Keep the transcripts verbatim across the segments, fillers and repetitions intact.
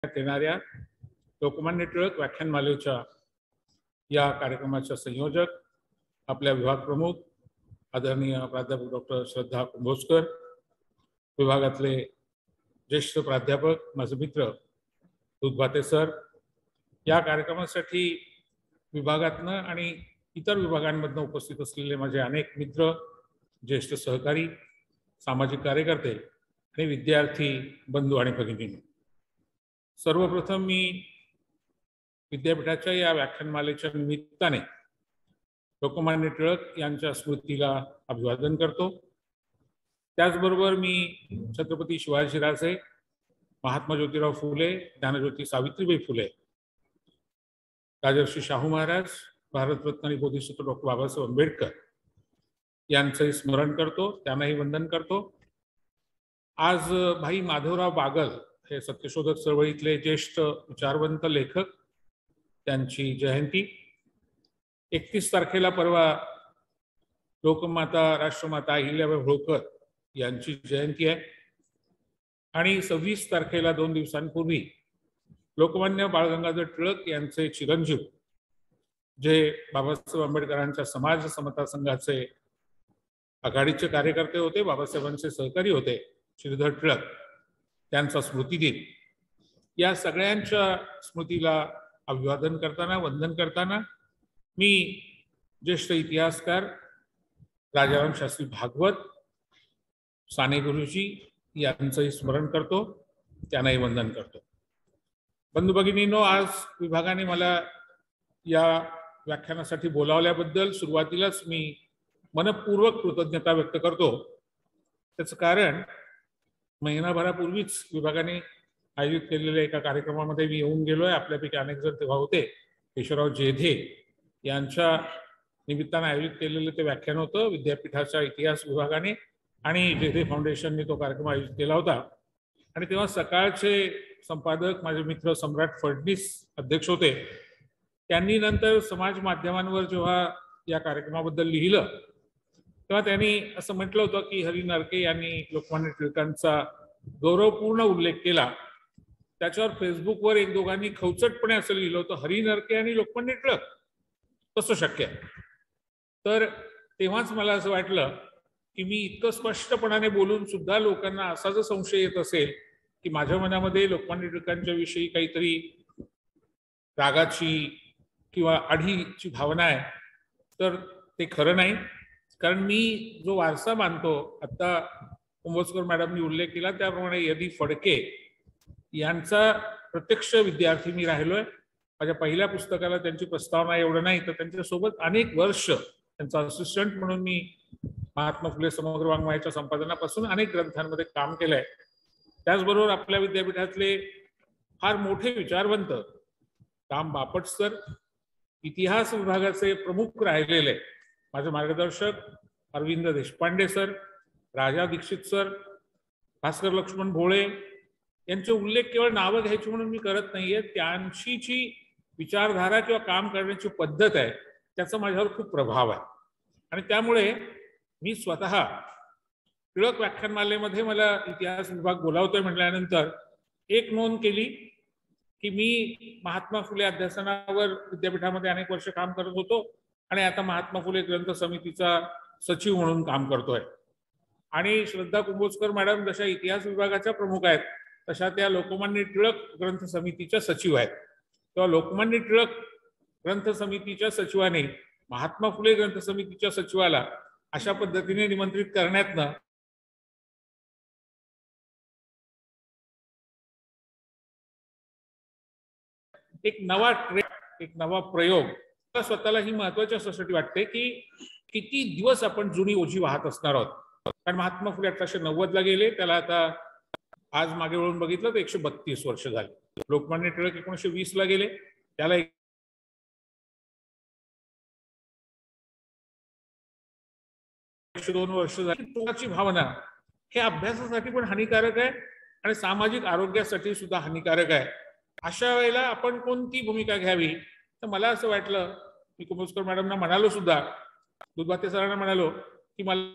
येणाऱ्या लोकमान्य टिळक व्याख्यानमालेच्या या कार्यक्रमाच्या संयोजक, आपल्या विभाग प्रमुख आदरणीय प्राध्यापक डॉक्टर श्रद्धा कुंभोजकर, विभागातले ज्येष्ठ प्राध्यापक माझे मित्र दुधभाते सर, या कार्यक्रमासाठी विभागातनं आणि इतर विभागांमधनं उपस्थित असलेले माझे अनेक मित्र, ज्येष्ठ सहकारी, सामाजिक कार्यकर्ते आणि विद्यार्थी बंधू आणि भगिनींनो, सर्वप्रथम मी विद्यापीठाच्या या व्याख्यानमालेच्या निमित्ताने लोकमान्य टिळक यांच्या स्मृतीला अभिवादन करतो। त्याचबरोबर मी छत्रपती शिवाजीराजे, महात्मा ज्योतिराव फुले, ज्ञानज्योती सावित्रीबाई फुले, राजर्षी शाहू महाराज, भारतरत्न आणि बोधिसत्व डॉक्टर बाबासाहेब आंबेडकर यांचंही स्मरण करतो, त्यांनाही वंदन करतो। आज भाई माधवराव बागल हे सत्यशोधक चळवळीतले ज्येष्ठ विचारवंत लेखक, त्यांची जयंती। एकतीस तारखेला परवा लोकमाता राष्ट्रमाता अहिल्याबाई होळकर यांची जयंती आहे आणि सव्वीस तारखेला दोन दिवसांपूर्वी लोकमान्य बाळ गंगाधर टिळक यांचे चिरंजीव, जे बाबासाहेब आंबेडकरांच्या समाज समता संघाचे आघाडीचे कार्यकर्ते होते, बाबासाहेबांचे सहकारी होते, श्रीधर टिळक, त्यांचा स्मृती दिन। या सगळ्यांच्या स्मृतीला अभिवादन करताना, वंदन करताना मी ज्येष्ठ इतिहासकार राजाराम शास्त्री भागवत, साने गुरुजी यांचंही स्मरण करतो, त्यांनाही वंदन करतो। बंधू भगिनींनो, आज विभागाने मला या व्याख्यानासाठी बोलावल्याबद्दल सुरुवातीलाच मी मनपूर्वक कृतज्ञता व्यक्त करतो। त्याचं कारण महिनाभरापूर्वीच विभागाने आयोजित केलेल्या एका कार्यक्रमामध्ये मी येऊन गेलोय। आपल्यापैकी अनेक जण तेव्हा होते। केशवराव जेधे यांच्या निमित्तानं आयोजित केलेलं ते व्याख्यान होतं विद्यापीठाच्या इतिहास विभागाने, आणि जेधे फाउंडेशनने तो कार्यक्रम आयोजित केला होता। आणि तेव्हा सकाळचे संपादक माझे मित्र सम्राट फडणीस अध्यक्ष होते। त्यांनी नंतर समाज माध्यमांवर जेव्हा या कार्यक्रमाबद्दल लिहिलं तेव्हा त्यांनी असं म्हटलं होतं की हरी नरके यांनी लोकमान्य टिळकांचा गौरवपूर्ण उल्लेख केला। त्याच्यावर फेसबुकवर एक दोघांनी खवचटपणे असं लिहिलं होतं, हरी नरके आणि लोकमान्य टिळक, कसं शक्य आहे? तर तेव्हाच मला असं वाटलं की मी इतकं स्पष्टपणाने बोलून सुद्धा लोकांना असा जर संशय येत असेल की माझ्या मनामध्ये लोकमान्य टिळकांच्या विषयी काहीतरी रागाची किंवा आढीची भावना आहे, तर ते खरं नाही। कारण मी जो वारसा मानतो, आता कुंभोजकर मॅडमनी उल्लेख केला त्याप्रमाणे यदी फडके यांचा प्रत्यक्ष विद्यार्थी मी राहिलोय। माझ्या पहिल्या पुस्तकाला त्यांची प्रस्तावना एवढं नाही, तर त्यांच्यासोबत अनेक वर्ष त्यांचा असिस्टंट म्हणून मी महात्मा फुले समग्र वाङ्मयाच्या संपादनापासून अनेक ग्रंथांमध्ये काम केलंय। त्याचबरोबर आपल्या विद्यापीठातले फार मोठे विचारवंत राम बापट सर, इतिहास विभागाचे प्रमुख राहिलेले माझे मार्गदर्शक अरविंद देशपांडे सर, राजा दीक्षित सर, भास्कर लक्ष्मण भोळे यांचे उल्लेख केवळ नावं घ्यायची म्हणून मी करत नाहीये। त्यांची जी विचारधारा किंवा काम करण्याची पद्धत आहे त्याचा माझ्यावर खूप प्रभाव आहे। आणि त्यामुळे मी स्वतः टिळक व्याख्यानमालेमध्ये मला इतिहास विभाग बोलावतोय म्हटल्यानंतर एक नोंद केली की मी महात्मा फुले अध्यासनावर विद्यापीठामध्ये अनेक वर्ष काम करत होतो आणि आता महात्मा फुले ग्रंथ समितीचा सचिव म्हणून काम करतोय। आणि श्रद्धा कुंभोजकर मॅडम जशा इतिहास विभागाच्या प्रमुख आहेत तशा त्या लोकमान्य टिळक ग्रंथ समितीच्या सचिव आहेत। तेव्हा लोकमान्य टिळक ग्रंथ समितीच्या सचिवाने महात्मा फुले ग्रंथ समितीच्या सचिवाला अशा पद्धतीने निमंत्रित करण्यातनं एक नवा ट्रेंड, एक नवा प्रयोग स्वतःला ही महत्वाची असण्यासाठी वाटते की किती दिवस आपण जुनी ओझी वाहत असणार आहोत। कारण महात्मा फुले अठराशे नव्वद ला गेले, त्याला आता आज मागे वळून बघितलं तर एकशे बत्तीस वर्ष झाली। लोकमान्य टिळक एकोणीसशे वीस ला गेले, त्याला एकशे दोन वर्ष झाली। तोची भावना हे अभ्यासासाठी पण हानिकारक आहे आणि सामाजिक आरोग्यासाठी सुद्धा हानिकारक आहे। अशा वेळेला आपण कोणती भूमिका घ्यावी? तर मला असं वाटलं, मी कुंभोजकर मॅडमना म्हणालो सुद्धा, दुधभाते सरांना म्हणालो की मला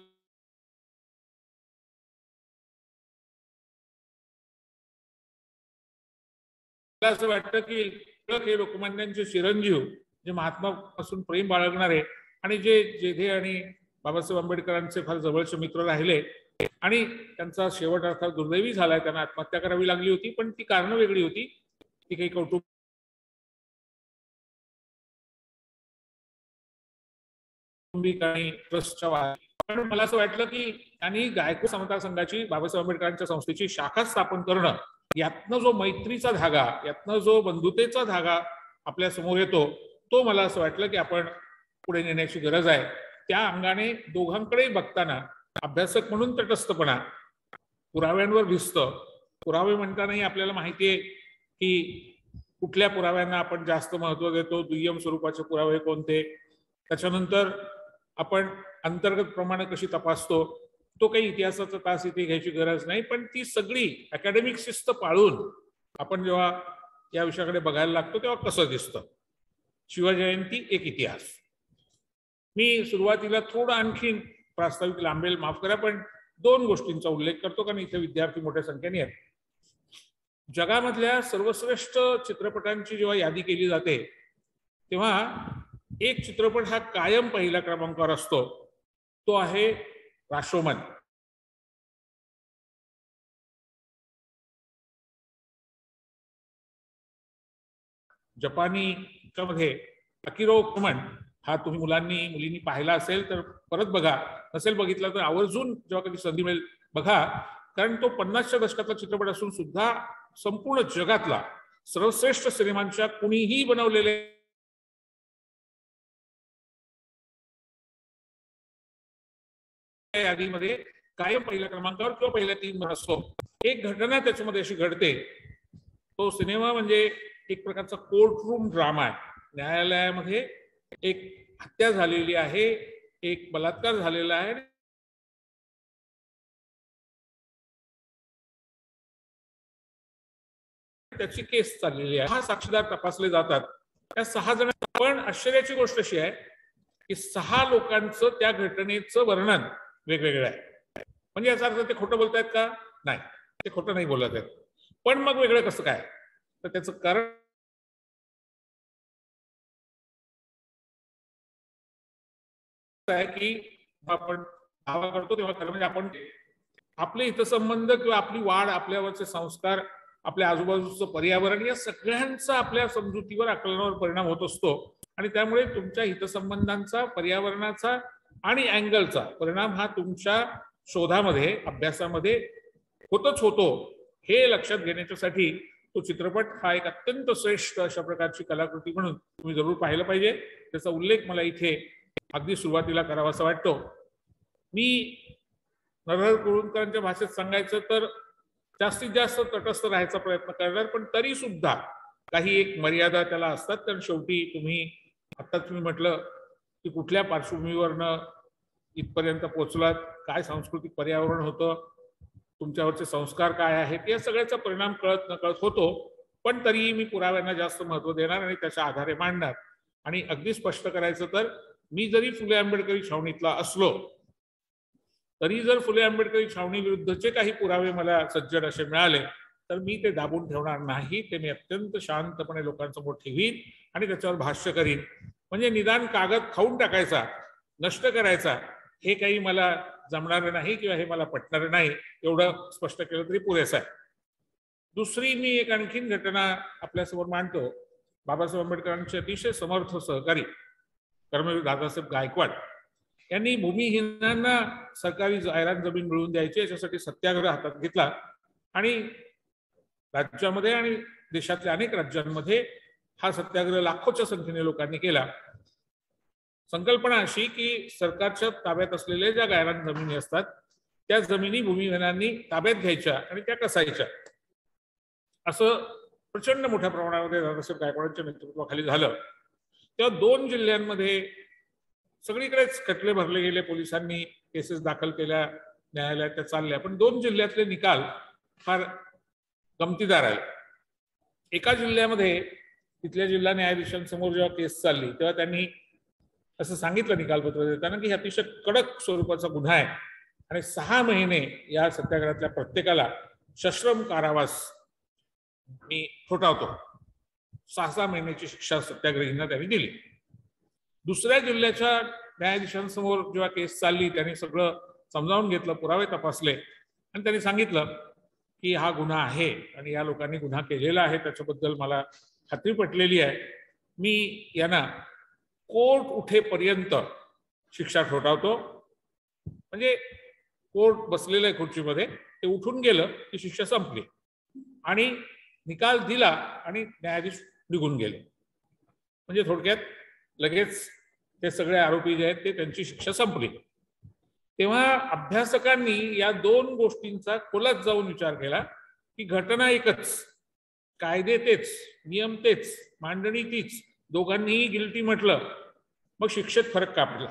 मला असं वाटतं की हे लोकमान्यांचे चिरंजीव जे महात्मापासून प्रेम बाळगणारे आणि जे जेधे आणि बाबासाहेब आंबेडकरांचे फार जवळचे मित्र राहिले आणि त्यांचा शेवट अर्थात दुर्दैवी झालाय, त्यांना आत्महत्या करावी लागली होती, पण ती कारणं वेगळी होती. ती काही कौटुंबिक आणि ट्रस्टच्या. पण मला असं वाटलं की त्यांनी गायकवाड समता संघाची, बाबासाहेब आंबेडकरांच्या संस्थेची शाखा स्थापन करणं, यातनं जो मैत्रीचा धागा, यातनं जो बंधुतेचा धागा आपल्या समोर येतो, तो मला असं वाटलं की आपण पुढे नेण्याची गरज आहे. त्या अंगाने दोघांकडे बघताना अभ्यासक म्हणून तटस्थपणा, पुराव्यांवर भिस्त. पुरावे म्हणतानाही आपल्याला माहिती आहे की कुठल्या पुराव्यांना आपण जास्त महत्व देतो, दुय्यम स्वरूपाचे पुरावे कोणते, त्याच्यानंतर आपण अंतर्गत प्रमाणे कशी तपासतो. तो काही इतिहासाचा तास इथे घ्यायची गरज नाही, पण ती सगळी अकॅडमिक शिस्त पाळून आपण जेव्हा या विषयाकडे बघायला लागतो तेव्हा कसं दिसतं. शिवजयंती एक इतिहास. मी सुरुवातीला थोडं आणखीन प्रास्ताविक लांबेल, माफ करा, पण दोन गोष्टींचा उल्लेख करतो कारण इथे विद्यार्थी मोठ्या संख्येने आहेत. जगामधल्या सर्वश्रेष्ठ चित्रपटांची जेव्हा यादी केली जाते तेव्हा एक चित्रपट हा कायम पहिल्या क्रमांकावर असतो, तो आहे राशोमन. जपानीच्या मध्ये अकिरो कुरोमन हा तुम्ही मुलांनी मुलींनी पाहिला असेल तर परत बघा, नसेल बघितला तर आवर्जून जेव्हा कधी संधी मिळेल बघा, कारण तो पन्नासच्या दशकातला चित्रपट असून सुद्धा संपूर्ण जगातला सर्वश्रेष्ठ सिनेमांच्या कुणीही बनवलेले यादीमध्ये कायम पहिल्या क्रमांकावर किंवा पहिल्या तीन वर असतो. एक घटना त्याच्यामध्ये अशी घडते, तो सिनेमा म्हणजे एक प्रकारचा कोर्टरूम ड्रामा आहे. न्यायालयामध्ये एक हत्या झालेली आहे, एक बलात्कार झालेला आहे, त्याची केस चाललेली आहे. हा साक्षीदार तपासले जातात. त्या सहा जण. पण आश्चर्याची गोष्ट अशी आहे की सहा लोकांचं त्या घटनेचं वर्णन वेगवेगळं आहे. म्हणजे याचा अर्थ ते खोटं बोलतायत का? नाही, ते खोटं नाही बोलत आहेत. पण मग वेगळं कसं काय? तर त्याचं कारण आहे की आपण दावा करतो तेव्हा खरं म्हणजे आपण आपले हितसंबंध किंवा आपली वाढ, आपल्यावरचे संस्कार, आपल्या आजूबाजूचं पर्यावरण, या सगळ्यांचा आपल्या समजुतीवर, आकलनावर परिणाम होत असतो. आणि त्यामुळे तुमच्या हितसंबंधांचा, पर्यावरणाचा आणि अँगलचा परिणाम हा तुमच्या शोधामध्ये, अभ्यासामध्ये होतच होतो. हे लक्षात घेण्यासाठी तो चित्रपट हा एक अत्यंत श्रेष्ठ अशा प्रकारची कलाकृती म्हणून तुम्ही जरूर पाहिलं पाहिजे. त्याचा उल्लेख मला इथे अगदी सुरुवातीला करावासा वाटतो. मी नरहर कुरुंदकरांच्या भाषेत सांगायचं तर जास्तीत जास्त तटस्थ राहायचा प्रयत्न करणार, पण तरी सुद्धा काही एक मर्यादा त्याला असतात. कारण शेवटी तुम्ही आता तुम्ही म्हटलं की कुठल्या पार्श्वभूमीवरनं इथपर्यंत पोहोचलात, काय सांस्कृतिक पर्यावरण होतं, तुमच्यावरचे संस्कार काय आहेत, या सगळ्याचा परिणाम कळत नकळत होतो. पण तरीही मी पुराव्यांना जास्त महत्व देणार आणि त्याच्या आधारे मांडणार. आणि अगदी स्पष्ट करायचं तर मी जरी फुले आंबेडकरी छावणीतला असलो तरी जर फुले आंबेडकरी छावणी विरुद्धचे काही पुरावे मला सज्जड असे मिळाले तर मी ते दाबून ठेवणार नाही. ते मी अत्यंत शांतपणे लोकांसमोर ठेवीन आणि त्याच्यावर भाष्य करीन. म्हणजे निदान कागद खाऊन टाकायचा, नष्ट करायचा, हे काही मला जमणार नाही किंवा हे मला पटणार नाही, एवढं स्पष्ट केलं तरी पुरेसं आहे. दुसरी मी एक आणखीन घटना आपल्यासमोर मांडतो. बाबासाहेब आंबेडकरांचे अतिशय समर्थ सहकारी कर्मवीर दादासाहेब गायकवाड यांनी भूमिहीनांना सरकारी जाहिरात जमीन मिळवून द्यायची याच्यासाठी सत्याग्रह हातात घेतला. आणि राज्यामध्ये आणि देशातल्या अनेक राज्यांमध्ये हा सत्याग्रह लाखोच्या संख्येने लोकांनी केला. संकल्पना अशी की सरकारच्या ताब्यात असलेल्या ज्या गायरान जमिनी असतात त्या जमिनी भूमिहीनांनी ताब्यात घ्यायच्या आणि त्या कसायच्या. असं प्रचंड मोठ्या प्रमाणामध्ये दादासाहेब गायकवाडांच्या नेतृत्वाखाली झालं. तेव्हा दोन जिल्ह्यांमध्ये सगळीकडेच खटले भरले गेले, पोलिसांनी केसेस दाखल केल्या, न्यायालयात त्या चालल्या. पण दोन जिल्ह्यातले निकाल फार गमतीदार आहे. एका जिल्ह्यामध्ये तिथल्या जिल्हा न्यायाधीशांसमोर जेव्हा केस चालली तेव्हा त्यांनी असं सांगितलं निकालपत्र देताना की अतिशय कडक स्वरूपाचा गुन्हा आहे आणि सहा महिने या सत्याग्रहातल्या प्रत्येकाला सश्रम कारावास मी ठोठावतो. सहा सहा महिन्याची शिक्षा सत्याग्रहींना त्यांनी दिली. दुसऱ्या जिल्ह्याच्या न्यायाधीशांसमोर जेव्हा केस चालली त्यांनी सगळं समजावून घेतलं, पुरावे तपासले आणि त्यांनी सांगितलं की हा गुन्हा आहे आणि या लोकांनी गुन्हा केलेला आहे, त्याच्याबद्दल मला खात्री पटलेली आहे. मी यांना कोर्ट उठेपर्यंत शिक्षा ठोठावतो. म्हणजे कोर्ट बसलेलं आहे खुर्चीमध्ये, ते उठून गेलं की शिक्षा संपली आणि निकाल दिला आणि न्यायाधीश निघून गेले. म्हणजे थोडक्यात लगेच ते सगळे आरोपी जे आहेत ते त्यांची शिक्षा संपली. तेव्हा अभ्यासकांनी या दोन गोष्टींचा खोलात जाऊन विचार केला की घटना एकच, कायदे तेच, नियम तेच, मांडणी तीच, दोघांनीही गिल्टी म्हटलं, मग शिक्षेत फरक का पडला.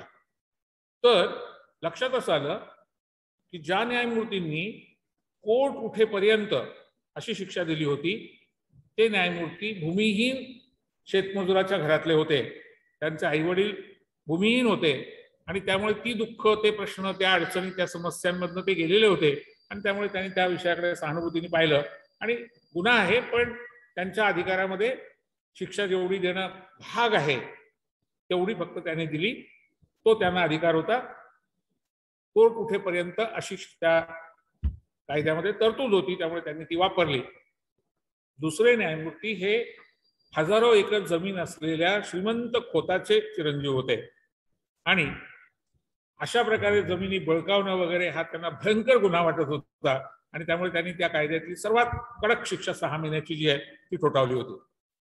तर लक्षात असं आलं की ज्या न्यायमूर्तींनी कोर्ट उठेपर्यंत अशी शिक्षा दिली होती ते न्यायमूर्ती भूमिहीन शेतमजुराच्या घरातले होते. त्यांचे आईवडील भूमिहीन होते आणि त्यामुळे ती दुःख, ते प्रश्न, त्या अडचणी, त्या समस्यांमधनं ते गेलेले होते आणि त्यामुळे त्यांनी त्या विषयाकडे सहानुभूतीने पाहिलं आणि गुन्हा आहे पण त्यांच्या अधिकारामध्ये शिक्षा जेवढी देणं भाग आहे तेवढी फक्त त्याने दिली. तो त्यांना अधिकार होता. कोर्ट उठेपर्यंत अशी त्या कायद्यामध्ये तरतूद होती, त्यामुळे त्यांनी ती वापरली. दुसरे न्यायमूर्ती हे हजारो एकर जमीन असलेल्या श्रीमंत खोताचे चिरंजीव होते आणि अशा प्रकारे जमिनी बळकावणं वगैरे हा त्यांना भयंकर गुन्हा वाटत होता आणि त्यामुळे त्यांनी त्या कायद्यातली सर्वात कडक शिक्षा सहा महिन्याची जी आहे ती ठोठावली होती.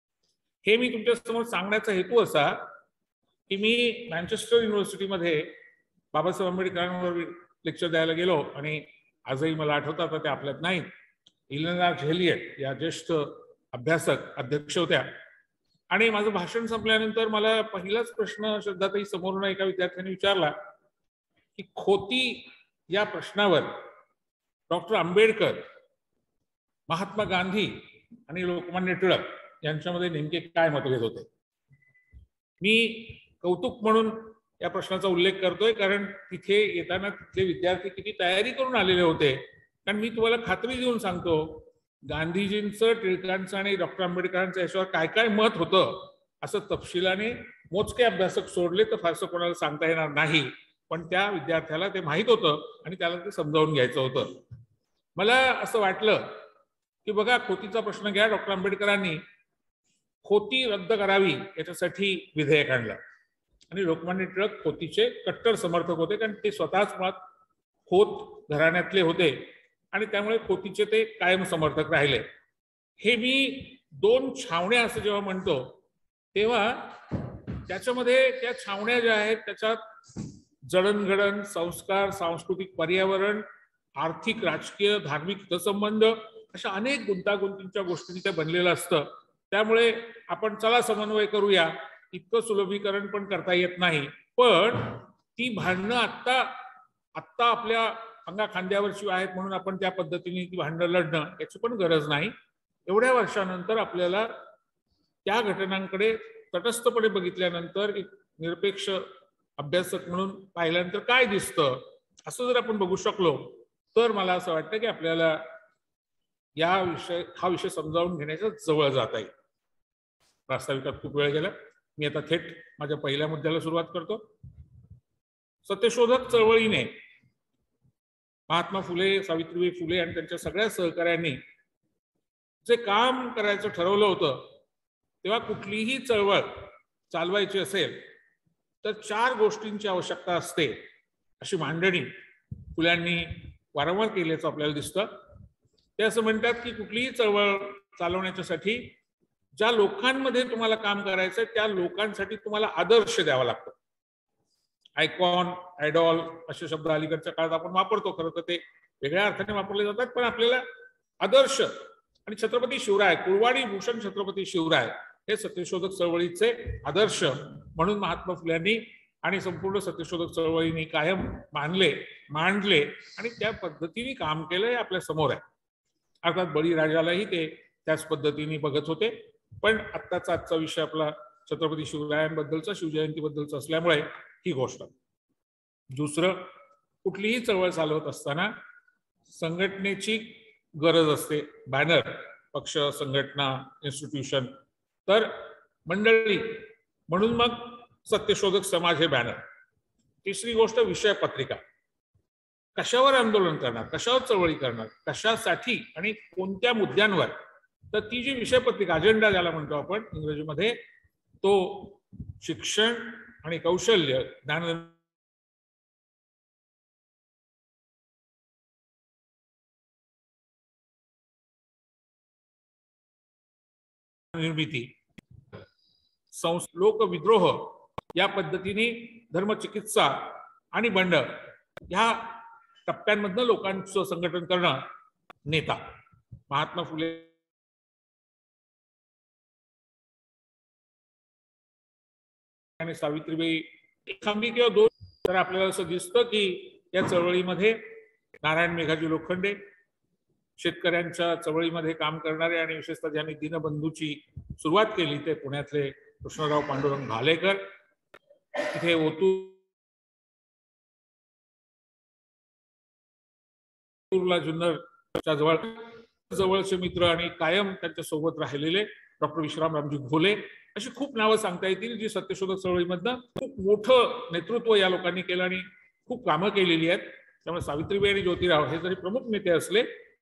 हे मी तुमच्या समोर सांगण्याचा हेतू असा की मी मँचेस्टर युनिव्हर्सिटीमध्ये बाबासाहेब आंबेडकरांवर लेक्चर द्यायला गेलो आणि आजही मला आठवतात, ते आपल्यात नाहीत. इलेना झेलियट या ज्येष्ठ अभ्यासक अध्यक्ष होत्या आणि माझं भाषण संपल्यानंतर मला पहिलाच प्रश्न श्रद्धाताई समोरून एका विद्यार्थ्याने विचारला की खोती या प्रश्नावर डॉक्टर आंबेडकर, महात्मा गांधी आणि लोकमान्य टिळक यांच्यामध्ये नेमके काय मतभेद होते. मी कौतुक म्हणून या प्रश्नाचा उल्लेख करतोय कारण तिथे येताना तिथले विद्यार्थी किती तयारी करून आलेले होते. कारण मी तुम्हाला खात्री देऊन सांगतो, गांधीजींचं, टिळकांचं आणि डॉक्टर आंबेडकरांचं याच्यावर काय काय मत होतं असं तपशिलाने मोजके अभ्यासक सोडले तर फारसं कोणाला सांगता येणार नाही. पण त्या विद्यार्थ्याला ते माहीत होतं आणि त्याला ते समजावून घ्यायचं होतं. मला असं वाटलं की बघा, खोतीचा प्रश्न घ्या. डॉक्टर आंबेडकरांनी खोती रद्द करावी याच्यासाठी विधेयक आणलं आणि लोकमान्य टिळक खोतीचे कट्टर समर्थक होते कारण ते स्वतःच मुळात खोत घराण्यातले होते आणि त्यामुळे खोतीचे ते कायम समर्थक राहिले. हे मी दोन छावण्या असं जेव्हा म्हणतो तेव्हा त्याच्यामध्ये त्या छावण्या ज्या आहेत त्याच्यात जडणघडण, संस्कार, सांस्कृतिक पर्यावरण, आर्थिक, राजकीय, धार्मिक हितसंबंध अशा अनेक गुंतागुंतींच्या गोष्टींनी ते बनलेलं असतं. त्यामुळे आपण चला समन्वय करूया इतकं सुलभीकरण पण करता येत नाही. पण ती भांडणं आत्ता आत्ता आपल्या अंगा खांद्यावरची आहेत म्हणून आपण त्या पद्धतीने ती भांडणं लढणं याची पण गरज नाही. एवढ्या वर्षानंतर आपल्याला त्या घटनांकडे तटस्थपणे बघितल्यानंतर एक निरपेक्ष अभ्यासक म्हणून पाहिल्यानंतर काय दिसतं असं जर आपण बघू शकलो तर मला असं वाटतं की आपल्याला या विषय हा विषय समजावून घेण्याच्या जवळ जाता येईल. प्रास्ताविकात खूप वेळ गेला. मी आता थेट माझ्या पहिल्या मुद्द्याला सुरुवात करतो. सत्यशोधक चळवळीने महात्मा फुले, सावित्रीबाई फुले आणि त्यांच्या सगळ्या सहकाऱ्यांनी जे काम करायचं ठरवलं होतं तेव्हा कुठलीही चळवळ चालवायची असेल तर चार गोष्टींची आवश्यकता असते अशी मांडणी फुल्यांनी वारंवार केल्याचं आपल्याला दिसतं. ते असं म्हणतात की कुठलीही चळवळ चालवण्याच्यासाठी ज्या लोकांमध्ये तुम्हाला काम करायचं त्या लोकांसाठी तुम्हाला आदर्श द्यावा लागतो. आयकॉन, आयडॉल असे शब्द अलीकडच्या काळात आपण वापरतो. खरं तर ते वेगळ्या अर्थाने वापरले जातात, पण आपल्याला आदर्श आणि छत्रपती शिवराय, कुळवाडी भूषण छत्रपती शिवराय हे सत्यशोधक चळवळीचे आदर्श म्हणून महात्मा फुल्यांनी आणि संपूर्ण सत्यशोधक चळवळीने कायम मानले, मांडले आणि त्या पद्धतीने काम केलं हे आपल्या समोर आहे. अर्थात बळीराजालाही ते त्याच पद्धतीने बघत होते. पण आत्ताचा आजचा विषय आपला छत्रपती शिवरायांबद्दलचा, शिवजयंतीबद्दलचा असल्यामुळे ही गोष्ट. दुसरं, कुठलीही चळवळ चालवत असताना संघटनेची गरज असते. बॅनर पक्ष, संघटना, इन्स्टिट्यूशन, तर मंडळी म्हणून मग सत्यशोधक समाज हे बॅनर. तिसरी गोष्ट विषय पत्रिका. कशावर आंदोलन करणार, कशावर चळवळी करणार, कशासाठी आणि कोणत्या मुद्द्यांवर, तर ती जी विषय पत्रिका, अजेंडा ज्याला म्हणतो आपण इंग्रजीमध्ये, तो शिक्षण आणि कौशल्य, ज्ञान निर्मिती, लोकविद्रोह या पद्धतीने धर्मचिकित्सा आणि बंड ह्या टप्प्यांमधनं लोकांचं संघटन करणं. नेता महात्मा फुले आणि सावित्रीबाई खांबी किंवा दोन, तर आपल्याला असं दिसतं की या चळवळीमध्ये नारायण मेघाजी लोखंडे, शेतकऱ्यांच्या चळवळीमध्ये काम करणारे आणि विशेषतः ज्यांनी दीनबंधूची सुरुवात केली ते पुण्यातले कृष्णराव पांडुरंग भालेकर, तिथे ओतूरला जुन्नरच्या जवळ जवळचे मित्र आणि कायम त्यांच्या सोबत राहिलेले डॉक्टर विश्राम रामजी घोले, अशी खूप नावं सांगता येतील जी सत्यशोधक चळवळीमधनं खूप मोठं नेतृत्व या लोकांनी केलं आणि खूप कामं केलेली आहेत. त्यामुळे सावित्रीबाई आणि ज्योतिराव हे जरी प्रमुख नेते असले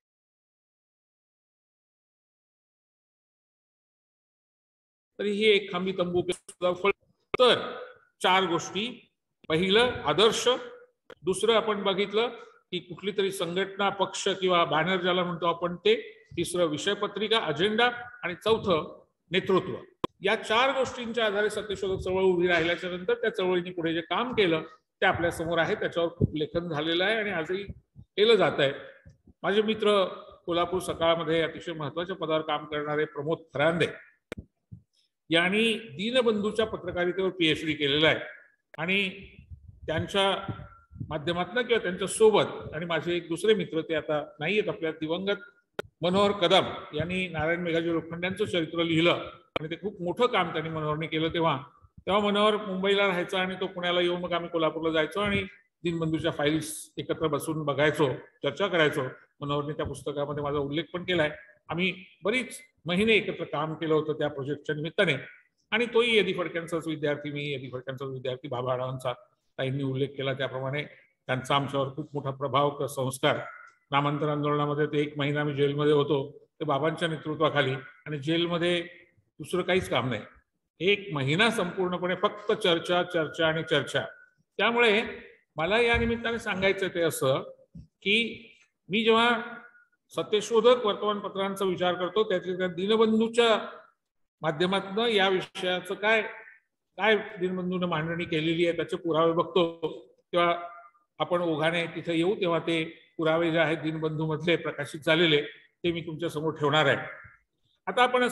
तरी ही एक खांबी तंबू. तर चार गोष्टी. पहिलं आदर्श, दुसरं आपण बघितलं की कुठली तरी संघटना, पक्ष किंवा बॅनर ज्याला म्हणतो आपण ते, तिसरं विषय पत्रिका, अजेंडा, आणि चौथं नेतृत्व. या चार गोष्टींच्या आधारे सत्यशोधक चळवळ उभी राहिल्याच्या नंतर त्या चळवळीने पुढे जे काम केलं ते आपल्या समोर आहे. त्याच्यावर खूप लेखन झालेलं आहे आणि आजही केलं जात आहे. माझे मित्र कोल्हापूर सकाळमध्ये अतिशय महत्वाच्या पदावर काम करणारे प्रमोद फरांदे यांनी दीनबंधूच्या पत्रकारितेवर पीएचडी केलेलं आहे आणि त्यांच्या माध्यमातून किंवा त्यांच्या सोबत, आणि माझे एक दुसरे मित्र ते आता नाही आहेत आपल्यात, दिवंगत मनोहर कदम यांनी नारायण मेघाजी लोखंड्यांचं चरित्र लिहिलं आणि ते खूप मोठं काम त्यांनी मनोहरने केलं. तेव्हा तेव्हा मनोहर मुंबईला राहायचा आणि तो पुण्याला येऊन मग आम्ही कोल्हापूरला जायचो आणि दीनबंधूच्या फाईल्स एकत्र बसून बघायचो, चर्चा करायचो. मनोहरने त्या पुस्तकामध्ये माझा उल्लेख पण केलाय. आम्ही बरीच महिने एकत्र काम केलं होतं त्या प्रोजेक्टच्या निमित्ताने. आणि तोही यदी फडक्यांचाच विद्यार्थी, मी यदी फडक्यांचाच विद्यार्थी. बाबा आढावांचा ताईंनी उल्लेख केला त्याप्रमाणे त्यांचा आमच्यावर खूप मोठा प्रभाव, संस्कार. नामांतर आंदोलनामध्ये ते एक महिना मी जेलमध्ये होतो ते बाबांच्या नेतृत्वाखाली, आणि जेलमध्ये दुसरं काहीच काम नाही. एक महिना संपूर्णपणे फक्त चर्चा चर्चा आणि चर्चा. त्यामुळे मला या निमित्ताने सांगायचं ते असं की मी जेव्हा सत्यशोधक वर्तमानपत्रांचा विचार करतो त्याच्या दीनबंधूच्या माध्यमातून या विषयाचं काय काय दीनबंधूने मांडणी केलेली आहे त्याचे पुरावे बघतो, तेव्हा आपण ओघाने तिथे येऊ तेव्हा ते पुरावे जे आहेत दीनबंधू मधले प्रकाशित झालेले ते मी तुमच्या समोर ठेवणार आहे. आता आपण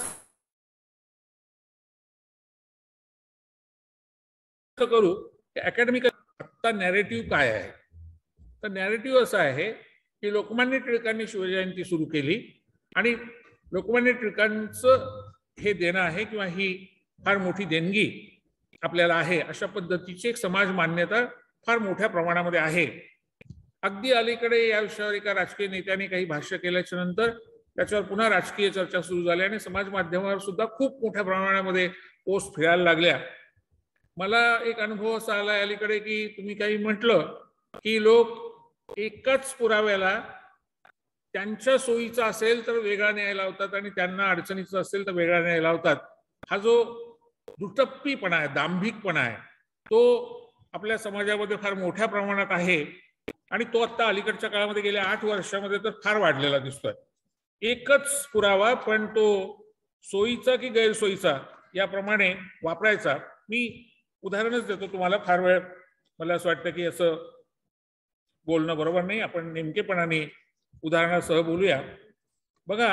करू अकॅडमिक आत्ता नॅरेटिव्ह काय आहे. तर नॅरेटिव्ह असं आहे की लोकमान्य टिळकांनी शिवजयंती सुरू केली आणि लोकमान्य टिळकांचं हे देणं आहे किंवा ही फार मोठी देणगी आपल्याला आहे अशा पद्धतीची एक समाज मान्यता फार मोठ्या प्रमाणामध्ये आहे. अगदी अलीकडे या विषयावर एका राजकीय नेत्याने काही भाष्य केल्याच्या नंतर त्याच्यावर पुन्हा राजकीय चर्चा सुरू झाली आणि समाज माध्यमावर सुद्धा खूप मोठ्या प्रमाणामध्ये पोस्ट फिरायला लागल्या. मला एक अनुभव असा आला अलीकडे की तुम्ही काही म्हटलं की लोक एकाच पुराव्याला त्यांच्या सोयीचा असेल तर वेगळा न्याय लावतात आणि त्यांना अडचणीचा असेल तर वेगळा न्याय लावतात. हा जो दुटप्पीपणा आहे, दांभिकपणा आहे, तो आपल्या समाजामध्ये फार मोठ्या प्रमाणात आहे आणि तो आता अलीकडच्या काळामध्ये गेल्या आठ वर्षामध्ये तर फार वाढलेला दिसतोय. एकच पुरावा पण तो सोयीचा की गैरसोयीचा याप्रमाणे वापरायचा. मी उदाहरणच देतो तुम्हाला, फार वेळ मला असं वाटतं की असं बोलणं बरोबर नाही, आपण नेमकेपणाने उदाहरणासह बोलूया. बघा,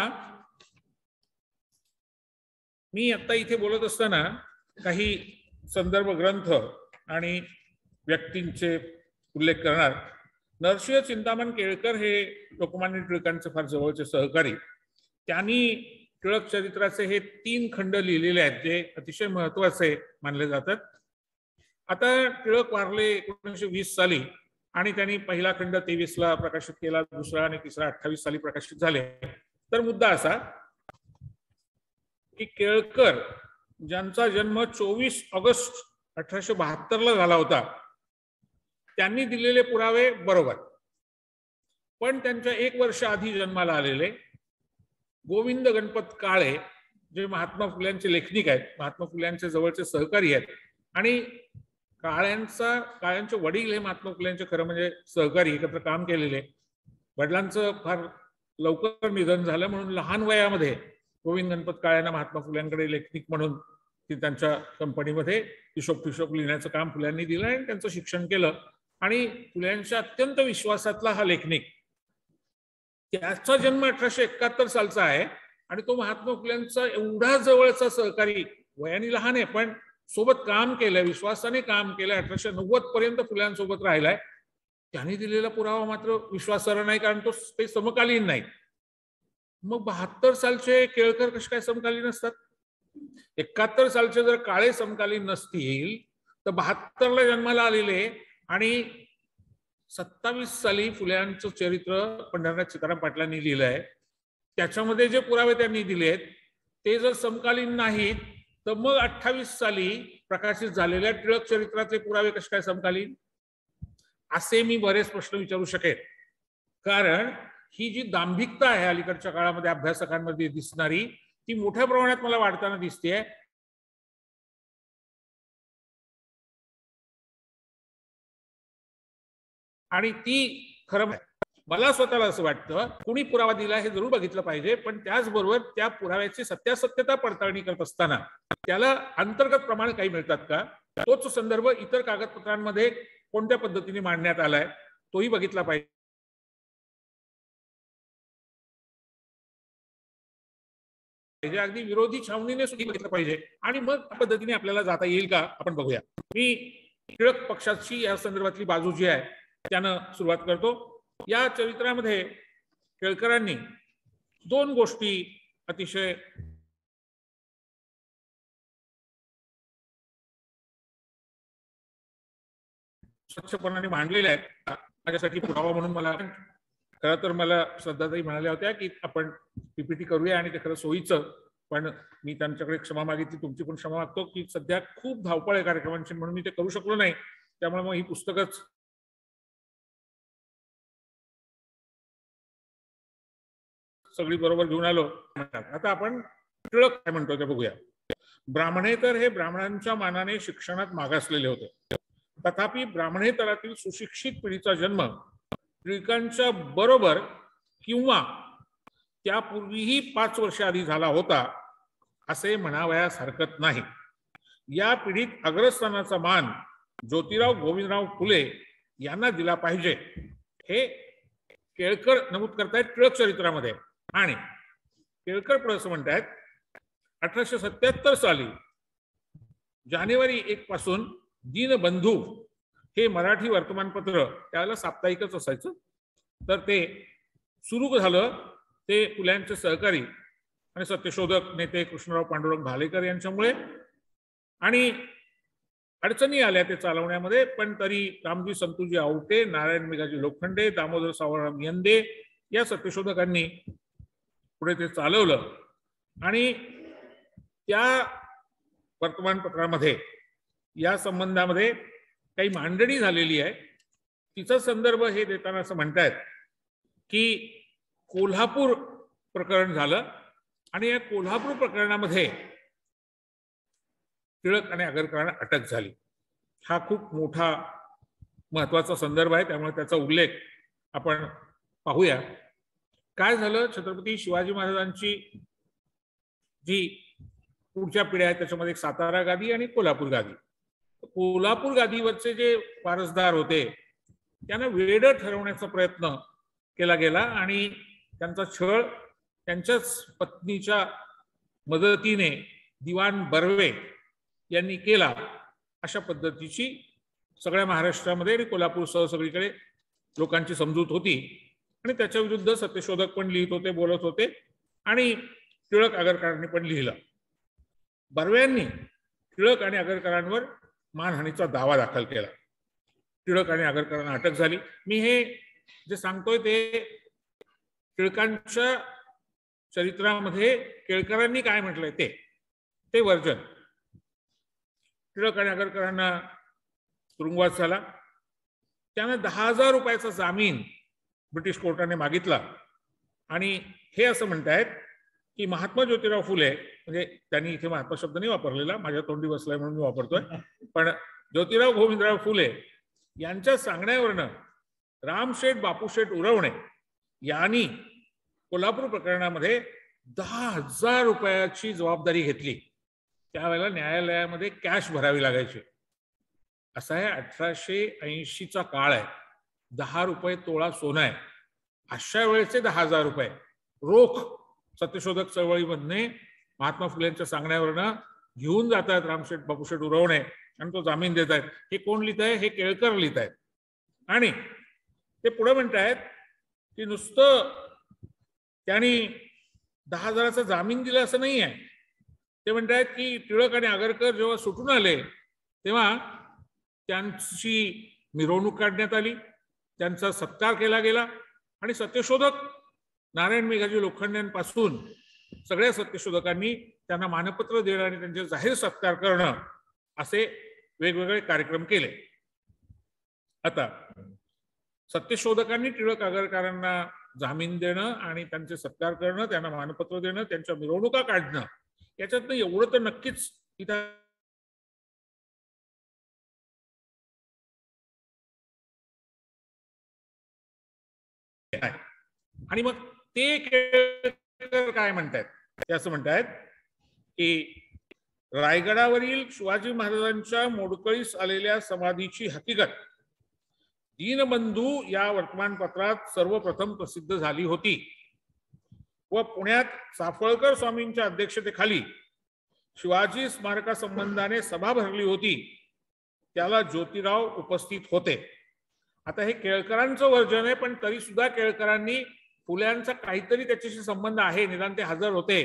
मी आता इथे बोलत असताना काही संदर्भ ग्रंथ आणि व्यक्तींचे उल्लेख करणार. नरसिंह चिंतामण केळकर हे लोकमान्य टिळकांचे फार जवळचे सहकारी. त्यांनी टिळक चरित्राचे हे तीन खंड लिहिलेले आहेत जे अतिशय महत्वाचे मानले जातात. आता टिळक वारले एकोणीसशे वीस साली आणि त्यांनी पहिला खंड तेवीस ला प्रकाशित केला, दुसरा आणि तिसरा अठ्ठावीस साली प्रकाशित झाले. तर मुद्दा असा की केळकर ज्यांचा जन्म चोवीस ऑगस्ट अठराशे बहात्तर ला झाला होता त्यांनी दिलेले पुरावे बरोबर, पण त्यांच्या एक वर्ष आधी जन्माला आलेले गोविंद गणपत काळे जे महात्मा फुल्यांचे लेखनिक आहेत, महात्मा फुल्यांचे जवळचे सहकारी आहेत आणि काळ्यांचा काळ्यांचे वडील हे महात्मा फुल्यांचे खरं म्हणजे सहकारी, एकत्र काम केलेले. वडिलांचं फार लवकर निधन झालं म्हणून लहान वयामध्ये गोविंद गणपत काळ्यांना महात्मा फुल्यांकडे लेखनिक म्हणून ती त्यांच्या कंपनीमध्ये हिशोब फिशोब लिहिण्याचं काम फुल्यांनी दिलं आणि त्यांचं शिक्षण केलं. आणि फुल्यांच्या अत्यंत विश्वासातला हा लेखनिक, त्याचा जन्म अठराशे एकाहत्तर सालचा आहे आणि तो महात्मा फुल्यांचा एवढा जवळचा सहकारी, वयाने लहान आहे पण सोबत काम केलंय, विश्वासाने काम केलंय, अठराशे नव्वद पर्यंत फुल्यांसोबत राहिलाय. त्यांनी दिलेला पुरावा मात्र विश्वासार्ह नाही, कारण तो ते समकालीन नाही. मग बहात्तर सालचे केळकर कसे काय समकालीन असतात? एकाहत्तर सालचे जर काळे समकालीन नसतील तर बहात्तरला जन्माला आलेले आणि सत्तावीस साली फुल्यांचं चरित्र पंढरनाथ सीताराम पाटलांनी लिहिलंय, त्याच्यामध्ये जे पुरावे त्यांनी दिलेत ते जर समकालीन नाहीत तर मग अठ्ठावीस साली प्रकाशित झालेल्या टिळक चरित्राचे पुरावे कसे काय समकालीन? असे मी बरेच प्रश्न विचारू शकेन. कारण ही जी दांभिकता आहे अलीकडच्या काळामध्ये अभ्यासकांमध्ये दिसणारी, ती मोठ्या प्रमाणात मला वाढताना दिसते. आणि ती खरं मला स्वतःला असं वाटतं कुणी पुरावा दिला हे जरूर बघितलं पाहिजे, पण त्याचबरोबर त्या पुराव्याची सत्यासत्यता पडताळणी करत असताना त्याला अंतर्गत प्रमाण काही मिळतात का, तोच संदर्भ इतर कागदपत्रांमध्ये कोणत्या पद्धतीने मांडण्यात आलाय तोही बघितला पाहिजे. अगदी विरोधी छावणीने सुद्धा बघितलं पाहिजे आणि मग त्या पद्धतीने आपल्याला जाता येईल का आपण बघूया. मी टिळक पक्षाची या संदर्भातली बाजू जी आहे त्यानं सुरुवात करतो. या चरित्रामध्ये केळकरांनी दोन गोष्टी अतिशय स्वच्छपणाने मांडलेल्या आहेत. माझ्यासाठी पुरावा म्हणून मला खरं तर मला श्रद्धाताई म्हणाल्या होत्या की आपण पीपीटी करूया आणि ते खरं सोयीचं, पण मी त्यांच्याकडे क्षमा मागितली, तुमची पण क्षमा मागतो की सध्या खूप धावपळ आहे कार्यक्रमांची म्हणून मी ते करू शकलो नाही. त्यामुळे मग ही पुस्तकच सगळी बरोबर घेऊन आलो. आता आपण टिळक काय म्हणतो ते बघूया. ब्राह्मणेतर हे ब्राह्मणांच्या मानाने शिक्षणात मागासलेले होते. तथापि ब्राह्मणेतरातील सुशिक्षित पिढीचा जन्म टिळकांच्या बरोबर किंवा त्यापूर्वीही पाच वर्ष आधी झाला होता असे म्हणावयास हरकत नाही. या पिढीत अग्रस्थानाचा मान ज्योतिराव गोविंदराव फुले यांना दिला पाहिजे हे केळकर नमूद करतायत टिळक चरित्रामध्ये. आणि केळकर पुढे असं म्हणतायत, अठराशे सत्याहत्तर साली जानेवारी एक पासून दीनबंधू हे मराठी वर्तमानपत्र, त्याला साप्ताहिकच असायचं, तर ते सुरू झालं. ते फुल्यांचे सहकारी आणि सत्यशोधक नेते कृष्णराव पांडुरंग भालेकर यांच्यामुळे, आणि अडचणी आल्या ते चालवण्यामध्ये, पण तरी रामजी संतुजी आवटे, नारायण मेघाजी लोखंडे, दामोदर सावळराम यंदे या सत्यशोधकांनी पुढे ते चालवलं. आणि त्या वर्तमानपत्रामध्ये या संबंधामध्ये काही मांडणी झालेली आहे. तिचा संदर्भ हे देताना असं म्हणतायत की कोल्हापूर प्रकरण झालं आणि या कोल्हापूर प्रकरणामध्ये टिळक आणि आगरकरांना अटक झाली. हा खूप मोठा महत्वाचा संदर्भ आहे, त्यामुळे त्याचा उल्लेख आपण पाहूया. काय झालं, छत्रपती शिवाजी महाराजांची जी पुढच्या पिढ्या आहेत त्याच्यामध्ये एक सातारा गादी आणि कोल्हापूर गादी. कोल्हापूर गादीवरचे जे वारसदार होते त्यांना वेडं ठरवण्याचा प्रयत्न केला गेला आणि त्यांचा छळ त्यांच्याच पत्नीच्या मदतीने दिवाण बर्वे यांनी केला. अशा पद्धतीची सगळ्या महाराष्ट्रामध्ये आणि कोल्हापूरसह सगळीकडे लोकांची समजूत होती आणि त्याच्या विरुद्ध सत्यशोधक पण लिहित होते, बोलत होते आणि टिळक आगरकरांनी पण लिहिलं. बर्व्यांनी टिळक आणि आगरकरांवर मानहानीचा दावा दाखल केला. टिळक आणि आगरकरांना अटक झाली. मी हे जे सांगतोय ते टिळकांच्या चरित्रामध्ये केळकरांनी काय म्हटलंय ते ते वर्जन टिळक आणि आगरकरांना तुरुंगवास झाला. त्यांना दहा हजार रुपयाचा जामीन ब्रिटिश कोर्टाने मागितला आणि हे असं म्हणतायत की महात्मा ज्योतिराव फुले, म्हणजे त्यांनी इथे महात्मा शब्द नाही वापरलेला, माझ्या तोंडी बसलाय म्हणून मी वापरतोय, पण ज्योतिराव गोविंदराव फुले यांच्या सांगण्यावरनं रामशेठ बापूशेठ उरवणे यांनी कोल्हापूर प्रकरणामध्ये दहा हजार रुपयाची जबाबदारी घेतली. त्यावेळेला न्यायालयामध्ये कॅश भरावी लागायची. असा आहे अठराशे ऐंशीचा काळ आहे. दहा रुपये तोळा सोनं आहे. अशा वेळेचे दहा हजार रुपये रोख सत्यशोधक चळवळीमधने महात्मा फुलेंच्या सांगण्यावरनं घेऊन जातात रामशेठ बापूशेठ उरवणे आणि तो जामीन देत आहेत. हे कोण लिहित आहे? हे केळकर लिहित आहेत. आणि ते पुढे म्हणतायत की नुसतं त्यांनी दहा हजाराचा जामीन दिला असं नाही आहे. ते म्हणतायत की टिळक आणि आगरकर जेव्हा सुटून आले तेव्हा त्यांची मिरवणूक काढण्यात आली, त्यांचा सत्कार केला गेला आणि सत्यशोधक नारायण मेघाजी लोखंड्यांपासून सगळ्या सत्यशोधकांनी त्यांना मानपत्र देणं आणि त्यांचे जाहीर सत्कार करणं असे वेगवेगळे कार्यक्रम केले. आता सत्यशोधकांनी टिळक आगरकरांना जामीन देणं आणि त्यांचे सत्कार करणं, त्यांना मानपत्र देणं, त्यांच्या मिरवणुका काढणं, याच्यातनं एवढं तर नक्कीच इथं आणि मग ते काय म्हणतात? ते असं म्हणतात की रायगडावरील शिवाजी महाराजांच्या मोडकळीस आलेल्या समाधीची हकीकत दीनबंधू या वर्तमानपत्रात सर्वप्रथम प्रसिद्ध झाली होती व पुण्यात साफळकर स्वामींच्या अध्यक्षतेखाली शिवाजी स्मारका संबंधाने सभा भरली होती. त्याला ज्योतिराव उपस्थित होते. आता हे केळकरांचं वर्जन आहे, पण तरी सुद्धा केळकरांनी फुल्यांचा काहीतरी त्याच्याशी संबंध आहे, निदान ते हजर होते.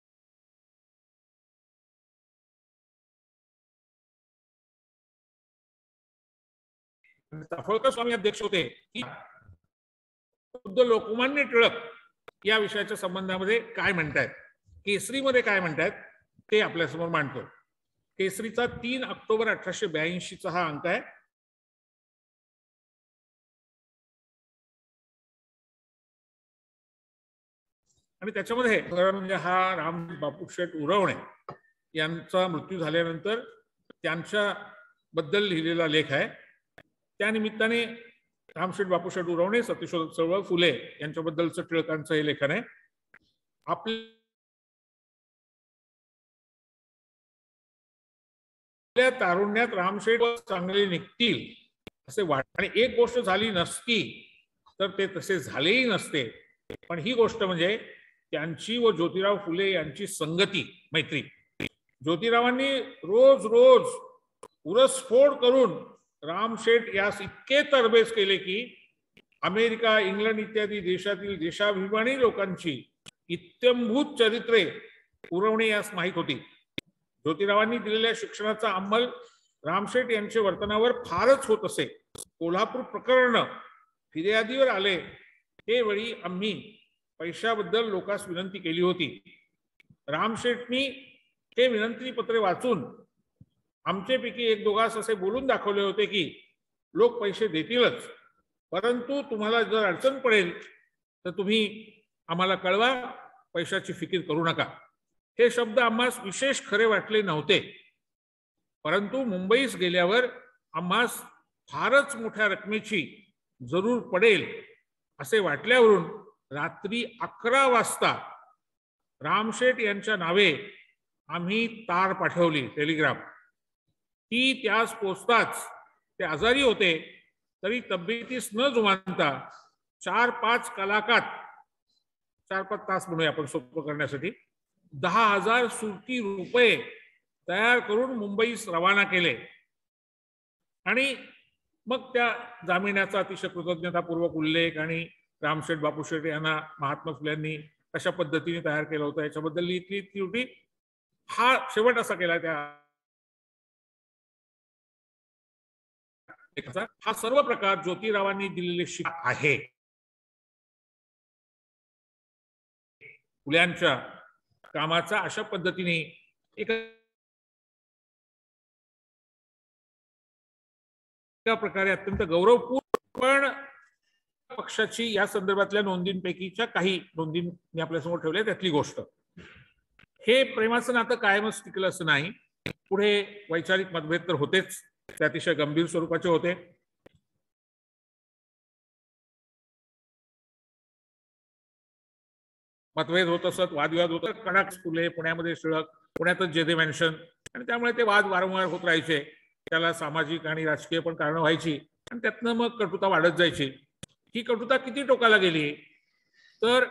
साफळकर स्वामी अध्यक्ष होते. खुद्द लोकमान्य टिळक या विषयाच्या संबंधामध्ये काय म्हणतायत, केसरीमध्ये काय म्हणतायत ते आपल्यासमोर मांडतो. केसरीचा तीन ऑक्टोबर अठराशे ब्याऐंशीचा हा अंक आहे. आणि त्याच्यामध्ये म्हणजे हा राम बापूशेठ उरवणे यांचा मृत्यू झाल्यानंतर त्यांच्या बद्दल लिहिलेला लेख आहे. त्या निमित्ताने रामशेठ बापूशेठ उरवणे, सत्यशोधक चळवळ, फुले यांच्याबद्दलचं टिळकांचं हे लेखन आहे. आपल्या तारुण्यात रामशेठ चांगले निघतील असे वाट, आणि एक गोष्ट झाली नसती तर ते तसे झालेही नसते. पण ही गोष्ट म्हणजे त्यांची व ज्योतिराव फुले यांची संगती, मैत्री. ज्योतिरावांनी रोज रोज उरसफोड करून रामशेठ यास इतके तरबेज केले की अमेरिका, इंग्लंड इत्यादी देशातील देशाभिमानी लोकांची इत्यंभूत चरित्रे उरवणे यास माहीत होती. ज्योतिरावांनी दिलेल्या शिक्षणाचा अंमल रामशेठ यांच्या वर्तनावर फारच होत असे. कोल्हापूर प्रकरण फिर्यादीवर आले त्यावेळी आम्ही पैशाबद्दल लोकांस विनंती केली होती. रामशेठनी ते विनंती पत्रे वाचून आमच्यापैकी एक दोघांस असे बोलून दाखवले होते की लोक पैसे देतीलच, परंतु तुम्हाला जर अडचण पडेल तर तुम्ही आम्हाला कळवा, पैशाची फिकीर करू नका. हे शब्द आम्हास विशेष खरे वाटले नव्हते, परंतु मुंबईस गेल्यावर आम्हास फारच मोठ्या रकमेची जरूर पडेल असे वाटल्यावरून रात्री अकरा वाजता रामशेठ यांच्या नावे आम्ही तार पाठवली, टेलिग्राम. ती त्यास पोचताच ते आजारी होते, तरी तब्येतीस न जुमानता चार पाच कलाकात, चार पाच तास म्हणूया आपण सोपं करण्यासाठी, दहा हजार सुरती रुपये तयार करून मुंबईस रवाना केले. आणि मग त्या जामिनाचा अतिशय कृतज्ञतापूर्वक उल्लेख आणि रामशेठ बापूशेठ यांना महात्मा फुल्यांनी कशा पद्धतीने तयार केलं होतं याच्याबद्दल लिहितली ती होती. हा शेवट असा केला त्या हा सर्व प्रकार ज्योतिरावांनी दिलेले शिक्षा आहे. फुल्यांच्या कामाचा अशा पद्धतीने एका प्रकारे अत्यंत गौरवपूर्ण पण पक्षाची या संदर्भातल्या नोंदींपैकीच्या काही नोंदी मी आपल्यासमोर ठेवल्या त्यातली गोष्ट. हे प्रेमाचं नातं कायमच टिकलं असं नाही. पुढे वैचारिक मतभेद तर होतेच, ते अतिशय गंभीर स्वरूपाचे होते. मतभेद होत असत, वादविवाद होत. कडाक फुले, पुण्यामध्ये टिळक, पुण्यातच जेदे मेन्शन, आणि त्यामुळे ते वाद वारंवार होत राहायचे. त्याला सामाजिक आणि राजकीय पण कारणं व्हायची आणि त्यातनं मग कटुता वाढत जायची. ही कटुता किती टोकाला गेली तर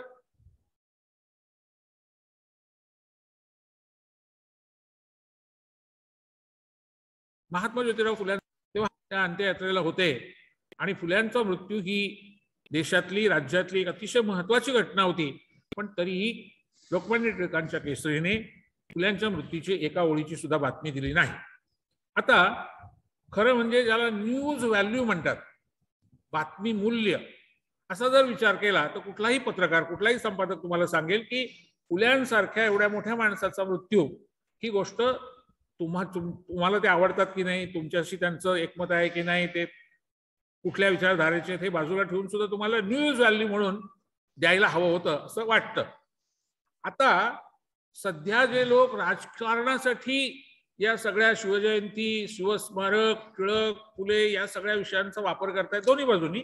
महात्मा ज्योतिराव फुले तेव्हा त्या अंत्ययात्रेला होते आणि फुल्यांचा मृत्यू ही देशातली राज्यातली एक अतिशय महत्वाची घटना होती. पण तरीही लोकमान्य टिळकांच्या केसरीने फुल्यांच्या मृत्यूची एका ओळीची सुद्धा बातमी दिली नाही. आता खरं म्हणजे ज्याला न्यूज व्हॅल्यू म्हणतात, बातमी मूल्य, असा जर विचार केला तर कुठलाही पत्रकार, कुठलाही संपादक तुम्हाला सांगेल की फुल्यांसारख्या एवढ्या मोठ्या माणसाचा मृत्यू ही गोष्ट तुम्हा तुम्हाला ते आवडतात की नाही, तुमच्याशी त्यांचं एकमत आहे की नाही, ते कुठल्या विचारधारेचे ते बाजूला ठेवून सुद्धा तुम्हाला न्यूज व्हॅल्यू म्हणून द्यायला हवं होतं असं वाटतं. आता सध्या जे लोक राजकारणासाठी या सगळ्या शिवजयंती, शिवस्मारक, टिळक, फुले या सगळ्या विषयांचा वापर करतायत दोन्ही बाजूनी,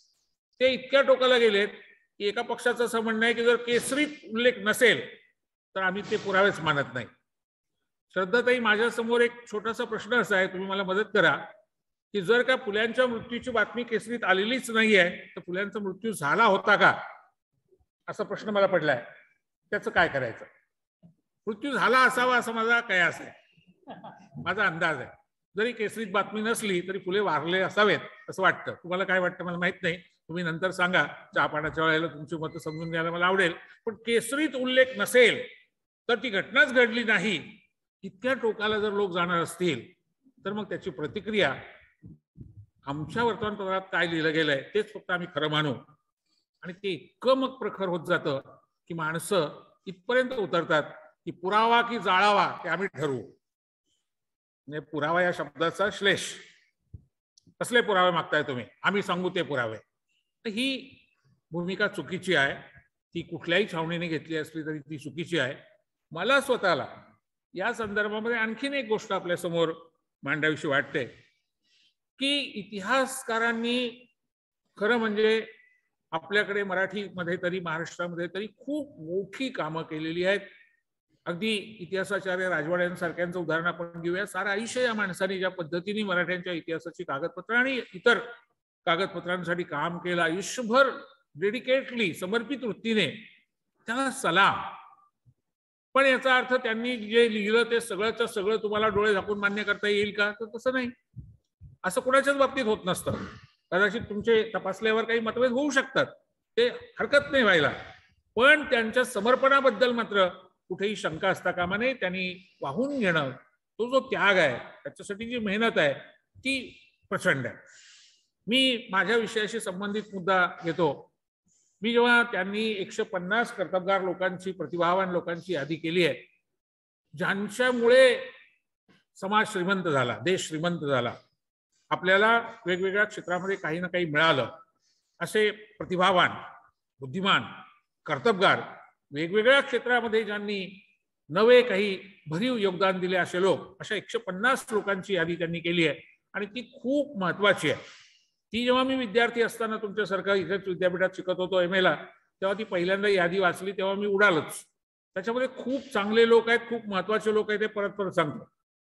ते इतक्या टोकाला गेलेत की एका पक्षाचं असं म्हणणं आहे की जर केसरीत उल्लेख नसेल तर आम्ही ते पुरावेच मानत नाही. श्रद्धाताई, माझ्या समोर एक छोटासा प्रश्न असा आहे, तुम्ही मला मदत करा की जर का फुल्यांच्या मृत्यूची बातमी केसरीत आलेलीच नाहीये तर फुल्यांचा मृत्यू झाला होता का, असा प्रश्न मला पडलाय. त्याचं काय करायचं? मृत्यू झाला असावा असा माझा कयास आहे, माझा अंदाज आहे. जरी केसरीत बातमी नसली तरी फुले वारले असावेत असं वाटतं. तुम्हाला काय वाटतं मला माहित नाही, तुम्ही नंतर सांगा. चहा पाण्याच्या वेळेला तुमची मतं समजून घ्यायला मला आवडेल. पण केसरीत उल्लेख नसेल तर ती घटनाच घडली नाही, इतक्या टोकाला जर लोक जाणार असतील तर मग त्याची प्रतिक्रिया आमच्या वर्तमानपत्रात काय लिहिलं गेलंय तेच फक्त आम्ही खरं मानू. आणि ते इतकं मग प्रखर होत जातं की माणसं इथपर्यंत उतरतात की पुरावा की जाळावा ते आम्ही ठरवू. म्हणजे पुरावा या शब्दाचा श्लेष, कसले पुरावे मागताय तुम्ही, आम्ही सांगू ते पुरावे. तर ही भूमिका चुकीची आहे. ती कुठल्याही छावणीने घेतली असली तरी ती चुकीची आहे. मला स्वतःला या संदर्भामध्ये आणखीन एक गोष्ट आपल्या समोर मांडावीशी वाटते की इतिहासकारांनी खरं म्हणजे आपल्याकडे मराठीमध्ये तरी महाराष्ट्रामध्ये तरी खूप मोठी कामं केलेली आहेत. अगदी इतिहासाचार्य राजवाड्यांसारख्यांचं उदाहरण आपण घेऊया. सारा आयुष्य या माणसाने ज्या पद्धतीने मराठ्यांच्या इतिहासाची कागदपत्र आणि इतर कागदपत्रांसाठी काम केलं, आयुष्यभर डेडिकेटली समर्पित वृत्तीने, त्याला सलाम. पण याचा अर्थ त्यांनी जे लिहिलं ते सगळंच सगळं तुम्हाला डोळे झाकून मान्य करता येईल का? तर तसं नाही. असं कुणाच्याच बाबतीत होत नसतं. कदाचित तुमचे तपासल्यावर काही मतभेद होऊ शकतात, ते हरकत नाही व्हायला. पण त्यांच्या समर्पणाबद्दल मात्र कुठेही शंका असता कामा नये. त्यांनी वाहून घेणं, तो जो त्याग आहे, त्याच्यासाठी जी मेहनत आहे ती प्रचंड आहे. मी माझ्या विषयाशी संबंधित मुद्दा घेतो. मी जेव्हा त्यांनी एकशे पन्नास कर्तबगार लोकांची, प्रतिभावान लोकांची यादी केली आहे, ज्यांच्यामुळे समाज श्रीमंत झाला, देश श्रीमंत झाला, आपल्याला वेगवेगळ्या क्षेत्रामध्ये काही ना काही मिळालं, असे प्रतिभावान, बुद्धिमान, कर्तबगार, वेगवेगळ्या क्षेत्रामध्ये ज्यांनी नवे काही भरीव योगदान दिले असे लोक, अशा एकशे पन्नास लोकांची यादी त्यांनी केली आहे. आणि ती खूप महत्वाची आहे. ती जेव्हा मी विद्यार्थी असताना तुमच्यासारखं इथेच विद्यापीठात शिकत होतो एम एला, तेव्हा ती पहिल्यांदा यादी वाचली तेव्हा मी उडालोच. त्याच्यामध्ये खूप चांगले लोक आहेत, खूप महत्वाचे लोक आहेत, ते परत परत सांगतो.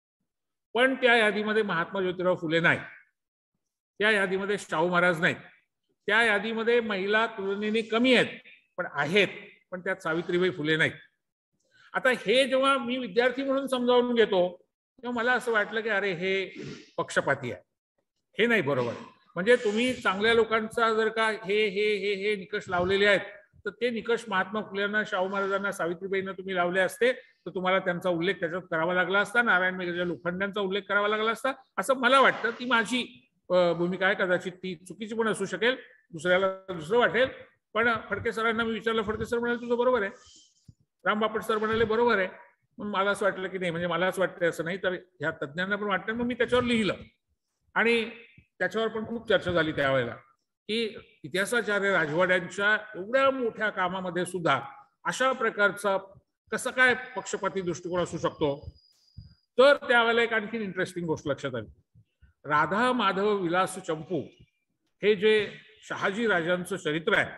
पण त्या यादीमध्ये महात्मा ज्योतिराव फुले नाही, त्या यादीमध्ये शाहू महाराज नाहीत, त्या यादीमध्ये महिला तुलनेने कमी आहेत पण आहेत, पण त्यात सावित्रीबाई फुले नाहीत. आता हे जेव्हा मी विद्यार्थी म्हणून समजावून घेतो तेव्हा मला असं वाटलं की अरे हे पक्षपाती आहे, हे नाही बरोबर. म्हणजे तुम्ही चांगल्या लोकांचा जर का हे हे हे हे निकष लावलेले आहेत तर ते निकष महात्मा फुलेंना, शाहू महाराजांना, सावित्रीबाईंना तुम्ही लावले असते तर तुम्हाला त्यांचा उल्लेख त्याच्यात करावा लागला असता, नारायण मेघराजा लोखंड्यांचा उल्लेख करावा लागला असता, असं मला वाटतं. ती माझी भूमिका आहे, कदाचित ती चुकीची पण असू शकेल, दुसऱ्याला दुसरं वाटेल. पण फडके सरांना मी विचारलं, फडके सर म्हणाले तुझं बरोबर आहे, राम बापट सर म्हणाले बरोबर आहे. मग मला असं वाटलं की नाही, म्हणजे मला असं वाटतं असं नाही तर ह्या तज्ज्ञांना पण वाटतं. मग मी त्याच्यावर लिहिलं आणि त्याच्यावर पण खूप चर्चा झाली त्यावेळेला की इतिहासाचार्य राजवाड्यांच्या एवढ्या मोठ्या कामामध्ये सुद्धा अशा प्रकारचा कसा काय पक्षपाती दृष्टिकोन असू शकतो. तर त्यावेळेला एक आणखी इंटरेस्टिंग गोष्ट लक्षात आली. राधा माधव विलास चंपू हे जे शहाजी राजांचं चरित्र आहे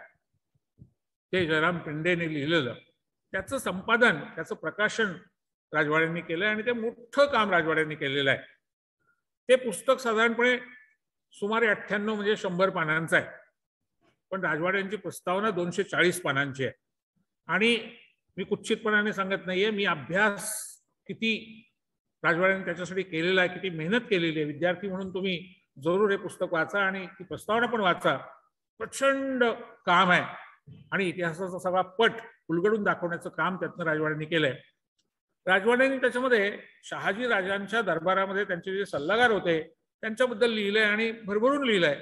ते जयराम पिंडेने लिहिलेलं, त्याचं संपादन, त्याचं प्रकाशन राजवाड्यांनी केलं आणि ते मोठं काम राजवाड्यांनी केलेलं आहे. ते पुस्तक साधारणपणे सुमारे अठ्ठ्याण्णव म्हणजे शंभर पानांचं आहे, पण राजवाड्यांची प्रस्तावना दोनशे चाळीस पानांची आहे. आणि मी कुत्सितपणाने सांगत नाहीये, मी अभ्यास किती राजवाड्यांनी त्याच्यासाठी केलेला आहे, किती मेहनत केलेली आहे. विद्यार्थी म्हणून तुम्ही जरूर हे पुस्तक वाचा आणि ती प्रस्तावना पण वाचा. प्रचंड काम आहे आणि इतिहासाचा सगळा पट उलगडून दाखवण्याचं काम त्यातनं राजवाड्यांनी केलंय. राजवाड्यांनी त्याच्यामध्ये शहाजी राजांच्या दरबारामध्ये त्यांचे जे सल्लागार होते त्यांच्याबद्दल लिहिलंय आणि भरभरून लिहिलंय.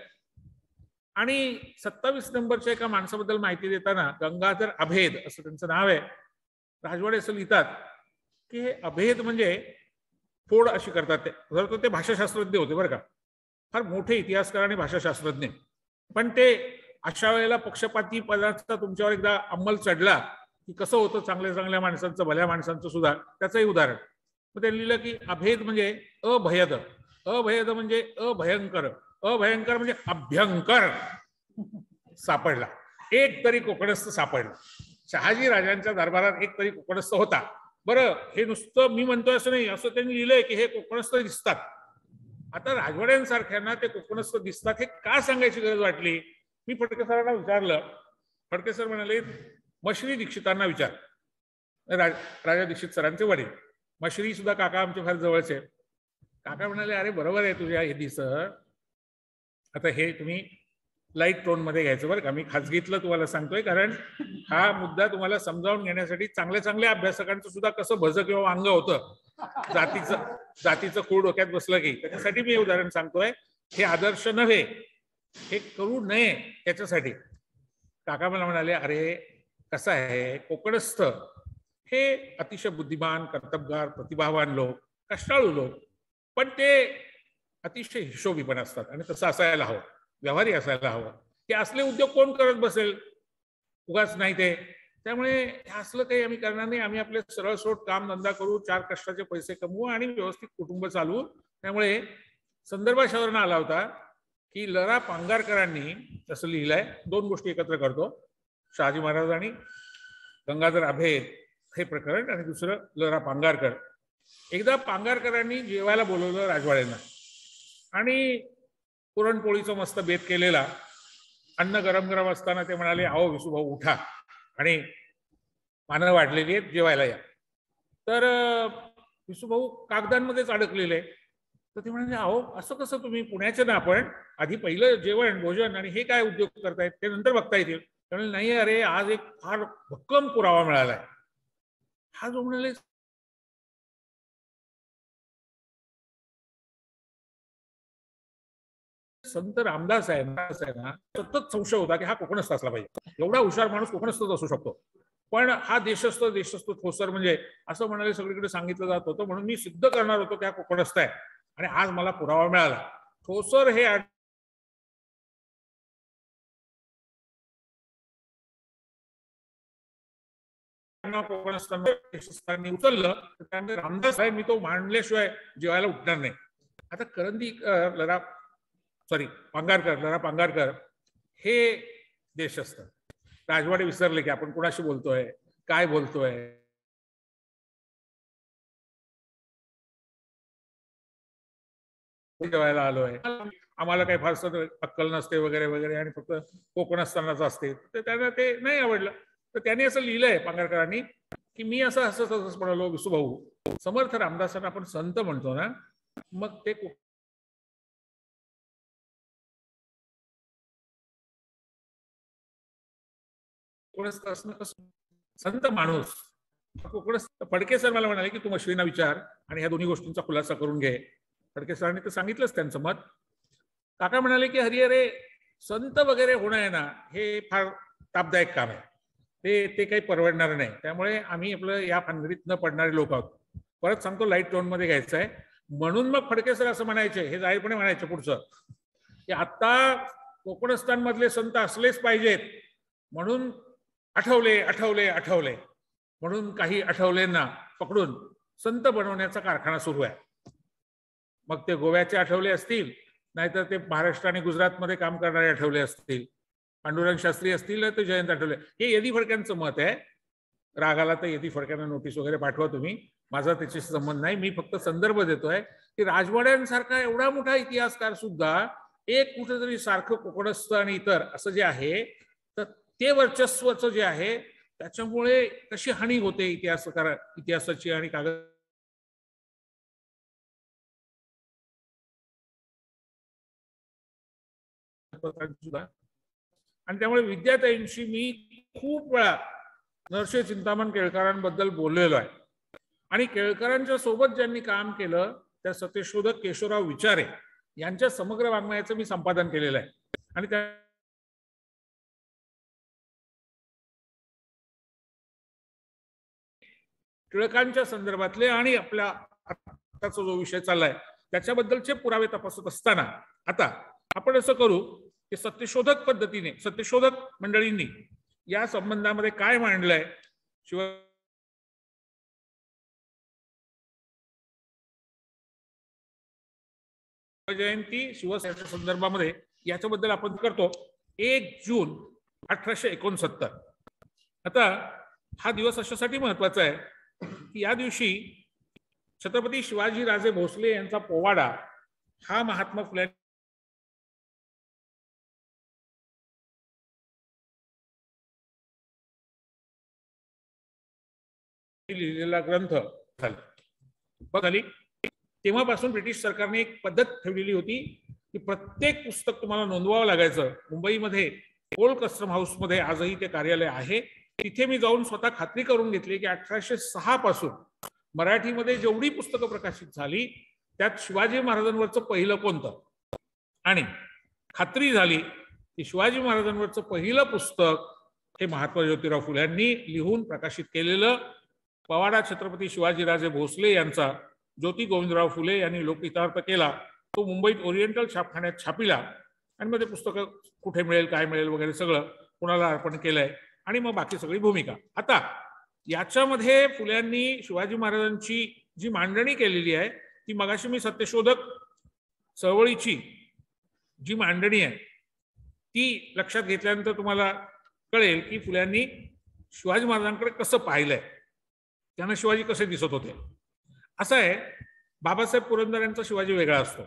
आणि सत्तावीस नंबरच्या एका माणसाबद्दल माहिती देताना गंगाधर अभेद असं त्यांचं नाव आहे. राजवाडे असं लिहितात की हे अभेद म्हणजे फोड अशी करतात. ते खरं तर ते भाषाशास्त्रज्ञ होते बरं का, फार मोठे इतिहासकार आणि भाषाशास्त्रज्ञ. पण ते अशा वेळेला पक्षपाती पदाचा तुमच्यावर एकदा अंमल चढला की कसं होतं चांगल्या चांगल्या माणसांचं, भल्या माणसांचं सुद्धा. त्याचंही उदाहरण मग त्यांनी लिहिलं की अभेद म्हणजे अभयद, अभयद म्हणजे अभयंकर, अभयंकर म्हणजे अभ्यंकर सापडला. एक तरी कोकणस्थ सापडला. शहाजी राजांच्या दरबारात एक तरी कोकणस्थ होता. बरं, हे नुसतं मी म्हणतोय असं नाही, असं त्यांनी लिहिलंय की हे कोकणस्थ दिसतात. आता राजवाड्यांसारख्यांना ते कोकणस्थ दिसतात हे का सांगायची गरज वाटली? मी फडके सरांना विचारलं. फडके सर म्हणाले मश्री दीक्षितांना विचार. राज राजा दीक्षित सरांचे वडील. मश्री सुद्धा काका आमचे फार जवळचे. काका म्हणाले अरे बरोबर आहे तुझ्या हे दिस. आता हे तुम्ही लाईट टोन मध्ये घ्यायचं बरं का, मी खाजगीतलं तुम्हाला सांगतोय, कारण हा मुद्दा तुम्हाला समजावून घेण्यासाठी चांगल्या चांगल्या अभ्यासकांचं सुद्धा कसं भज किंवा वांग होतं जातीचं जातीचं खूळ डोक्यात बसलं की, त्याच्यासाठी मी हे उदाहरण सांगतोय. हे आदर्श नव्हे, हे करू नये त्याच्यासाठी. काका मला म्हणाले अरे कसं आहे, कोकणस्थ हे अतिशय बुद्धिमान, कर्तबगार, प्रतिभावान लोक, कष्टाळू लोक, पण ते अतिशय हिशोबी पण असतात आणि तसं असायला हवं, व्यवहारी असायला हवं. हे असले उद्योग कोण करत बसेल, उगाच नाही ते. त्यामुळे हे असलं काही आम्ही करणार नाही. आम्ही आपले सरळ सोट काम धंदा करू, चार कष्टाचे पैसे कमवू आणि व्यवस्थित कुटुंब चालवू. त्यामुळे संदर्भ अशावरून आला होता की ल रा पांगारकरांनी असं लिहिलंय. दोन गोष्टी एकत्र करतो, शहाजी महाराज आणि गंगाधर अभेद हे प्रकरण आणि दुसरं ल रा पांगारकर. एकदा पांगारकरांनी जेवायला बोलवलं राजवाड्यांना आणि पुरणपोळीचा मस्त बेत केलेला. अन्न गरम गरम असताना ते म्हणाले आओ विसूभाऊ उठा आणि पानं वाढलेली आहेत, जेवायला या. तर विसूभाऊ कागदांमध्येच अडकलेले. तर ते म्हणाले अहो असं कसं, तुम्ही पुण्याचे ना, आपण आधी पहिलं जेवण भोजन आणि हे काय उद्योग करतायत ते नंतर बघता येतील. त्यामुळे नाही अरे आज एक फार भक्कम पुरावा मिळालाय. हा जो म्हणाले संत रामदास आहे ना, सतत संशय होता की हा कोकणस्थ असला पाहिजे. एवढा हुशार माणूस कोकणस्थच असू शकतो, पण हा देशस्थ देशस्थ ठोसर म्हणजे असं म्हणाले सगळीकडे सांगितलं जात होतं. म्हणून मी सिद्ध करणार होतो की हा कोकणस्थ आहे आणि आज मला पुरावा मिळाला. ठोसर हे कोकणस्थांनी उचललं तर त्याने रामदास साहेब मी तो मांडल्याशिवाय जेवायला उठणार नाही. आता करंदी लरा सॉरी पांगारकर लरा पांगारकर हे देशस्थ. राजवाडे विसरले की आपण कुणाशी बोलतोय, काय बोलतोय. जेवायला आलोय, आम्हाला काही फारसं अक्कल नसते वगैरे वगैरे आणि फक्त कोकणस्थानाच असते. तर त्यांना ते नाही आवडलं. तर त्यांनी असं लिहिलंय पांगारकरांनी की मी असं असं असंच म्हणालो विसूभाऊ, समर्थ रामदासांना आपण संत म्हणतो ना, मग ते कोकणस्थ असणं कसं, संत माणूस कोकणस्थ. फडके सर मला म्हणाले की तू मश्रीना विचार आणि ह्या दोन्ही गोष्टींचा खुलासा करून घे. फडके सरांनी तर सांगितलंच त्यांचं मत. काका म्हणाले की हरी अरे संत वगैरे होणं आहे ना, हे फार तापदायक काम आहे. ते ते काही परवडणार नाही. त्यामुळे आम्ही आपलं या भानगडीत न पडणारे लोक आहोत. परत सांगतो, लाईट टोन मध्ये घ्यायचं आहे. म्हणून मग फडके सर असं म्हणायचे, हे जाहीरपणे म्हणायचे पुढचं, की आता कोकणस्थान मधले संत असलेच पाहिजेत, म्हणून आठवले आठवले आठवले म्हणून काही आठवलेंना पकडून संत बनवण्याचा कारखाना सुरू आहे. मग ते गोव्याचे आठवले असतील, नाहीतर ते महाराष्ट्र आणि गुजरातमध्ये काम करणारे आठवले असतील, पांडुरंग शास्त्री असतील, तर जयंत आठवले. हे यदी फडक्यांचं मत आहे. रागाला तर यदी फडक्यांना नोटीस वगैरे पाठवा तुम्ही, माझा त्याच्याशी संबंध नाही. मी फक्त संदर्भ देतोय की राजवाड्यांसारखा एवढा मोठा इतिहासकार सुद्धा एक कुठेतरी सारखं कोकणस्थ आणि इतर असं जे आहे, तर ते वर्चस्वचं जे आहे त्याच्यामुळे कशी हानी होते इतिहासकार इतिहासाची आणि कागद सुद्धा. आणि त्यामुळे विद्यार्थ्यांशी मी खूप वेळा नरसी चिंतामण केळकरांबद्दल बोललेलो आहे. आणि केळकरांच्या सोबत ज्यांनी काम केलं त्या सत्यशोधक केशवराव विचारे यांच्या समग्र वाङ्मयाचं मी संपादन केलेलं आहे. आणि त्या टिळकांच्या संदर्भातले आणि आपल्या आताचा जो विषय चाललाय त्याच्याबद्दलचे पुरावे तपासत असताना आता आपण असं करू की सत्यशोधक पद्धतीने सत्यशोधक मंडळींनी या संबंधामध्ये काय मांडलंय, शिव जयंती शिवसेनेच्या संदर्भामध्ये याच्याबद्दल आपण करतो. एक जून अठराशे एकोणसत्तर. आता हा दिवस अशासाठी महत्वाचा आहे की या दिवशी छत्रपती शिवाजी राजे भोसले यांचा पोवाडा हा महात्मा फुले लिहिलेला ग्रंथ झाली. तेव्हापासून ब्रिटिश सरकारने एक पद्धत ठेवलेली होती की प्रत्येक पुस्तक तुम्हाला नोंदवावं लागायचं. मुंबईमध्ये ओल्ड कस्टम हाऊसमध्ये आजही ते कार्यालय आहे. तिथे मी जाऊन स्वतः खात्री करून घेतली की अठराशे सहा पासून मराठीमध्ये जेवढी पुस्तकं प्रकाशित झाली त्यात शिवाजी महाराजांवरचं पहिलं कोणतं, आणि खात्री झाली की शिवाजी महाराजांवरचं पहिलं पुस्तक हे महात्मा ज्योतिराव फुले यांनी लिहून प्रकाशित केलेलं पवाडा छत्रपती शिवाजीराजे भोसले यांचा ज्योती गोविंदराव फुले यांनी लोकहितार्थ केला. तो मुंबईत ओरिएंटल छापखान्यात छापिला आणि मग ते पुस्तकं कुठे मिळेल काय मिळेल वगैरे सगळं कुणाला अर्पण केलंय आणि मग बाकी सगळी भूमिका. आता याच्यामध्ये फुल्यांनी शिवाजी महाराजांची जी मांडणी केलेली आहे ती मगाशी मी सत्यशोधक चळवळीची जी मांडणी आहे ती लक्षात घेतल्यानंतर तुम्हाला कळेल की फुल्यांनी शिवाजी महाराजांकडे कसं पाहिलंय, त्यांना शिवाजी कसे दिसत होते. असं आहे, बाबासाहेब पुरंदर यांचा शिवाजी वेगळा असतो.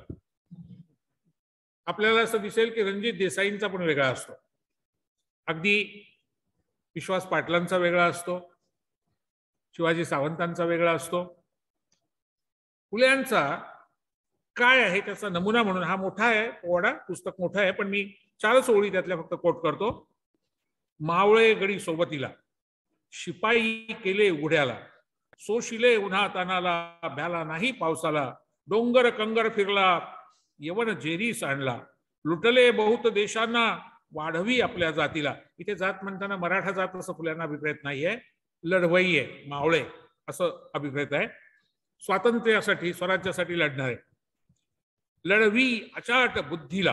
आपल्याला असं दिसेल की रणजित देसाईंचा पण वेगळा असतो. अगदी विश्वास पाटलांचा वेगळा असतो, शिवाजी सावंतांचा वेगळा असतो. फुल्यांचा काय आहे त्याचा नमुना म्हणून हा मोठा आहे पोवाडा, पुस्तक मोठं आहे, पण मी चारच ओळी त्यातल्या फक्त कोट करतो. मावळे गडी सोबतीला, शिपाई केले उघड्याला, सोशिले उन्हा तानाला, भ्याला नाही पावसाला, डोंगर कंगर फिरला, यवन जेरीस आणला, लुटले बहुत देशांना, वाढवी आपल्या जातीला. इथे जात म्हणताना मराठा जात असं फुल्यांना अभिप्रेत नाहीये, लढवई आहे, मावळे असं अभिप्रेत आहे. स्वातंत्र्यासाठी स्वराज्यासाठी लढणारे. लढवी अचाट बुद्धीला,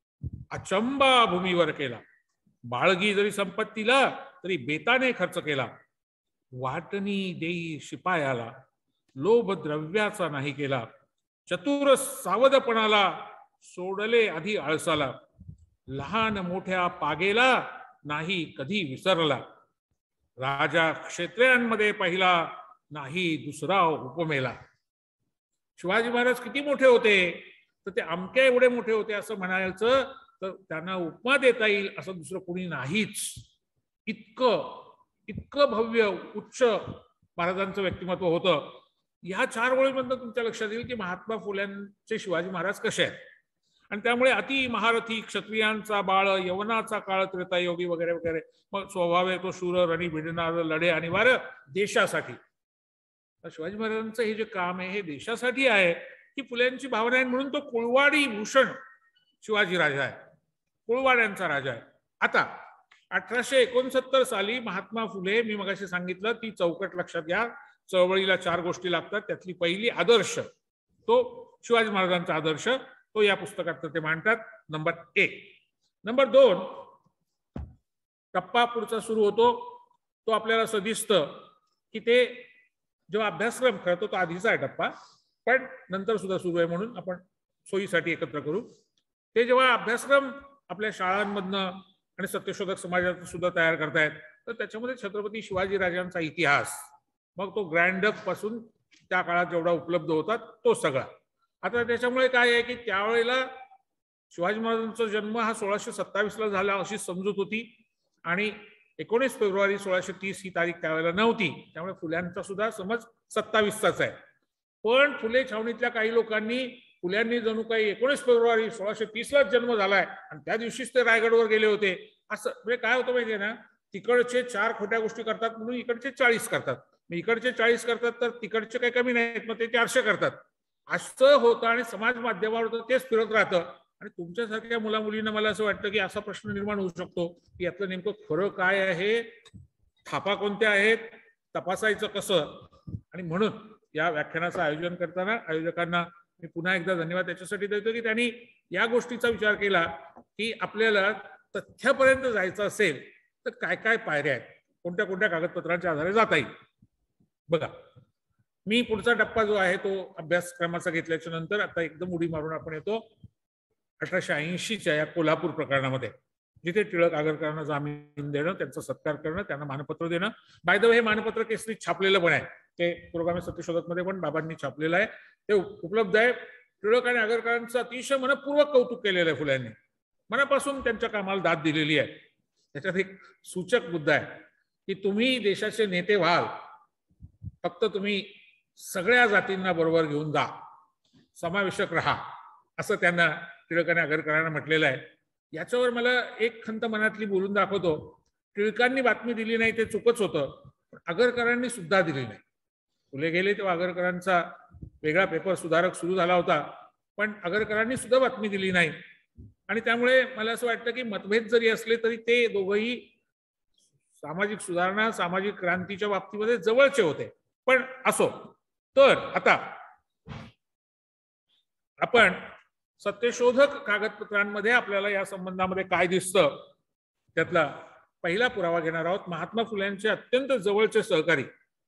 अचंबा भूमीवर केला, बाळगी जरी संपत्तीला तरी बेताने खर्च केला, वाटणी देई शिपायाला, लोभ द्रव्याचा नाही केला, चतुर सावधपणाला, सोडले आधी आळसाला, लहान मोठ्या पागेला नाही कधी विसरला, राजा क्षेत्र्यांमध्ये पहिला नाही दुसरा उपमेला. शिवाजी महाराज किती मोठे होते तर ते अमक्या एवढे मोठे होते असं म्हणायचं तर त्यांना उपमा देता येईल असं दुसरं कोणी नाहीच. इतकं इतकं भव्य उच्च महाराजांचं व्यक्तिमत्व होतं. या चार ओळींमधून तुमच्या लक्षात येईल की महात्मा फुल्यांचे शिवाजी महाराज कसे आहेत. आणि त्यामुळे अति महारथी, क्षत्रियांचा बाळ, यवनाचा काळ, त्रेतायोगी वगैरे वगैरे. मग स्वभाव आहे तो शूर, रणी भिडणार, लढे आणि वार देशासाठी. शिवाजी महाराजांचं हे जे काम आहे हे देशासाठी आहे की फुल्यांची भावना आहे. म्हणून तो कुळवाडी भूषण शिवाजी राजा आहे, कुळवाड्यांचा राजा आहे. आता अठराशे एकोणसत्तर साली महात्मा फुले, मी मगाशी सांगितलं ती चौकट लक्षात घ्या, चळवळीला चार गोष्टी लागतात, त्यातली पहिली आदर्श, तो शिवाजी महाराजांचा आदर्श, तो या पुस्तकात ते मांडतात. नंबर एक. नंबर दोन, टप्पा पुढचा सुरू होतो, तो आपल्याला असं दिसतं की ते जेव्हा अभ्यासक्रम खरं तो आधीचा आहे टप्पा, पण नंतर सुद्धा सुरू आहे म्हणून आपण सोयीसाठी एकत्र करू. ते जेव्हा अभ्यासक्रम आपल्या शाळांमधनं आणि सत्यशोधक समाजात सुद्धा तयार करतायत, तर त्याच्यामध्ये छत्रपती शिवाजी राजांचा इतिहास, मग तो ग्रँडअप पासून त्या काळात जेवढा उपलब्ध होता तो सगळा. आता त्याच्यामुळे काय आहे की त्यावेळेला शिवाजी महाराजांचा जन्म हा सोळाशे सत्तावीस ला झाला अशी समजूत होती, आणि एकोणीस फेब्रुवारी सोळाशे तीस ही तारीख त्यावेळेला नव्हती, त्यामुळे फुल्यांचा सुद्धा समज सत्तावीसचाच आहे. पण फुले छावणीतल्या काही लोकांनी फुल्यांनी जणू काही एकोणीस फेब्रुवारी सोळाशे तीस लाच जन्म झालाय आणि त्या दिवशीच ते रायगडवर गेले होते, असं म्हणजे काय होतं माहितीये ना, तिकडचे चार खोट्या गोष्टी करतात म्हणून इकडचे चाळीस करतात, इकडचे चाळीस करतात तर तिकडचे काही कमी नाहीत, मग ते चारशे करतात, असं होतं. आणि समाज माध्यमावर तेच फिरत राहतं. आणि तुमच्यासारख्या मुला मुलींना मला असं वाटतं की असा प्रश्न निर्माण होऊ शकतो की यातलं नेमकं खरं काय आहे, थापा कोणत्या आहेत, तपासायचं कसं. आणि म्हणून या व्याख्यानाचं आयोजन करताना आयोजकांना मी पुन्हा एकदा धन्यवाद त्याच्यासाठी देतो की त्यांनी या गोष्टीचा विचार केला की आपल्याला तथ्यापर्यंत जायचं असेल तर काय काय पायऱ्या आहेत, कोणत्या कोणत्या कागदपत्रांच्या आधारे जाता येईल. बघा, मी पुढचा टप्पा जो आहे तो अभ्यासक्रमाचा घेतल्याच्या नंतर आता एकदम उडी मारून आपण येतो अठराशे ऐंशीच्या या कोल्हापूर प्रकरणामध्ये, जिथे टिळक आगरकरांना जामीन देणं, त्यांचा सत्कार करणं, त्यांना मानपत्र देणं. बाय द वे हे मानपत्र केसरी छापलेलं पण आहे, ते पुरोगामी सत्यशोधक मध्ये पण बाबांनी छापलेलं आहे, ते उपलब्ध आहे. टिळक आणि आगरकरांचं अतिशय मनपूर्वक कौतुक केलेलं आहे फुल्यांनी, मनापासून त्यांच्या कामाला दाद दिलेली आहे. त्याच्यात एक सूचक मुद्दा आहे की तुम्ही देशाचे नेते व्हाल, फक्त तुम्ही सगळ्या जातींना बरोबर घेऊन जा, समावेशक राहा, असं त्यांना टिळक आणि आगरकरांना म्हटलेलं आहे. याच्यावर मला एक खंत मनातली बोलून दाखवतो. टिळकांनी बातमी दिली नाही ते चुकच होतं, पण आगरकरांनी सुद्धा दिली नाही. फुले गेले तेव्हा आगरकरांचा वेगळा पेपर सुधारक सुरू झाला होता, पण आगरकरांनी सुद्धा बातमी दिली नाही. आणि त्यामुळे मला असं वाटतं की मतभेद जरी असले तरी ते दोघंही सामाजिक सुधारणा, सामाजिक क्रांतीच्या बाबतीमध्ये जवळचे होते. पण असो, तर आता आपण सत्यशोधक कागदपत्रांमध्ये आपल्याला या संबंधामध्ये काय दिसतं त्यातला पहिला पुरावा घेणार आहोत. महात्मा फुल्यांचे अत्यंत जवळचे सहकारी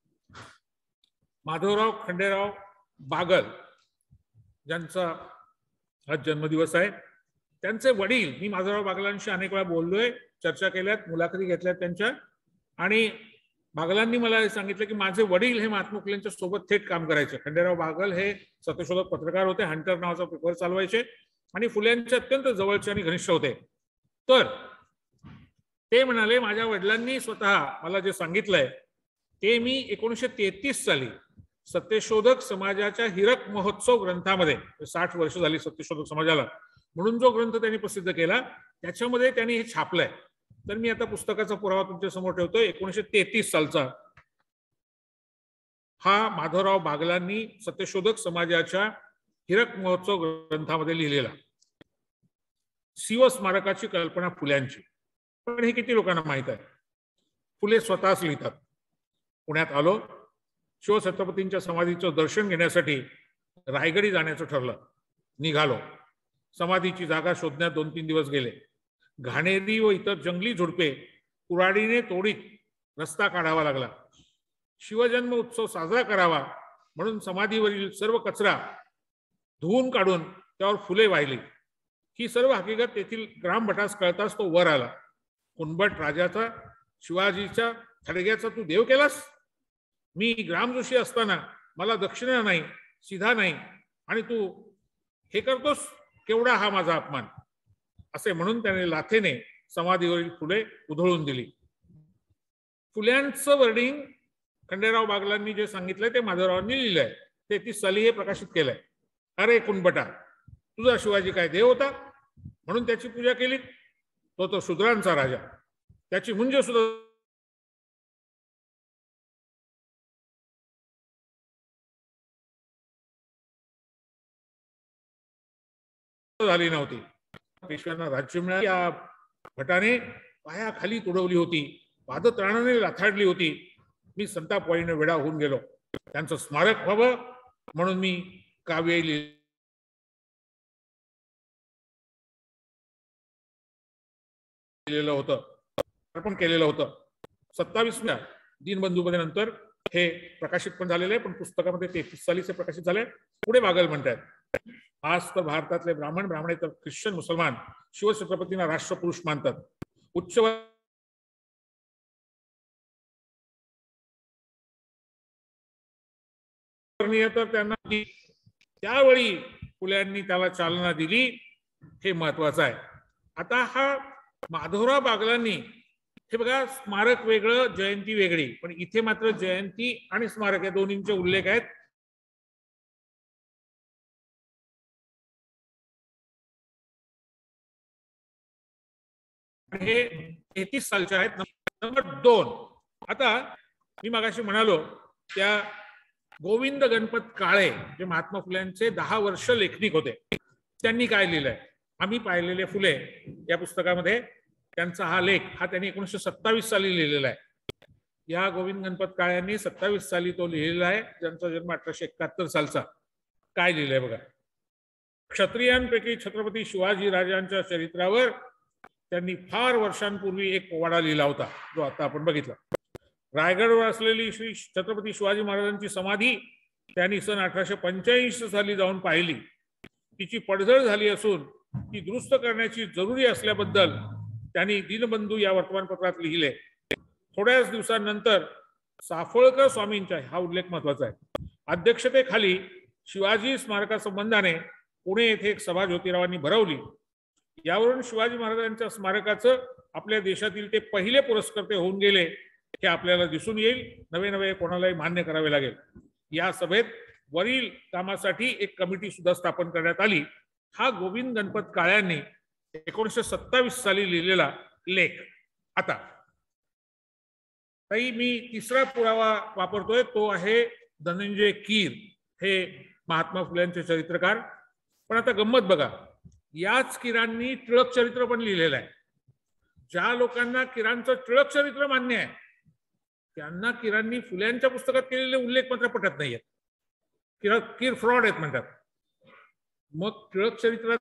माधवराव खंडेराव बागल, ज्यांचा आज जन्मदिवस आहे, त्यांचे वडील, मी माधवराव बागलांशी अनेक वेळा बोललोय, चर्चा केल्यात, मुलाखती घेतल्यात त्यांच्या, आणि बागलांनी मला सांगितलं की माझे वडील हे महात्मा फुलेंच्या सोबत थेट काम करायचे. खंडेराव बागल हे सत्यशोधक पत्रकार होते, हंटर नावाचा पेपर चालवायचे आणि फुल्यांचे अत्यंत जवळचे आणि घनिष्ठ होते. तर ते म्हणाले, माझ्या वडिलांनी स्वतः मला जे सांगितलंय ते मी एकोणीसशे तेहतीस साली सत्यशोधक समाजाच्या हिरक महोत्सव ग्रंथामध्ये, साठ वर्ष झाली सत्यशोधक समाजाला, म्हणून जो ग्रंथ त्यांनी प्रसिद्ध केला त्याच्यामध्ये त्यांनी हे छापलंय. तर मी आता पुस्तकाचा पुरावा तुमच्या समोर ठेवतोय. एकोणीसशे तेहतीस सालचा हा माधवराव बागलांनी सत्यशोधक समाजाच्या हिरक महोत्सव ग्रंथामध्ये लिहिलेला शिव स्मारकाची कल्पना फुल्यांची. पण हे किती लोकांना माहित आहे? फुले स्वतःच लिहितात, पुण्यात आलो, शिवछत्रपतींच्या समाधीचं दर्शन घेण्यासाठी रायगडी जाण्याचं ठरलं, निघालो. समाधीची जागा शोधण्यात दोन तीन दिवस गेले. घाणेरी व इतर जंगली झुडपे कुऱ्हाडीने तोडीत रस्ता काढावा लागला. शिवजन्म उत्सव साजरा करावा म्हणून समाधीवरील सर्व कचरा धुवून काढून त्यावर फुले वाहिली. ही सर्व हकीकत तेथील ग्रामभटास कळताच तो वर आला. कुणबट राजाचा, शिवाजीच्या थडग्याचा तू देव केलास? मी ग्रामजोशी असताना मला दक्षिणा नाही, सीधा नाही, आणि तू हे करतोस, केवढा हा माझा अपमान, असे म्हणून त्याने लाथेने समाधीवरील फुले उधळून दिली. फुल्यांचं वर्डिंग खंडेराव बागलांनी जे सांगितलंय ते माधवरावांनी लिहिलंय. तेहतीस साली हे प्रकाशित केलंय. अरे कुणबटा, तुझा शिवाजी काय देव होता म्हणून त्याची पूजा केली? तो तो शूद्रांचा राजा, त्याची मुंज सुद्धा झाली नव्हती. पेशव्यांना राज्य मिळाले. या भटाने पायाखाली तुडवली होती, पादत्राणाने लाथाडली होती. मी संतापवाईने वेडा होऊन गेलो. त्यांचं स्मारक व्हावं म्हणून मी काव्य लिहिलेलं होतं, अर्पण केलेलं होतं. सत्तावीसव्या दीनबंधूमध्ये नंतर हे प्रकाशित पण झालेलं आहे, पण पुस्तकामध्ये तेहतीस सालीचे प्रकाशित झाले. पुढे बागल म्हणतात, आज तर भारतातले ब्राह्मण ब्राह्मणेतर ख्रिश्चन मुसलमान शिवछत्रपतींना राष्ट्रपुरुष मानतात. उच्च तर त्यांना त्यावेळी फुल्यांनी त्याला चालना दिली, हे महत्वाचं आहे. आता हा माधवराव बागलांनी, हे बघा, स्मारक वेगळं जयंती वेगळी, पण इथे मात्र जयंती आणि स्मारक या दोन्हींचे उल्लेख आहेत. हे तेहतीस सालचे आहेत. नंबर दोन, आता मी मगाशी म्हणालो त्या गोविंद गणपत काळे जे महात्मा फुल्यांचे दहा वर्ष लेखनिक होते, त्यांनी काय लिहिलंय? आम्ही पाहिलेले फुले या पुस्तकामध्ये त्यांचा हा लेख हा त्यांनी एकोणीसशे सत्तावीस साली लिहिलेला आहे. या गोविंद गणपत काळ्यांनी सत्तावीस साली तो लिहिलेला आहे, ज्यांचा जन्म अठराशे एकाहत्तर सालचा. काय लिहिलंय बघा. क्षत्रियांपैकी छत्रपती शिवाजी राजांच्या चरित्रावर त्यांनी फार वर्षांपूर्वी एक पोवाडा लिहिला होता, जो आता आपण बघितला. रायगडवर असलेली श्री छत्रपती शिवाजी महाराजांची समाधी त्यांनी सन अठराशे पंच्याऐंशी साली जाऊन पाहिली. तिची पडझड झाली असून ती दुरुस्त करण्याची जरुरी असल्याबद्दल त्यांनी दीनबंधू या वर्तमानपत्रात लिहिले. थोड्याच दिवसांनंतर साफळकर स्वामींच्या, हा उल्लेख महत्वाचा आहे, अध्यक्षतेखाली शिवाजी स्मारकासंबंधाने पुणे येथे एक सभा ज्योतिरावांनी भरवली. यावरून शिवाजी महाराजांच्या स्मारकाचं आपल्या देशातील ते पहिले पुरस्कर्ते होऊन गेले हे आपल्याला दिसून येईल. नवे नवे कोणालाही मान्य करावे लागेल. या सभेत वरील कामासाठी एक कमिटी सुद्धा स्थापन करण्यात आली. हा गोविंद गणपत काळ्यांनी एकोणीसशे सत्तावीस साली लिहिलेला लेख. आता ताई मी तिसरा पुरावा वापरतोय, तो आहे धनंजय कीर, हे महात्मा फुल्यांचे चरित्रकार. पण आता गंमत बघा, याच कीरांनी टिळक चरित्र पण लिहिलेलं आहे. ज्या लोकांना कीरांचं टिळक चरित्र मान्य आहे त्यांना कीरांनी फुल्यांच्या पुस्तकात केलेले उल्लेख मात्र पटत नाहीयेत. कीर कीर फ्रॉड आहेत म्हणतात. मग टिळक चरित्रात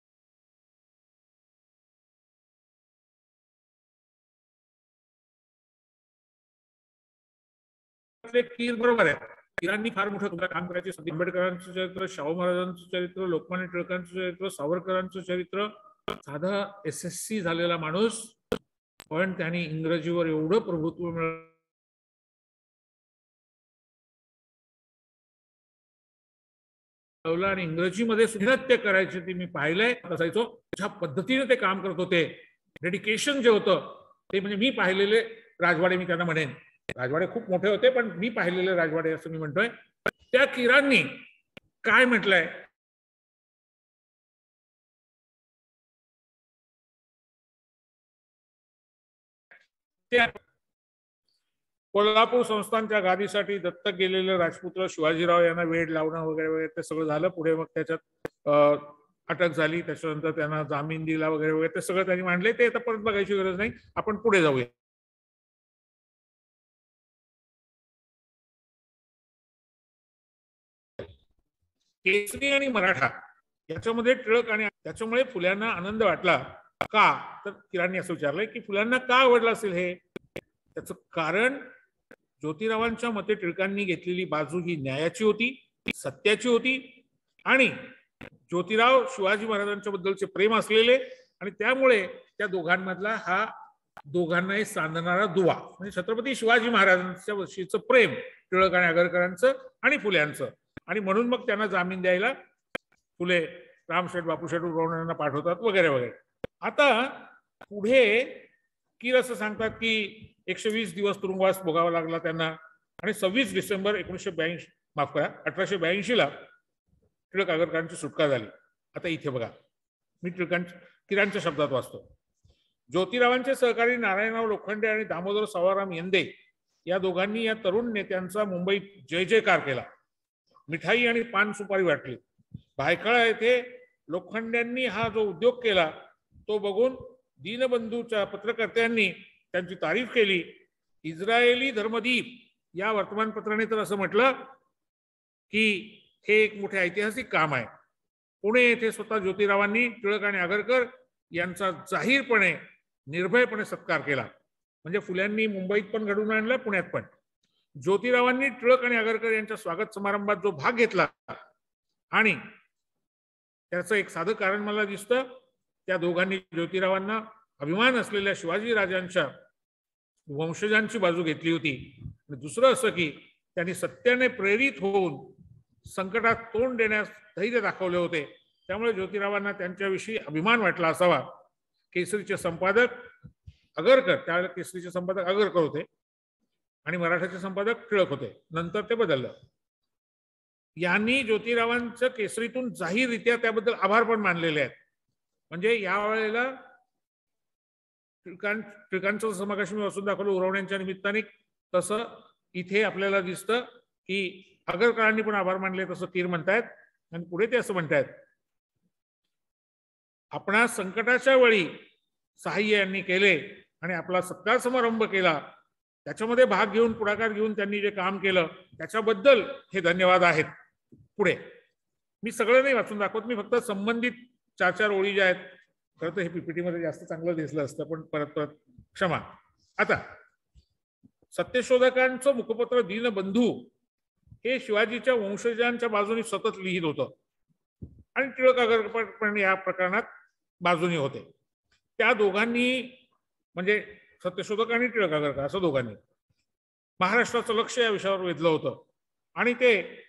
कीर बरोबर आहे. कीरांनी फार मोठं काम करायचे. आंबेडकरांचं चरित्र, शाहू महाराजांचं चरित्र, लोकमान्य टिळकांचं चरित्र, सावरकरांचं चरित्र. साधा एस एस सी झालेला माणूस, पण त्यांनी इंग्रजीवर एवढं प्रभुत्व मिळवलं आणि इंग्रजीमध्ये नृत्य करायचे ते मी पाहिलंय. असायचो ज्या पद्धतीने ते काम करत होते, डेडिकेशन जे होतं ते, म्हणजे मी पाहिलेले राजवाडे, मी त्यांना म्हणेन राजवाडे खूप मोठे होते, पण मी पाहिलेले राजवाडे असं मी म्हणतोय. त्या कीरांनी काय म्हटलंय, त्या कोल्हापूर संस्थानच्या गादीसाठी दत्तक गेलेले राजपुत्र शिवाजीराव यांना वेड लावणं वगैरे वगैरे ते सगळं झालं. पुढे मग त्याच्यात अटक झाली, त्याच्यानंतर त्यांना जामीन दिला वगैरे वगैरे ते सगळं त्यांनी मांडले. ते आता परत बघायची गरज नाही, आपण पुढे जाऊया. केसरी आणि मराठा याच्यामध्ये टिळक आणि त्याच्यामुळे फुल्यांना आनंद वाटला का, तर कीरांनी असं विचारलंय की फुल्यांना का आवडलं असेल हे. त्याचं कारण ज्योतिरावांच्या मते टिळकांनी घेतलेली बाजू ही न्यायाची होती, सत्याची होती, आणि ज्योतिराव शिवाजी महाराजांच्या बद्दलचे प्रेम असलेले, आणि त्यामुळे त्या दोघांमधला हा दोघांनाही सांधणारा दुवा म्हणजे छत्रपती शिवाजी महाराजांच्या वर्षीचं प्रेम टिळक आणि आगरकरांचं आणि फुल्यांचं. आणि म्हणून मग त्यांना जामीन द्यायला फुले रामशेठ बापूशेठ उरवणाऱ्यांना पाठवतात वगैरे वगैरे. आता पुढे कीर असं सांगतात की एकशे वीस दिवस तुरुंगवास भोगावा लागला त्यांना, आणि सव्वीस डिसेंबर एकोणीसशे ब्याऐंशी माफ करा अठराशे ब्याऐंशी ला टिळक आगरकरांची सुटका झाली. आता इथे बघा, मी टिळकांच्या कीरांच्या शब्दात वाचतो. ज्योतिरावांचे सहकारी नारायणराव लोखंडे आणि दामोदर सावळाराम यंदे या दोघांनी या तरुण नेत्यांचा मुंबईत जय जयकार केला. मिठाई आणि पान सुपारी वाटली. भायखळा येथे लोखंड्यांनी हा जो उद्योग केला तो बघून दीनबंधूच्या पत्रकर्त्यांनी त्यांची तारीफ केली. इस्रायली धर्मदीप या वर्तमानपत्राने तर असं म्हटलं की हे एक मोठे ऐतिहासिक काम आहे. पुणे येथे स्वतः ज्योतिरावांनी टिळक आणि आगरकर यांचा जाहीरपणे निर्भयपणे सत्कार केला. म्हणजे फुल्यांनी मुंबईत पण घडवून आणलं, पुण्यात पण. ज्योतिरावांनी टिळक आणि आगरकर यांच्या स्वागत समारंभात जो भाग घेतला आणि त्याचं एक साधं कारण मला दिसतं, त्या दोघांनी ज्योतिरावांना अभिमान असलेल्या शिवाजी राजांच्या वंशजांची बाजू घेतली होती. आणि दुसरं असं की त्यांनी सत्याने प्रेरित होऊन संकटात तोंड देण्यास धैर्य दाखवले होते. त्यामुळे ज्योतिरावांना त्यांच्याविषयी अभिमान वाटला असावा. केसरीचे संपादक आगरकर, त्यावेळेला केसरीचे संपादक आगरकर होते आणि मराठाचे संपादक टिळक होते. नंतर ते बदललं. यांनी ज्योतिरावांचं केसरीतून जाहीररित्या त्याबद्दल आभार पण मानलेले आहेत. म्हणजे यावेळेला टिळकां टिळकांचं समाकाशी मी वाचून दाखवलं उरवण्यांच्या निमित्ताने, तसं इथे आपल्याला दिसतं की आगरकरांनी पण आभार मानले, तसं कीर म्हणतायत. आणि पुढे ते असं म्हणतायत, आपणा संकटाच्या वेळी सहाय्य यांनी केले आणि आपला सत्कार समारंभ केला. त्याच्यामध्ये भाग घेऊन पुढाकार घेऊन त्यांनी जे काम केलं त्याच्याबद्दल हे धन्यवाद आहेत. पुढे मी सगळं नाही वाचून दाखवत, मी फक्त संबंधित चार चार ओळी ज्या आहेत. खरं तर हे पीपीटी मध्ये जास्त चांगलं दिसलं असतं, पण परत परत क्षमा. आता सत्यशोधकांचं मुखपत्र दीनबंधू हे शिवाजीच्या वंशजांच्या बाजूने सतत लिहित होतं आणि टिळक आगरकर पण या प्रकरणात बाजूनी होते. त्या दोघांनी म्हणजे सत्यशोधक आणि टिळक आगरकर असं दोघांनी महाराष्ट्राचं लक्ष या विषयावर वेधलं होतं. आणि ते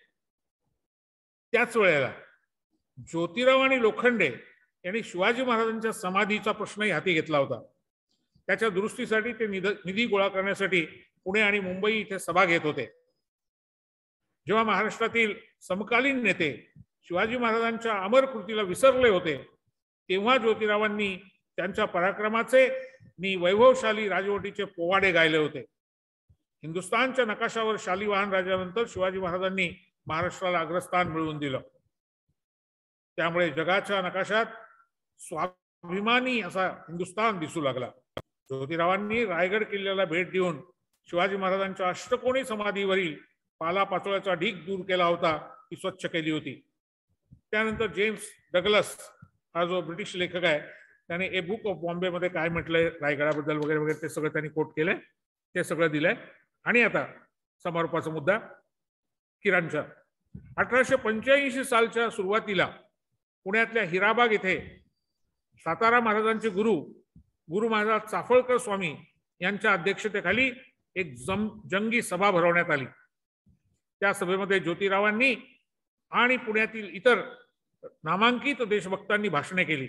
त्याच वेळेला ज्योतिराव आणि लोखंडे यांनी शिवाजी महाराजांच्या समाधीचा प्रश्नही हाती घेतला होता. त्याच्या दुरुस्तीसाठी ते निधी गोळा करण्यासाठी पुणे आणि मुंबई इथे सभा घेत होते. जेव्हा महाराष्ट्रातील समकालीन नेते शिवाजी महाराजांच्या अमर कृतीला विसरले होते, तेव्हा ज्योतिरावांनी त्यांच्या पराक्रमाचे नि वैभवशाली राजवटीचे पोवाडे गायले होते. हिंदुस्थानच्या नकाशावर शालिवाहन राजानंतर शिवाजी महाराजांनी महाराष्ट्राला अग्रस्थान मिळवून दिलं. त्यामुळे जगाच्या नकाशात स्वाभिमानी असा हिंदुस्थान दिसू लागला. ज्योतिरावांनी रायगड किल्ल्याला भेट देऊन शिवाजी महाराजांच्या अष्टकोनी समाधीवरील पालापाचोळ्याचा ढीग दूर केला होता, ती स्वच्छ केली होती. त्यानंतर जेम्स डगलस हा जो ब्रिटिश लेखक आहे, त्याने ए बुक ऑफ बॉम्बे मध्ये काय म्हटलंय रायगडाबद्दल वगैरे वगैरे ते सगळं त्यांनी कोट केलंय, ते सगळं दिलंय. आणि आता समारोपाचा मुद्दा किरांच्या अठराशे पंच्याऐंशी सालच्या सुरुवातीला पुण्यातल्या हिराबाग येथे सातारा महाराजांचे गुरु गुरु महाराज चाफळकर स्वामी यांच्या अध्यक्षतेखाली एक जम जंगी सभा भरवण्यात आली. त्या सभेमध्ये ज्योतिरावांनी आणि पुण्यातील इतर नामांकित देशभक्तांनी भाषणे केली.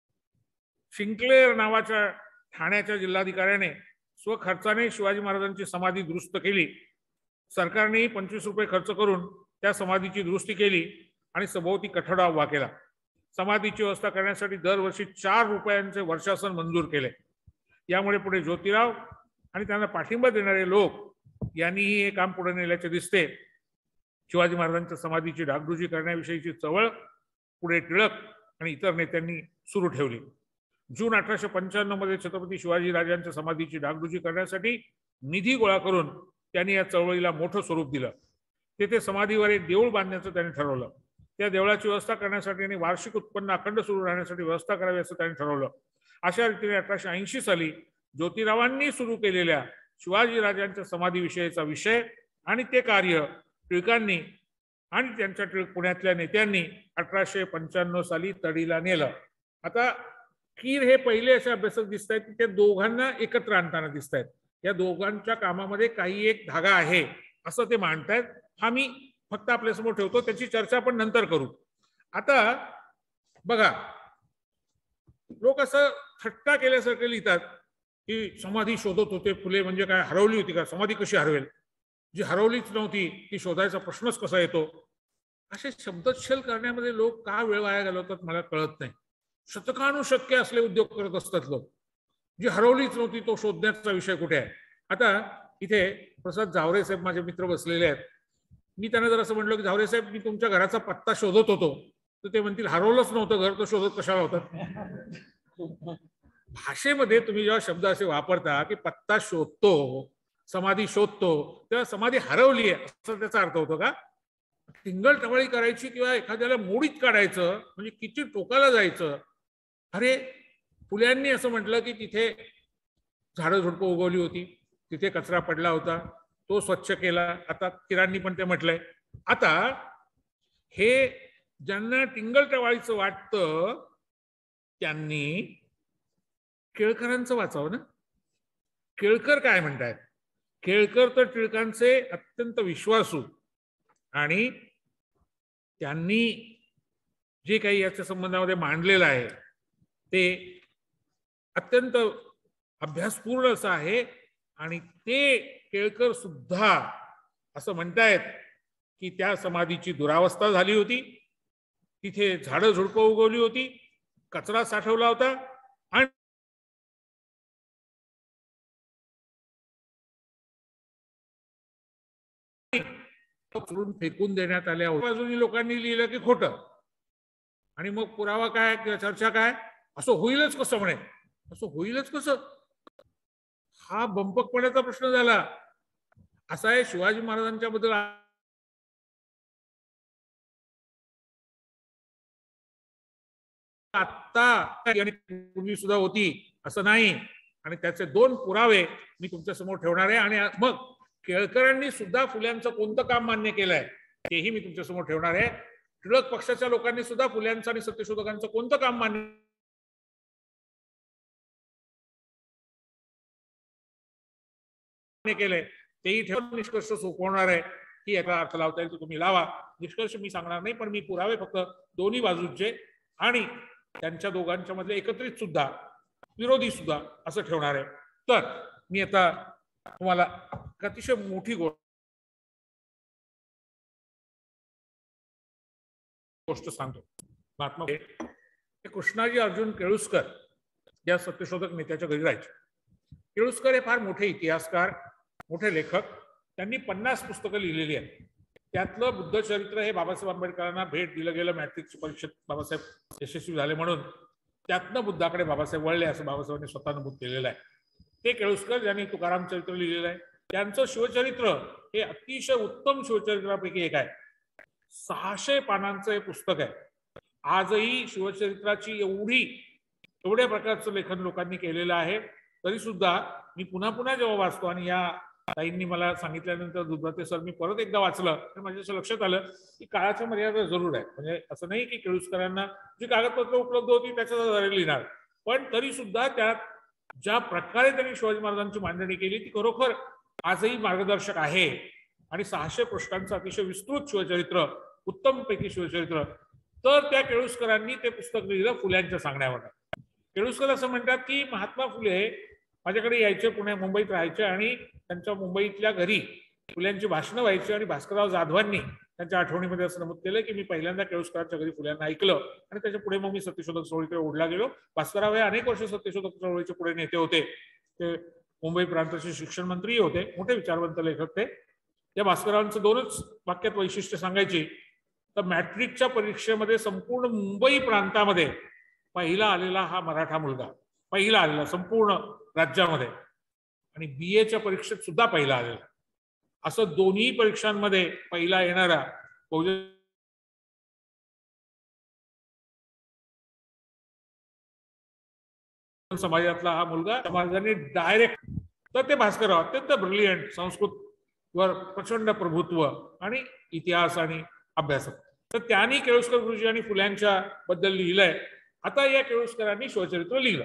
शिंकलेर नावाच्या ठाण्याच्या जिल्हाधिकाऱ्याने स्वखर्चाने शिवाजी महाराजांची समाधी दुरुस्त केली. सरकारने पंचवीस रुपये खर्च करून त्या समाधीची दुरुस्ती केली आणि सभोवती कठडा उभा केला. समाधीची व्यवस्था करण्यासाठी दरवर्षी चार रुपयांचे वर्षासन मंजूर केले. यामुळे पुढे ज्योतिराव आणि त्यांना पाठिंबा देणारे लोक यांनीही हे काम पुढे नेल्याचे दिसते. शिवाजी महाराजांच्या समाधीची डागडुजी करण्याविषयीची चळवळ पुढे टिळक आणि इतर नेत्यांनी सुरू ठेवली. जून अठराशे पंच्याण्णव मध्ये छत्रपती शिवाजी राजांच्या समाधीची डागडुजी करण्यासाठी निधी गोळा करून त्यांनी या चळवळीला मोठं स्वरूप दिलं. तेथे समाधीवर एक देऊळ बांधण्याचं त्यांनी ठरवलं. त्या देवळाची व्यवस्था करण्यासाठी त्यांनी वार्षिक उत्पन्न अखंड सुरू राहण्यासाठी व्यवस्था करावी असं त्यांनी ठरवलं. अशा रीतीने अठराशे ऐंशी साली ज्योतिरावांनी सुरू केलेल्या शिवाजी राजांच्या समाधीविषयीचा विषय आणि ते कार्य टिळकांनी आणि त्यांच्या टिळक पुण्यातल्या नेत्यांनी अठराशे पंच्याण्णव साली तडीला नेलं. आता कीर हे पहिले असे अभ्यासक दिसत आहेत की ते दोघांना एकत्र आणताना दिसत आहेत. या दोघांच्या कामामध्ये काही एक धागा आहे असं ते मांडतायत. हा मी फक्त आपल्यासमोर ठेवतो, त्याची चर्चा आपण नंतर करू. आता बघा, लोक असं थट्टा केल्यासारखे लिहितात की समाधी शोधत होते फुले, म्हणजे काय हरवली होती का? समाधी कशी हरवेल? जी हरवलीच नव्हती ती शोधायचा प्रश्नच कसा येतो? असे शब्दच्छल करण्यामध्ये लोक का वेळ वाया घालवतात मला कळत नाही. शतकानुशक्य असले उद्योग करत असतात लोक. जी हरवलीच नव्हती तो शोधण्याचा विषय कुठे आहे? आता इथे प्रसाद झावरे साहेब माझे मित्र बसलेले आहेत. मी त्यांना जर असं म्हटलं की झावरे साहेब मी तुमच्या घराचा पत्ता शोधत होतो, तर ते म्हणतील हरवलंच नव्हतं घर, तर शोधत कशाला होतात? भाषेमध्ये तुम्ही जेव्हा शब्द असे वापरता की पत्ता शोधतो, समाधी शोधतो, तेव्हा समाधी हरवली आहे असं त्याचा अर्थ होतो का? टिंगल टवाळी करायची किंवा एखाद्याला मोडीत काढायचं म्हणजे किती टोकाला जायचं. अरे फुल्यांनी असं म्हटलं की तिथे झाडं झुडपं उगवली होती, तिथे कचरा पडला होता, तो स्वच्छ केला. आता किरांनी पण ते म्हटलंय. आता हे ज्यांना टिंगल टवाळीचं वाटतं त्यांनी केळकरांचं वाचावं ना. केळकर काय म्हणतात? केळकर तर टिळकांचे अत्यंत विश्वासू आणि त्यांनी जे काही याच्या संबंधामध्ये मांडलेलं आहे ते अत्यंत अभ्यासपूर्ण असं आहे. आणि ते केळकर सुद्धा असं म्हणतायत की त्या समाधीची दुरावस्था झाली होती, तिथे झाडं झुडपं उगवली होती, कचरा साठवला होता आणि फेकून देण्यात आल्या. बाजूनी लोकांनी लिहिलं की खोटं. आणि मग पुरावा काय किंवा चर्चा काय? असं होईलच कसं म्हणे. असं होईलच कसं? हा बंपकपणाचा प्रश्न झाला. असा आहे शिवाजी महाराजांच्या बद्दल आत्ता पूर्वी सुद्धा होती असं नाही. आणि त्याचे दोन पुरावे मी तुमच्या समोर ठेवणार आहे. आणि मग केळकरांनी सुद्धा फुल्यांचं कोणतं काम मान्य केलंय तेही मी तुमच्या समोर ठेवणार आहे. टिळक पक्षाच्या लोकांनी सुद्धा फुल्यांचं आणि सत्यशोधकांचं कोणतं काम मान्य केलंय तेही ठेवून निष्कर्ष सोपवणार आहे की याचा अर्थ लावता येईल तो तुम्ही लावा. निष्कर्ष मी सांगणार नाही, पण मी पुरावे फक्त दोन्ही बाजूचे आणि त्यांच्या दोघांच्या मधले एकत्रित सुद्धा विरोधी सुद्धा असं ठेवणार आहे. तर मी आता तुम्हाला अतिशय मोठी गोष्ट सांगतो. महात्मा कृष्णाजी अर्जुन केळुस्कर या सत्यशोधक नेत्याच्या घरी राहायचे. केळुस्कर हे फार मोठे इतिहासकार, मोठे लेखक. त्यांनी पन्नास पुस्तकं लिहिलेली आहेत. त्यातलं बुद्ध चरित्र हे बाबासाहेब आंबेडकरांना भेट दिलं गेलं मॅट्रिकची परीक्षेत बाबासाहेब यशस्वी झाले म्हणून त्यातनं बुद्धाकडे बाबासाहेब वळले असं बाबासाहेबांनी स्वतः नमूद केलेलं आहे. ते केळुस्कर ज्यांनी तुकाराम चरित्र लिहिलेलं आहे त्यांचं शिवचरित्र हे अतिशय उत्तम शिवचरित्रापैकी एक आहे. सहाशे पानांचं हे पुस्तक आहे. आजही शिवचरित्राची एवढी एवढ्या प्रकारचं लेखन लोकांनी केलेलं आहे. तरी सुद्धा मी पुन्हा पुन्हा जेव्हा वाचतो आणि या ताईंनी मला सांगितल्यानंतर दुधाते सर मी परत एकदा वाचलं तर माझ्या असं लक्षात आलं की काळाच्या मर्यादा जरूर आहे. म्हणजे असं नाही की केळुस्करांना जी कागदपत्र उपलब्ध होती त्याच्याच आधारे लिहिणार, पण तरी सुद्धा त्यात ज्या प्रकारे त्यांनी शिवाजी महाराजांची मांडणी केली ती खरोखर आजही मार्गदर्शक आहे. आणि सहाशे पृष्ठांचं अतिशय विस्तृत शिवचरित्र, उत्तम पैकी शिवचरित्र. तर त्या केळुस्करांनी ते पुस्तक लिहिलं फुल्यांच्या सांगण्यावर. केळुस्कर असं म्हणतात की महात्मा फुले माझ्याकडे यायचे, पुणे मुंबईत राहायचे आणि त्यांच्या मुंबईतल्या घरी फुल्यांची भाषणं व्हायची. आणि भास्करराव जाधवांनी त्यांच्या आठवणीमध्ये असं नमूद केलं की मी पहिल्यांदा केळुस्करांच्या घरी फुल्यांना ऐकलं आणि त्याच्या पुढे मग मी सत्यशोधक चळवळीकडे ओढला गेलो. भास्करराव हे अनेक वर्ष सत्यशोधक चळवळीचे पुढे नेते होते. ते मुंबई प्रांताचे शिक्षण मंत्री होते, मोठे विचारवंत लेखक ते. या भास्कररावांचं दोनच वाक्यात वैशिष्ट्य सांगायची तर मॅट्रिकच्या परीक्षेमध्ये संपूर्ण मुंबई प्रांतामध्ये पहिला आलेला हा मराठा मुलगा, पहिला आलेला संपूर्ण राज्यामध्ये, आणि बी एच्या परीक्षेत सुद्धा पहिला आलेला. असं दोन्ही परीक्षांमध्ये पहिला येणारा बहुजन समाजातला हा मुलगा समाजाने डायरेक्ट. तर ते भास्करराव अत्यंत ब्रिलियंट, संस्कृत वर प्रचंड प्रभुत्व आणि इतिहास आणि अभ्यासक. तर त्यांनी केळुस्कर गुरुजी आणि फुल्यांच्या बद्दल लिहिलंय. आता या केळुस्करांनी शिवचरित्र लिहिलं.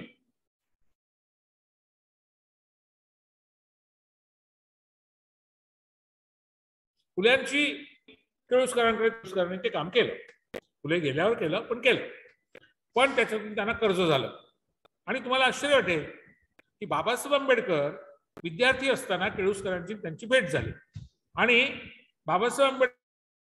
फुल्यांची केळुस्करांकडे केळुस्करांनी ते काम केलं. फुले गेल्यावर केलं पण केलं. पण त्याच्यातून त्यांना कर्ज झालं. आणि तुम्हाला आश्चर्य वाटेल की बाबासाहेब आंबेडकर विद्यार्थी असताना केळुस्करांची त्यांची भेट झाली. आणि बाबासाहेब आंबेडकर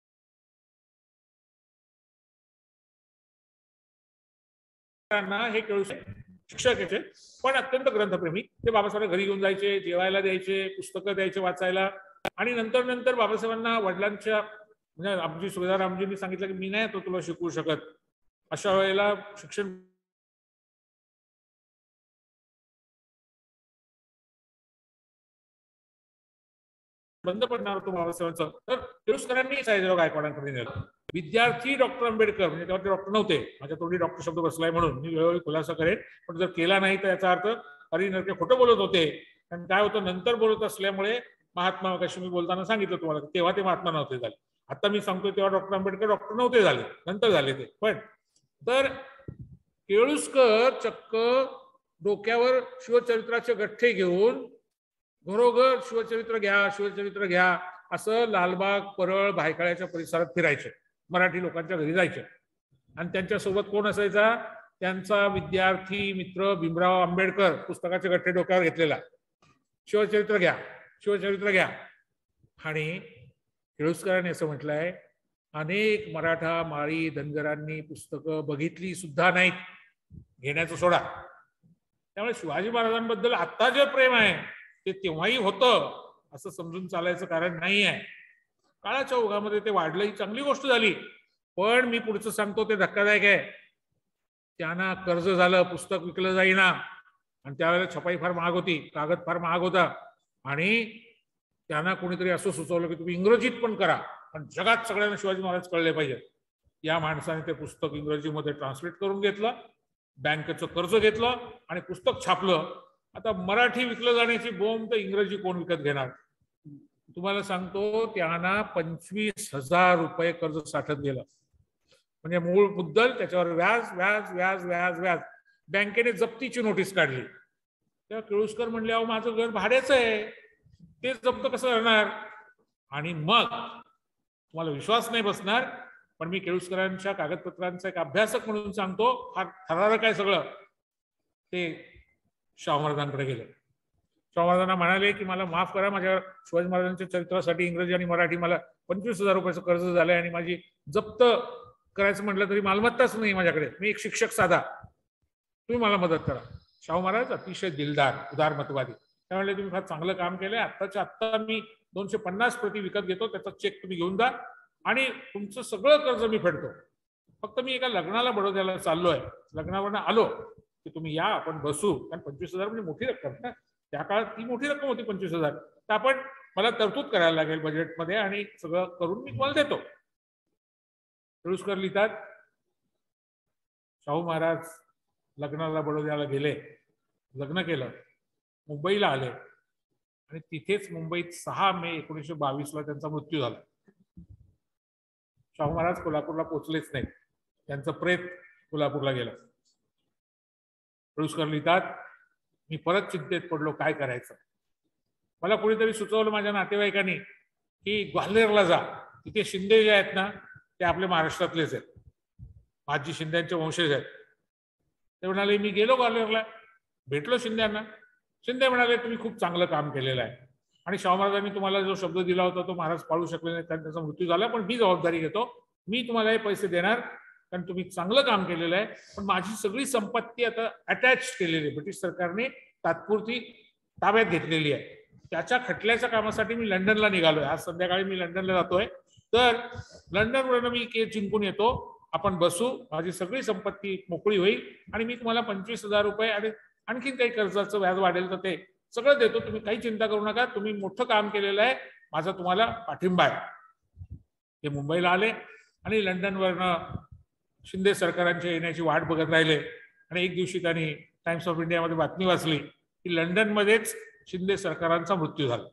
हे केळुस्कर शिक्षक याचे पण अत्यंत ग्रंथप्रेमी. ते बाबासाहेबांना घरी घेऊन जायचे, जेवायला द्यायचे, पुस्तकं द्यायचे वाचायला. आणि नंतर नंतर बाबासाहेबांना वडिलांच्या म्हणजे आमची सुभेदार रामजींनी सांगितलं की मी नाही तो तुला शिकवू शकत. अशा वेळेला शिक्षण बंद पडणार होतं बाबासाहेबांचं, तर केळुसकरांनी सयाजीराव गायकवाडांकडे नेलं. विद्यार्थी डॉक्टर आंबेडकर, म्हणजे तेव्हा ते डॉक्टर नव्हते, माझ्या तोंडी डॉक्टर शब्द बसलाय म्हणून मी वेळोवेळी खुलासा करेन, पण जर केला नाही तर याचा अर्थ हरी नरके खोटं बोलत होते. कारण काय होतं, नंतर बोलत असल्यामुळे महात्मा, कशी मी बोलताना सांगितलं तुम्हाला, तेव्हा ते महात्मा नव्हते झाले. आता मी सांगतोय तेव्हा डॉक्टर आंबेडकर डॉक्टर नव्हते झाले, नंतर झाले ते. पण तर केळुसकर चक्क डोक्यावर शिवचरित्राचे गठ्ठे घेऊन घरोघर शिवचरित्र घ्या, शिवचरित्र घ्या असं लालबाग, परळ, भायखळ्याच्या परिसरात फिरायचे, मराठी लोकांच्या घरी जायचे. आणि त्यांच्यासोबत कोण असायचा? त्यांचा विद्यार्थी मित्र भीमराव आंबेडकर, पुस्तकाचे गठ्ठे डोक्यावर घेतलेला, शिवचरित्र घ्या, शिवचरित्र घ्या. आणि केळुसकरांनी असं म्हटलंय, अनेक मराठा माळी धनगरांनी पुस्तकं बघितली सुद्धा नाहीत, घेण्याचं सोडा. त्यामुळे शिवाजी महाराजांबद्दल आता जे प्रेम आहे ते तेव्हाही होतं असं समजून चालायचं कारण नाही आहे. काळाच्या ओघामध्ये ते वाढलं, ही चांगली गोष्ट झाली. पण मी पुढचं सांगतो ते धक्कादायक आहे. त्यांना कर्ज झालं, पुस्तक विकलं जाईना, आणि त्यावेळेला छपाई फार महाग होती, कागद फार महाग होता, आणि त्यांना कोणीतरी असं सुचवलं की तुम्ही इंग्रजीत पण करा, पण जगात सगळ्यांना शिवाजी महाराज कळले पाहिजे. या माणसाने ते पुस्तक इंग्रजीमध्ये ट्रान्सलेट करून घेतलं, बँकेचं कर्ज घेतलं आणि पुस्तक छापलं. आता मराठी विकलं जाण्याची बोंब तर इंग्रजी कोण विकत घेणार? तुम्हाला सांगतो, त्यांना पंचवीस हजार रुपये कर्ज साठत गेलं. म्हणजे मूळ मुद्दल, त्याच्यावर व्याज व्याज व्याज व्याज व्याज. बँकेने जप्तीची नोटीस काढली. तेव्हा केळुसकर म्हणले, अहो माझं घर भाड्याचं आहे, ते जप्त कसं करणार? आणि मग तुम्हाला विश्वास नाही बसणार, पण मी केळुसकरांच्या कागदपत्रांचा एक अभ्यासक म्हणून सांगतो, फार थरारक आहे सगळं. ते शाहू महाराजांकडे गेले. शाहू महाराजांना म्हणाले की मला माफ करा, माझ्या शिवाजी महाराजांच्या चरित्रासाठी इंग्रजी आणि मराठी मला पंचवीस हजार रुपयाचं कर्ज झालंय, आणि माझी जप्त करायचं म्हटलं तरी मालमत्ताच नाही माझ्याकडे, मी एक शिक्षक साधा, तुम्ही मला मदत करा. शाहू महाराज अतिशय दिलदार, उदारमतवादी. त्यामुळे तुम्ही फार चांगलं काम केलंय, आत्ताच्या आत्ता मी दोनशे पन्नास प्रति विकत घेतो, त्याचा चेक तुम्ही घेऊन जा आणि तुमचं सगळं कर्ज मी फेडतो. फक्त मी एका लग्नाला बडोद्याला चाललोय, लग्नावरनं आलो की तुम्ही या, आपण बसू. कारण पंचवीस हजार म्हणजे मोठी रक्कम ना, त्या काळात ती मोठी रक्कम होती पंचवीस हजार. तर आपण, मला तरतूद करायला लागेल बजेटमध्ये आणि सगळं करून मी तुम्हाला देतो. केळुसकर लिहितात, शाहू महाराज लग्नाला बडोद्याला गेले, लग्न केलं, मुंबईला आले, आणि तिथेच मुंबईत सहा मे एकोणीसशे बावीस ला त्यांचा मृत्यू झाला. शाहू महाराज कोल्हापूरला पोहोचलेच नाही, त्यांचं प्रेत कोल्हापूरला गेलं. केळुसकर लिहितात, मी परत चिंतेत पडलो, काय करायचं. मला कोणीतरी सुचवलं माझ्या नातेवाईकांनी की ग्वाल्हेरला जा, तिथे शिंदे जे आहेत ना ते आपले महाराष्ट्रातलेच आहेत, माझी शिंद्यांचे वंशज आहेत. ते म्हणाले, मी गेलो ग्वाल्हेरला, भेटलो शिंद्यांना. शिंदे म्हणाले, तुम्ही खूप चांगलं काम केलेलं आहे, आणि शाहू महाराजांनी तुम्हाला जो शब्द दिला होता तो महाराज पाळू शकले नाही, कारण त्याचा मृत्यू झाला, पण मी जबाबदारी घेतो, मी तुम्हाला हे पैसे देणार, कारण तुम्ही चांगलं काम केलेलं आहे. पण माझी सगळी संपत्ती आता अटॅच केलेली आहे, ब्रिटिश सरकारने तात्पुरती ताब्यात घेतलेली आहे. त्याच्या खटल्याच्या कामासाठी मी लंडनला निघालोय, आज संध्याकाळी मी लंडनला जातोय. तर लंडनवरून मी केस जिंकून येतो, आपण बसू, माझी सगळी संपत्ती मोकळी होईल, आणि मी तुम्हाला पंचवीस हजार रुपये आणि आणखीन काही कर्जाचं व्याज वाढेल तर ते सगळं देतो, तुम्ही काही चिंता करू नका, तुम्ही मोठं काम केलेलं आहे, माझा तुम्हाला पाठिंबा आहे. ते मुंबईला आले आणि लंडनवरनं शिंदे सरकारांच्या येण्याची वाट बघत राहिले. आणि एक दिवशी त्यांनी टाइम्स ऑफ इंडियामध्ये बातमी वाचली की लंडनमध्येच शिंदे सरकारांचा मृत्यू झाला.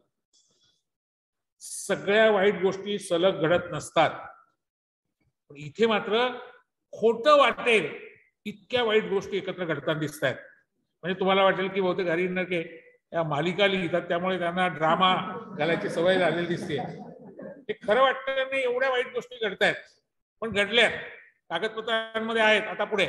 सगळ्या वाईट गोष्टी सलग घडत नसतात, पण इथे मात्र खोटं वाटेल इतक्या वाईट गोष्टी एकत्र घडताना दिसत आहेत. म्हणजे तुम्हाला वाटेल की बहुतेक हरी नरके या मालिका लिहितात त्यामुळे त्यांना ड्रामा घालायची सवय झालेली दिसते. हे खरं वाटतं नाही, एवढ्या वाईट गोष्टी घडतायत, पण घडल्यात, कागदपत्रांमध्ये आहेत. आता पुढे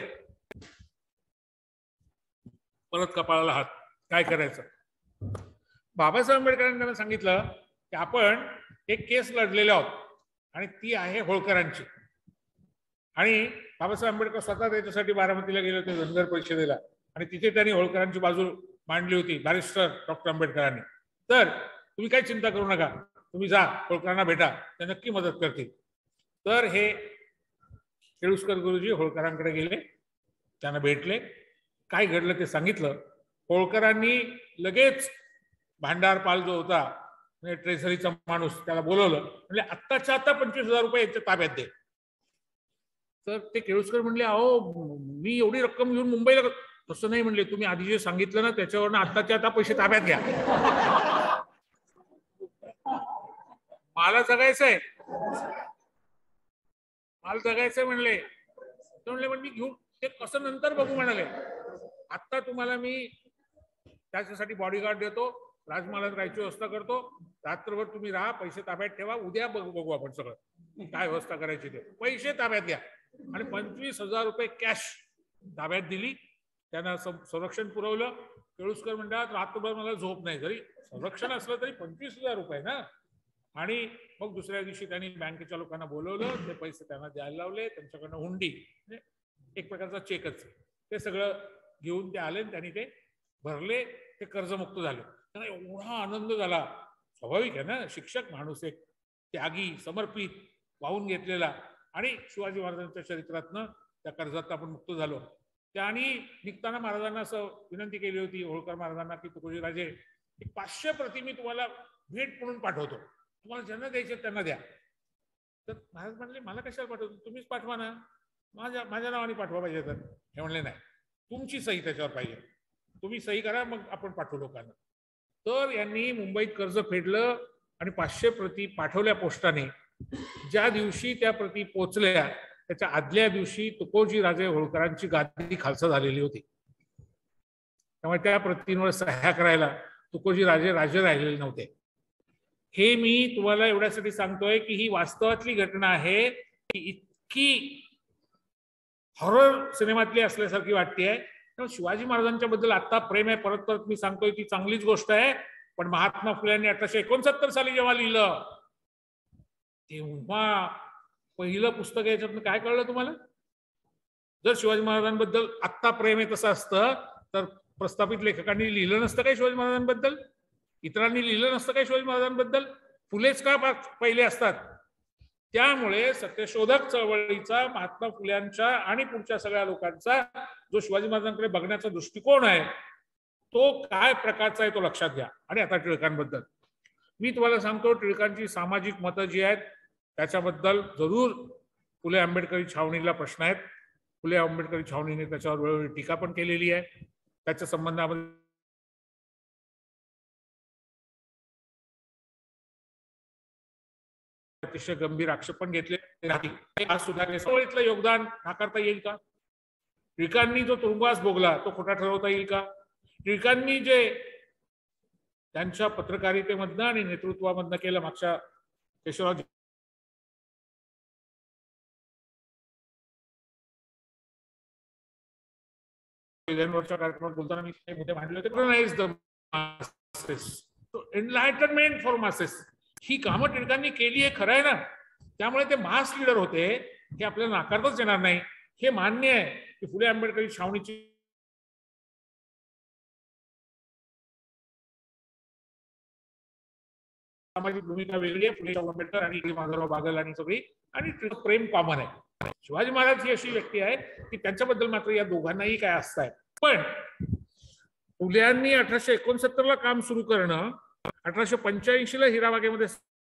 परत कपाळाला हात, काय करायचं. बाबासाहेब आंबेडकरांनी त्यांना सांगितलं की आपण एक केस लढलेले आहोत आणि ती आहे होळकरांची. आणि बाबासाहेब आंबेडकर स्वतः त्याच्यासाठी बारामतीला गेले होते धनगर परिषदेला, आणि तिथे त्यांनी होळकरांची बाजू मांडली होती बॅरिस्टर डॉक्टर आंबेडकरांनी. तर तुम्ही काही चिंता करू नका, तुम्ही जा होळकरांना भेटा, ते नक्की मदत करतील. तर हे केळुसकर गुरुजी होळकरांकडे गेले, त्यांना भेटले, काय घडलं ते सांगितलं. होळकरांनी लगेच भांडारपाल जो होता म्हणजे ट्रेझरीचा माणूस त्याला बोलवलं, म्हणजे आत्ताच्या आता पंचवीस हजार रुपये याच्या ताब्यात दे. तर ते केळुसकर म्हणले, अहो मी एवढी रक्कम घेऊन मुंबईला. तसं नाही म्हणले, तुम्ही आधी जे सांगितलं ना त्याच्यावरनं आत्ताच्या आता पैसे ताब्यात घ्या. मला जगायचंय मला जगायचंय म्हणले. तर म्हणले पण मी घेऊन ते कसं नंतर बघू म्हणाले. आत्ता तुम्हाला मी त्याच्यासाठी बॉडीगार्ड देतो, राजमहालात राहायची व्यवस्था करतो, रात्रभर तुम्ही राहा, पैसे ताब्यात ठेवा, उद्या बघू बघू आपण सगळं काय व्यवस्था करायची ते. पैसे ताब्यात घ्या. आणि पंचवीस हजार रुपये कॅश ताब्यात दिली. त्यांना संरक्षण पुरवलं. केळुसकर म्हणतात रात्रभर मला झोप नाही, जरी संरक्षण असलं तरी पंचवीस हजार रुपये ना. आणि मग दुसऱ्या दिवशी त्यांनी बँकेच्या लोकांना बोलवलं, ते पैसे त्यांना द्यायला लावले, त्यांच्याकडनं हुंडी म्हणजे एक प्रकारचा चेकच, ते सगळं घेऊन ते आले. त्यांनी ते भरले, ते कर्जमुक्त झाले. त्यांना एवढा आनंद झाला. स्वाभाविक आहे ना, शिक्षक माणूस, एक त्यागी, समर्पित, वाहून घेतलेला. आणि शिवाजी महाराजांच्या चरित्रातनं त्या कर्जात आपण मुक्त झालो. त्यांनी निघताना महाराजांना असं विनंती केली होती, होळकर महाराजांना, की तुकोजी राजे एक पाचशे प्रति मी तुम्हाला भेट म्हणून पाठवतो, तुम्हाला ज्यांना द्यायचे त्यांना द्या. तर महाराज म्हणले, मला कशाला पाठवतो, तुम्हीच पाठवा ना, माझ्या माझ्या नावाने पाठवा पाहिजे तर. हे म्हणले नाही, तुमची सही त्याच्यावर पाहिजे, तुम्ही सही करा मग आपण पाठवू लोकांना. तर यांनी मुंबईत कर्ज फेडलं आणि पाचशे प्रति पाठवल्या पोस्टाने. ज्या दिवशी त्या प्रति पोचल्या त्याच्या आदल्या दिवशी तुकोजी राजे होळकरांची गादी खालसा झालेली होती. त्यामुळे त्या प्रतींवर सह्या करायला तुकोजी राजे राजे राहिलेले नव्हते. हे मी तुम्हाला एवढ्यासाठी सांगतोय की ही वास्तवातली घटना आहे, की इतकी हॉरर सिनेमातली असल्यासारखी वाटते. शिवाजी महाराजांच्या बद्दल आता प्रेम आहे, परत परत मी सांगतोय ती चांगलीच गोष्ट आहे. पण महात्मा फुल्यांनी अठराशे एकोणसत्तर साली जेव्हा लिहिलं तेव्हा पहिलं पुस्तक याच्यातनं काय कळलं तुम्हाला? जर शिवाजी महाराजांबद्दल आत्ता प्रेम आहे तसं असतं तर प्रस्थापित लेखकांनी लिहिलं नसतं काय शिवाजी महाराजांबद्दल? इतरांनी लिहिलं नसतं काय शिवाजी महाराजांबद्दल? फुलेच का पहिले असतात? त्यामुळे सत्यशोधक चळवळीचा, महात्मा फुल्यांच्या आणि पुढच्या सगळ्या लोकांचा जो शिवाजी महाराजांकडे बघण्याचा दृष्टिकोन आहे तो काय प्रकारचा आहे तो लक्षात घ्या. आणि आता टिळकांबद्दल मी तुम्हाला सांगतो, टिळकांची सामाजिक मतं जी आहेत त्याच्याबद्दल जरूर फुले आंबेडकरी छावणीला प्रश्न आहेत. फुले आंबेडकरी छावणीने त्याच्यावर वेळोवेळी टीका पण केलेली आहे. त्याच्या संबंधामध्ये अतिशय गंभीर आक्षेप पण घेतले. आज सुधारणेचं योगदान नाकारता येईल का? टिळकांनी जो तुरुंगवास भोगला तो खोटा ठरवता येईल का? टिळकांनी जे त्यांच्या पत्रकारितेमधनं आणि नेतृत्वामधनं केलं, मागच्या केशवराव वरच्या कार्यक्रमात बोलताना मी मुद्दे मांडले होते. एनलायटनमेंट फॉर मासेस ही कामं टिळकांनी केली आहे, खरं आहे ना. त्यामुळे ते मास लीडर होते हे आपल्याला नाकारताच येणार नाही. हे मान्य आहे की फुले आंबेडकरी छावणीची सामाजिक भूमिका वेगळी आहे. फुले आंबेडकर आणि माधवराव बागल आणि सगळी, आणि प्रेम कॉमन आहे. शिवाजी महाराज ही अशी व्यक्ती आहे की त्यांच्याबद्दल मात्र या दोघांनाही काय असतंय. पण फुल्यांनी अठराशे एकोणसत्तर ला काम सुरू करणं, अठराशे पंच्याऐंशी ला हिराबागेमध्ये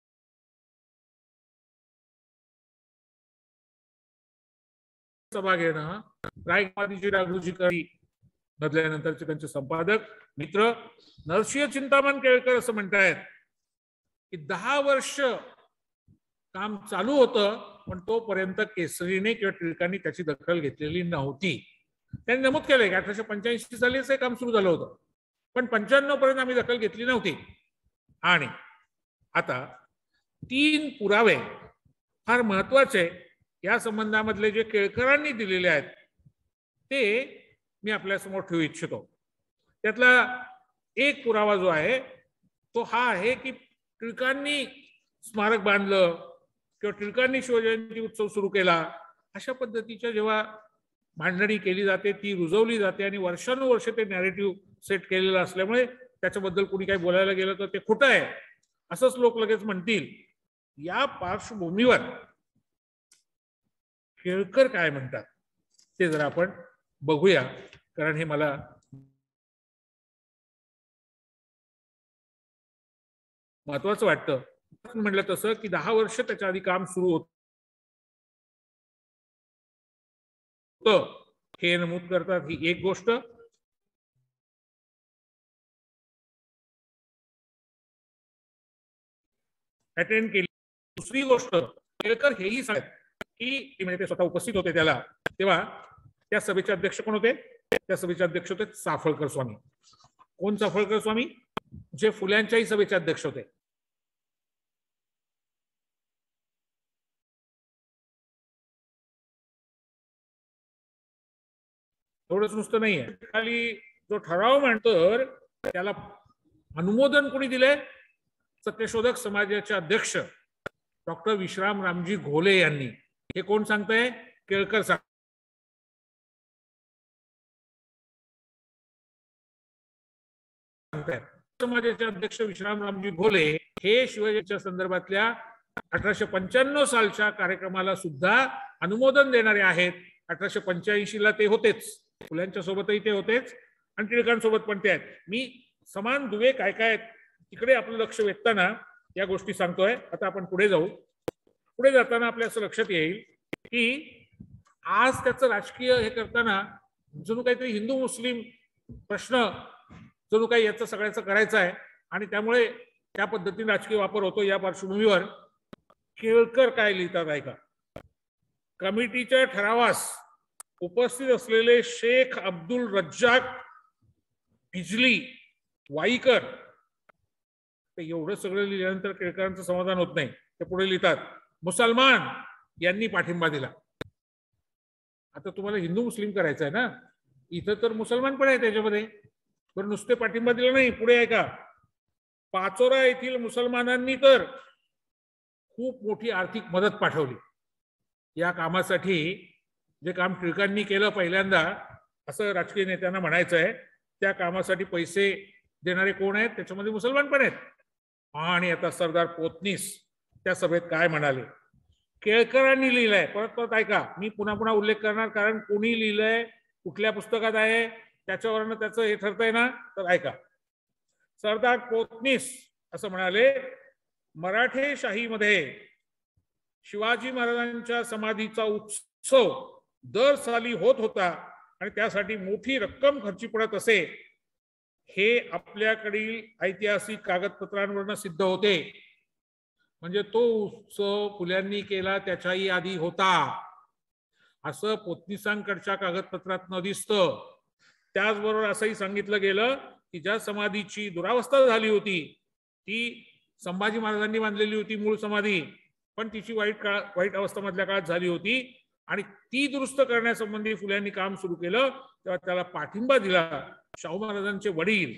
सभा घेणं, रायगवादीची राघोजी करी बदल्यानंतरचे त्यांचे संपादक मित्र नरसिंह चिंतामण केळकर असं म्हणतायत की दहा वर्ष काम चालू होतं पण तोपर्यंत केसरीने किंवा टिळकांनी त्याची दखल घेतलेली नव्हती. त्यांनी नमूद केलंय की अठराशे पंच्याऐंशी सालीच हे काम सुरू झालं होतं पण पंच्याण्णव पर्यंत आम्ही दखल घेतली नव्हती. आणि आता तीन पुरावे फार महत्वाचे या संबंधामधले जे केळकरांनी दिलेले आहेत ते मी आपल्या समोर ठेवू इच्छितो. त्यातला एक पुरावा जो आहे तो हा आहे की टिळकांनी स्मारक बांधलं किंवा टिळकांनी शिवजयंती उत्सव सुरू केला, अशा पद्धतीच्या जेव्हा मांडणी केली जाते ती रुजवली जाते आणि वर्षानुवर्ष ते नॅरेटिव्ह सेट केलेलं असल्यामुळे त्याच्याबद्दल कोणी काही बोलायला गेलं तर ते खोटं आहे असंच लोक लगेच म्हणतील. या पार्श्वभूमीवर केळकर काय म्हणतात ते जरा आपण बघूया, कारण हे मला महत्वाचं वाटतं. म्हटलं तसं की दहा वर्ष त्याच्या आधी काम सुरू होतं हे नमूद करतात, ही एक गोष्ट. अटेंड केली. दुसरी गोष्ट, केळकर हेही सांगतात की म्हणजे ते स्वतः उपस्थित होते त्याला, तेव्हा त्या सभेचे अध्यक्ष कोण होते? त्या सभेचे अध्यक्ष होते चाफळकर स्वामी. कोण चाफळकर स्वामी? जे फुल्यांच्याही सभेचे अध्यक्ष होते. एवढंच नुसतं नाहीये, खाली जो ठराव मांडतो त्याला अनुमोदन कोणी दिले? सत्यशोधक समाजाचे अध्यक्ष डॉक्टर विश्राम रामजी घोले यांनी. हे कोण सांगताय? केळकर सांगताय. समाजाचे अध्यक्ष विश्राम रामजी घोले हे शिवाजीच्या संदर्भातल्या अठराशे पंच्याण्णव सालच्या कार्यक्रमाला सुद्धा अनुमोदन देणारे आहेत. अठराशे पंच्याऐंशी ला ते होतेच, फुल्यांच्या सोबतही ते होतेच आणि टिळकांसोबत पण ते आहेत. मी समान दुवे काय काय तिकडे आपलं लक्ष वेधताना या गोष्टी सांगतोय. आता आपण पुढे जाऊ. पुढे जाताना आपल्या असं लक्षात येईल की आज त्याचं राजकीय हे करताना जणू काहीतरी हिंदू मुस्लिम प्रश्न जणू काही याचं सगळ्याचं करायचं आहे आणि त्यामुळे त्या पद्धतीने राजकीय वापर होतो. या पार्श्वभूमीवर केळकर काय लिहितात ऐका. कमिटीच्या ठरावास उपस्थित असलेले शेख अब्दुल रज्जाक बिजली वाईकर, एवढं सगळं लिहिल्यानंतर केळकरांचं समाधान होत नाही. ते पुढे लिहितात, मुसलमान यांनी पाठिंबा दिला. आता तुम्हाला हिंदू मुस्लिम करायचं आहे ना, इथं तर मुसलमान पण आहे त्याच्यामध्ये, पण नुसते पाठिंबा दिला नाही. पुढे ऐका, पाचोरा येथील मुसलमानांनी तर खूप मोठी आर्थिक मदत पाठवली. या कामासाठी जे काम टिळकांनी केलं पहिल्यांदा असं राजकीय नेत्यांना म्हणायचं आहे, त्या कामासाठी पैसे देणारे कोण आहेत? त्याच्यामध्ये मुसलमान पण आहेत. आणि आता सरदार पोतनीस त्या सभेत काय म्हणाले? केळकरांनी लिहिलंय, परत परत ऐका, मी पुन्हा पुन्हा उल्लेख करणार कारण कोणी लिहिलंय, कुठल्या पुस्तकात आहे त्याच्यावरनं त्याचं हे ठरतंय ना, तर ऐका. सरदार पोतनीस असं म्हणाले, मराठेशाहीमध्ये शिवाजी महाराजांच्या समाधीचा उत्सव दर साली होत होता आणि त्यासाठी मोठी रक्कम खर्ची पडत असे, हे आपल्याकडील ऐतिहासिक कागदपत्रांवरनं सिद्ध होते. म्हणजे तो उत्सव फुल्यांनी केला त्याच्याही आधी होता असं पोतनीसांकडच्या कागदपत्रातनं दिसतं. त्याचबरोबर असंही सांगितलं गेलं की ज्या समाधीची दुरावस्था झाली होती ती संभाजी महाराजांनी बांधलेली होती मूळ समाधी, पण तिची वाईट काळ वाईट अवस्था मधल्या काळात झाली होती आणि ती दुरुस्त करण्यासंबंधी फुल्यांनी काम सुरू केलं. तेव्हा त्याला पाठिंबा दिला शाहू महाराजांचे वडील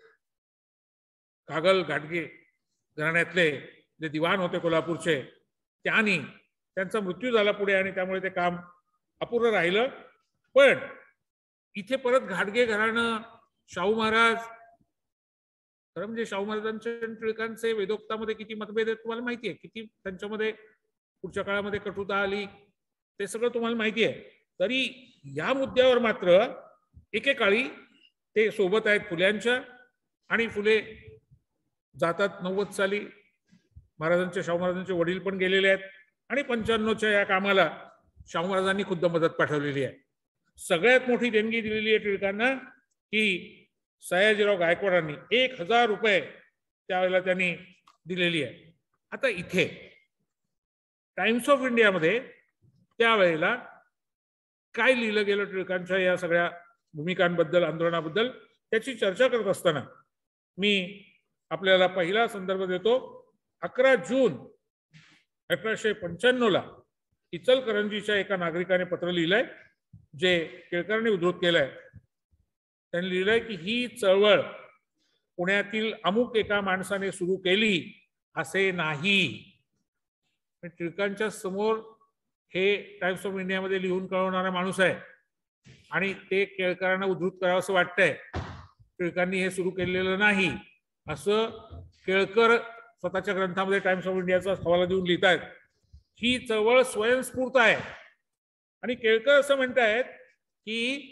कागल घाटगे घराण्यातले जे दिवाण होते कोल्हापूरचे, त्यांनी त्यांचा मृत्यू झाला पुढे आणि त्यामुळे ते काम अपूर्ण राहिलं. पण इथे परत घाटगे घराणं, शाहू महाराज, खरं म्हणजे शाहू महाराजांचे टिळकांचे वेदोक्तामध्ये किती मतभेद आहेत तुम्हाला माहिती आहे, किती त्यांच्यामध्ये पुढच्या काळामध्ये कटुता आली ते सगळं तुम्हाला माहिती आहे. तरी या मुद्द्यावर मात्र एकेकाळी ते सोबत आहेत फुल्यांच्या आणि फुले जातात नव्वद साली, महाराजांचे शाहू महाराजांचे वडील पण गेलेले आहेत आणि पंच्याण्णवच्या या कामाला शाहू महाराजांनी खुद्द मदत पाठवलेली आहे. सगळ्यात मोठी देणगी दिलेली आहे टिळकांना की सयाजीराव गायकवाडांनी एक हजार रुपये त्यावेळेला त्यांनी दिलेली आहे. आता इथे टाइम्स ऑफ इंडियामध्ये त्यावेळेला काय लिहिलं गेलं टिळकांच्या या सगळ्या भूमिकांबद्दल, आंदोलनाबद्दल त्याची चर्चा करत असताना मी आपल्याला पहिला संदर्भ देतो. अकरा जून अठराशे पंच्याण्णव ला इचलकरंजीच्या एका नागरिकाने पत्र लिहिलंय जे केळकरांनी उद्धृत केलंय. त्यांनी लिहिलंय की ही चळवळ पुण्यातील अमुक एका माणसाने सुरू केली असे नाही. टिळकांच्या समोर हे टाइम्स ऑफ इंडियामध्ये लिहून कळवणारा माणूस आहे आणि ते केळकरांना उद्धृत करावं असं वाटतंय. टिळकांनी हे सुरू केलेलं नाही असं केळकर स्वतःच्या ग्रंथामध्ये टाइम्स ऑफ इंडियाचा हवाला देऊन लिहितायत. ही चळवळ स्वयंस्फूर्त आहे आणि केळकर असं म्हणतायत की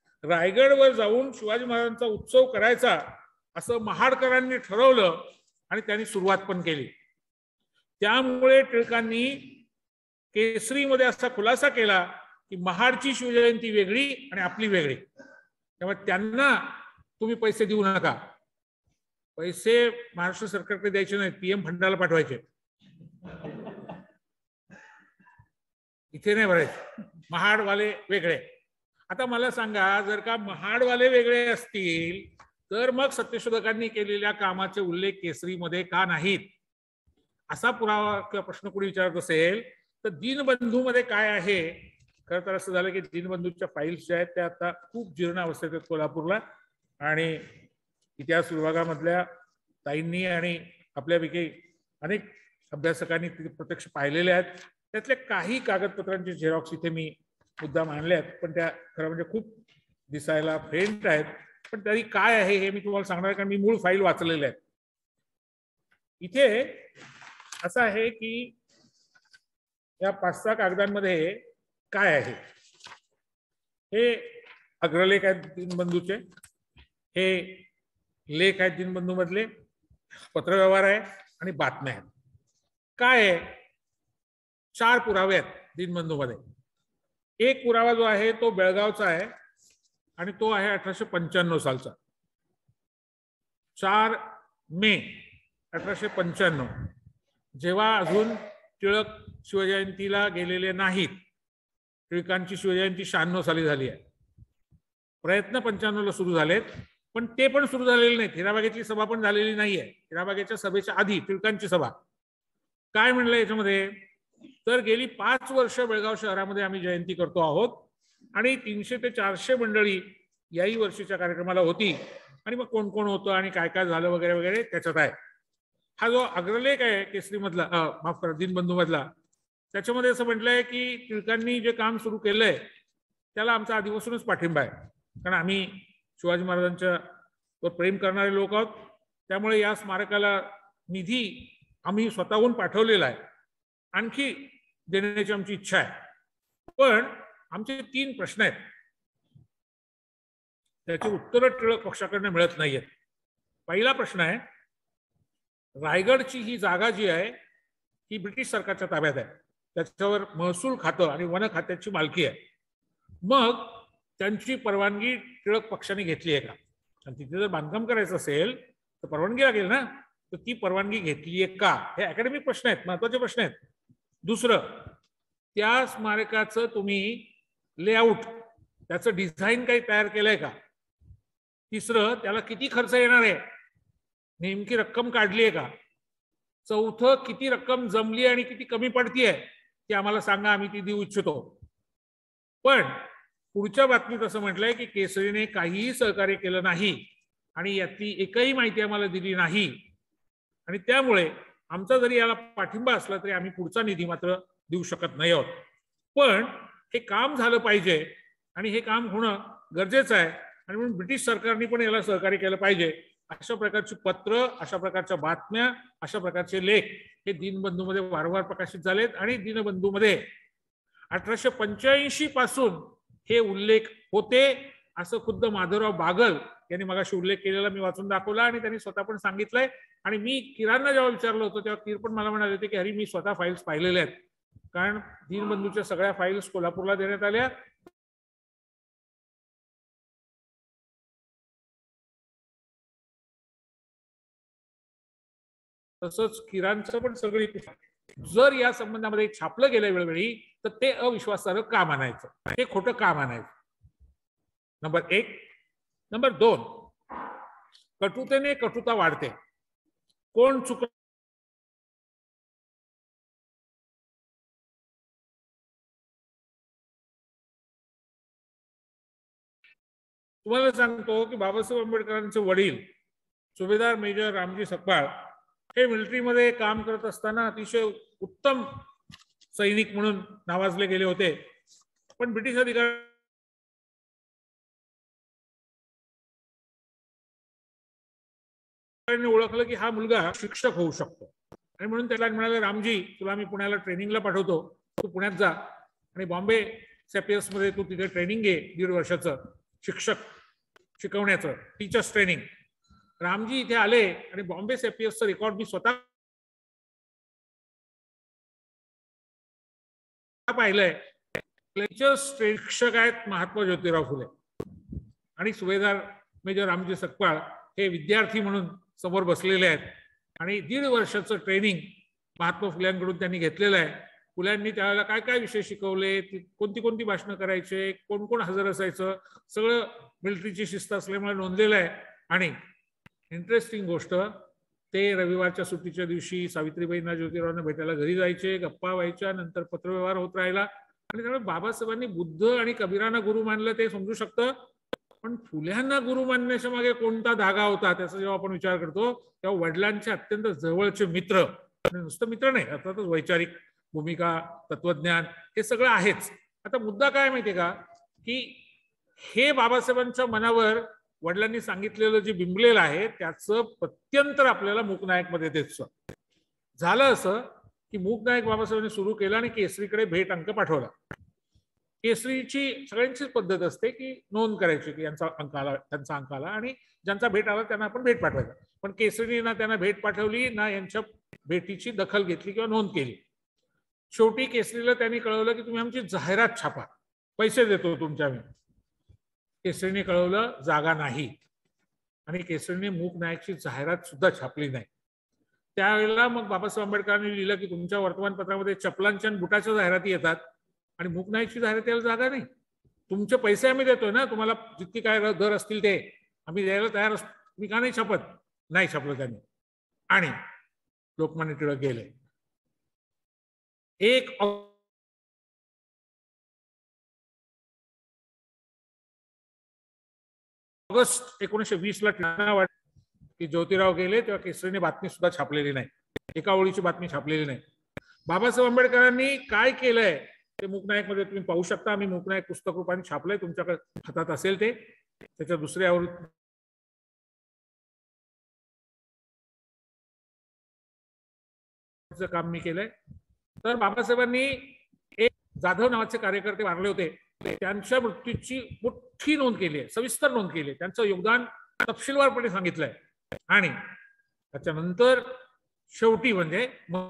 रायगडवर जाऊन शिवाजी महाराजांचा उत्सव करायचा असं महाडकरांनी ठरवलं आणि त्यांनी सुरुवात पण केली. त्यामुळे टिळकांनी केसरीमध्ये असा खुलासा केला की महाडची शिवजयंती वेगळी आणि आपली वेगळी. त्यामुळे त्यांना तुम्ही पैसे देऊ नका. पैसे महाराष्ट्र सरकारकडे द्यायचे नाहीत, पीएम फंडाला पाठवायचे, इथे नाही भरायचे. महाडवाले वेगळे. आता मला सांगा, जर का महाडवाले वेगळे असतील तर मग सत्यशोधकांनी केलेल्या कामाचे उल्लेख केसरीमध्ये का नाहीत, असा पुरावा किंवा प्रश्न कोणी विचारत असेल तर दीनबंधू मध्ये काय आहे. खरं तर असं झालं की दीनबंधूच्या फाईल्स ज्या आहेत त्या आता खूप जीर्ण अवस्थेत आहेत कोल्हापूरला, आणि इतिहास विभागामधल्या ताईंनी आणि आपल्यापैकी अनेक अभ्यासकांनी ते प्रत्यक्ष पाहिलेले आहेत. त्यातले काही कागदपत्रांचे झेरॉक्स इथे मी मुद्दाम आणले आहेत, पण त्या खरं म्हणजे खूप दिसायला फेंट आहेत. पण तरी काय आहे हे मी तुम्हाला सांगणार, कारण मी मूळ फाईल वाचलेले आहेत. इथे असं आहे की या पाच सहा कागदांमध्ये काय आहे. हे अग्रलेख आहेत दीनबंधूचे, हे लेख आहेत दीनबंधू मधले, पत्रव्यवहार आहे आणि बातम्या आहेत. काय आहे, चार पुरावे आहेत दीनबंधू मध्ये. एक पुरावा जो आहे तो बेळगावचा आहे आणि तो आहे अठराशे पंच्याण्णव सालचा. चार मे अठराशे पंच्याण्णव, जेव्हा अजून टिळक शिवजयंतीला गेलेले नाहीत. टिळकांची शिवजयंती शहाण्णव साली झाली आहे. प्रयत्न पंच्याण्णव ला सुरू झालेत, पण ते पण सुरू झालेले नाहीत. हिराबागेची सभा पण झालेली नाहीये. हिराबागेच्या सभेच्या आधी टिळकांची सभा. काय म्हणलं याच्यामध्ये, तर गेली पाच वर्ष बेळगाव शहरामध्ये आम्ही जयंती करतो आहोत आणि तीनशे ते चारशे मंडळी याही वर्षीच्या कार्यक्रमाला होती, आणि मग कोण कोण होतं आणि काय काय झालं वगैरे वगैरे त्याच्यात आहे. हा जो अग्रलेख आहे केसरी मधला, माफ करा दीनबंधू मधला, त्याच्यामध्ये असं म्हटलंय की टिळकांनी जे काम सुरू केलंय त्याला आमचा आधीपासूनच पाठिंबा आहे, कारण आम्ही शिवाजी महाराजांच्या वर प्रेम करणारे लोक आहोत. त्यामुळे या स्मारकाला निधी आम्ही स्वतःहून पाठवलेला आहे, आणखी देण्याची आमची इच्छा आहे. पण आमचे तीन प्रश्न आहेत, त्याची उत्तरं टिळक पक्षाकडनं मिळत नाहीयेत. पहिला प्रश्न आहे, रायगडची ही जागा जी आहे ही ब्रिटिश सरकारच्या ताब्यात आहे, त्याच्यावर महसूल खातं आणि वन खात्याची मालकी आहे. मग त्यांची परवानगी टिळक पक्षाने घेतली आहे का? आणि तिथे जर बांधकाम करायचं असेल तर परवानगी लागेल ना, तर ती परवानगी घेतली आहे का? हे अकॅडमिक प्रश्न आहेत, महत्वाचे प्रश्न आहेत. दुसरं, त्या स्मारकाचं तुम्ही लेआउट, त्याचं डिझाईन काही तयार केलंय का? तिसरं, त्याला किती खर्च येणार आहे, नेमकी रक्कम काढली आहे का? चौथं, किती रक्कम जमली आणि किती कमी पडतीये ती आम्हाला सांगा, आम्ही ती देऊ इच्छितो. पण पुढच्या बातमीत असं म्हटलंय की केसरीने काहीही सहकार्य केलं नाही आणि यातली एकही माहिती आम्हाला दिली नाही, आणि त्यामुळे आमचा जरी याला पाठिंबा असला तरी आम्ही पुढचा निधी मात्र देऊ शकत नाही आहोत. पण हे काम झालं पाहिजे आणि हे काम होणं गरजेचं आहे, आणि म्हणून ब्रिटिश सरकारने पण याला सहकार्य केलं पाहिजे. अशा प्रकारची पत्र, अशा प्रकारच्या बातम्या, अशा प्रकारचे लेख हे दीनबंधूमध्ये वारंवार प्रकाशित झालेत. आणि दीनबंधूमध्ये अठराशे पंच्याऐंशी पासून हे उल्लेख होते, असं खुद्द माधवराव बागल यांनी मगाशी उल्लेख केलेला मी वाचून दाखवला, आणि त्यांनी स्वतः पण सांगितलंय. आणि मी किरांना जेव्हा विचारलं होतं तेव्हा किर पण मला म्हणाले होते की हरी मी स्वतः फाईल्स पाहिलेले आहेत, कारण दीनबंधूच्या सगळ्या फाईल्स कोल्हापूरला देण्यात आल्या. तसंच किरांचं पण सगळी, जर या संबंधामध्ये छापलं गेलं वेळोवेळी तर ते अविश्वासार्ह का मानायचं, हे खोटं का मानायचं, नंबर एक. नंबर दोन, कटुतेने कटुता वाढते. कोण चुक तुम्हाला सांगतो की बाबासाहेब आंबेडकरांचे वडील सुभेदार मेजर रामजी सकपाळ हे मिलिटरीमध्ये काम करत असताना अतिशय उत्तम सैनिक म्हणून नावाजले गेले होते. पण ब्रिटिश अधिकाऱ्यांनी ओळखलं की हा मुलगा शिक्षक होऊ शकतो, आणि म्हणून त्याला म्हणाले, रामजी तुला मी पुण्याला ट्रेनिंगला पाठवतो, तू पुण्यात जा आणि बॉम्बे सॅपियर्स मध्ये तू तिथे ट्रेनिंग घे, दीड वर्षाचं शिक्षक शिकवण्याचं, टीचर्स ट्रेनिंग. रामजी इथे आले आणि बॉम्बे सेपियर्सचं रेकॉर्ड मी स्वतः पाहिलंय. शिक्षक आहेत महात्मा ज्योतिराव फुले आणि सुभेदार मेजर रामजी सकपाळ हे विद्यार्थी म्हणून समोर बसलेले आहेत आणि दीड वर्षाचं ट्रेनिंग महात्मा फुल्यांकडून त्यांनी घेतलेलं आहे. फुल्यांनी त्याला काय काय विषय शिकवले, कोणती कोणती भाषणं करायचे, कोण कोण हजर असायचं, सगळं मिलिटरीची शिस्त असल्यामुळे नोंदलेलं आहे. आणि इंटरेस्टिंग गोष्ट, ते रविवारच्या सुट्टीच्या दिवशी सावित्रीबाईंना ज्योतिरावांना भेटायला घरी जायचे, गप्पा व्हायच्या, नंतर पत्रव्यवहार होत राहिला. आणि त्यामुळे बाबासाहेबांनी बुद्ध आणि कबीरांना गुरु मानलं ते समजू शकतं, पण फुल्यांना गुरु मानण्याच्या मागे कोणता धागा होता त्याचा जेव्हा आपण विचार करतो तेव्हा वडिलांचे अत्यंत जवळचे मित्र, नुसतं मित्र नाही, अर्थातच वैचारिक भूमिका, तत्वज्ञान हे सगळं आहेच. आता मुद्दा काय माहितीये का, की हे बाबासाहेबांच्या मनावर वडिलांनी सांगितलेलं जे बिंबलेलं आहे त्याचं प्रत्यंतर आपल्याला मूकनायक मध्ये दिसतं. झालं असं की मूकनायक बाबासाहेबांनी सुरू केलं आणि केसरीकडे भेट अंक पाठवला. केसरीची सगळ्यांचीच पद्धत असते की नोंद करायची की यांचा अंक आला, त्यांचा अंक आला, आणि ज्यांचा भेट आला त्यांना आपण भेट पाठवायचा. पण केसरीने ना त्यांना भेट पाठवली ना यांच्या भेटीची दखल घेतली किंवा नोंद केली. शेवटी केसरीला त्यांनी कळवलं की तुम्ही आमची जाहिरात छापा, पैसे देतो तुमच्या. मी केसरीने कळवलं जागा नाही, आणि केसरीने मूकनायकची जाहिरात सुद्धा छापली नाही. त्यावेळेला मग बाबासाहेब आंबेडकरांनी लिहिलं की तुमच्या वर्तमानपत्रामध्ये चपलांच्या आणि बुटाच्या जाहिराती येतात आणि मूकनायकची जाहिरात यायला जागा नाही. तुमचे पैसे आम्ही देतोय ना, तुम्हाला जितके काय दर असतील ते आम्ही द्यायला तयार असतो, तुम्ही का नाही छापत? नाही छापलं त्यांनी आणि लोकमान्य टिळक गेले. एक ऑगस्ट एकोणीसशे वीस ला वाटत की ज्योतिराव गेले तेव्हा केसरीने बातमी सुद्धा छापलेली नाही, एका ओळीची बातमी छापलेली नाही. बाबासाहेब आंबेडकरांनी काय केलंय ते मूकनायक मध्ये तुम्ही पाहू शकता. आम्ही मूकनायक पुस्तक रूपाने छापलंय, तुमच्याकडे हातात असेल ते. त्याच्या दुसऱ्या आवृत्तीचं काम मी केलंय. तर बाबासाहेबांनी एक जाधव नावाचे कार्यकर्ते वारले होते, त्यांच्या मृत्यूची मोठी नोंद केली आहे, सविस्तर नोंद केली आहे, त्यांचं योगदान तपशीलवारपणे सांगितलंय. आणि त्याच्यानंतर शेवटी म्हणजे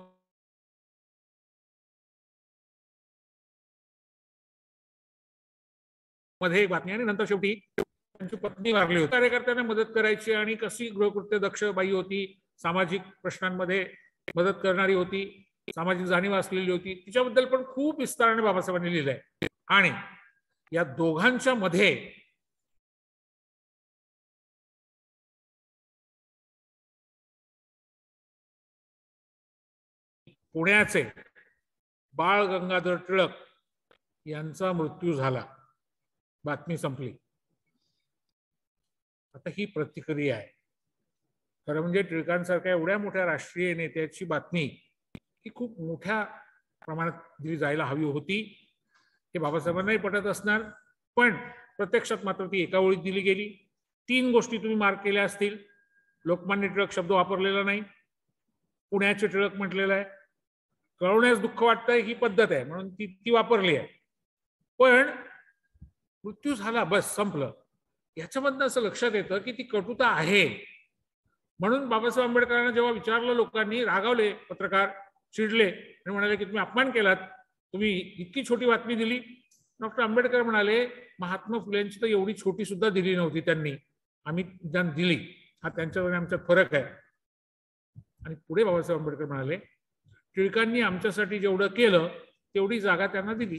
मध्ये एक बातमी, आणि नंतर शेवटी त्यांची पत्नी वारली होती. कार्यकर्त्यांना मदत करायची आणि कशी गृहकृत्य दक्ष बाई होती, सामाजिक प्रश्नांमध्ये मदत करणारी होती, सामाजिक जाणीव असलेली होती, तिच्याबद्दल पण खूप विस्ताराने बाबासाहेबांनी लिहिलंय. आणि या दोघांच्या मध्ये पुण्याचे बाळ गंगाधर टिळक यांचा मृत्यू झाला, बातमी संपली. आता ही प्रतिक्रिया आहे. खरं म्हणजे टिळकांसारख्या एवढ्या मोठ्या राष्ट्रीय नेत्याची बातमी ही खूप मोठ्या प्रमाणात दिली जायला हवी होती. हे बाबासाहेबांनाही पटत असणार, पण प्रत्यक्षात मात्र ती एका ओळीत दिली गेली. तीन गोष्टी तुम्ही मार्क केल्या असतील. लोकमान्य टिळक शब्द वापरलेला नाही, पुण्याचे टिळक म्हटलेलं आहे, कळवण्यास दुःख वाटतंय ही पद्धत आहे म्हणून ती ती वापरली आहे. पण मृत्यू झाला, बस संपलं. याच्यामधनं असं लक्षात येतं की ती कटुता आहे. म्हणून बाबासाहेब आंबेडकरांना जेव्हा विचारलं लोकांनी, रागावले पत्रकार, चिडले आणि म्हणाले की तुम्ही अपमान केलात, तुम्ही इतकी छोटी बातमी दिली. डॉक्टर आंबेडकर म्हणाले महात्मा फुलेंची तर एवढी छोटी सुद्धा दिली नव्हती त्यांनी, आम्ही दिली. हा त्यांच्यावर आमच्यात फरक आहे. आणि पुढे बाबासाहेब आंबेडकर म्हणाले टिळकांनी आमच्यासाठी जेवढं केलं तेवढी जागा त्यांना दिली.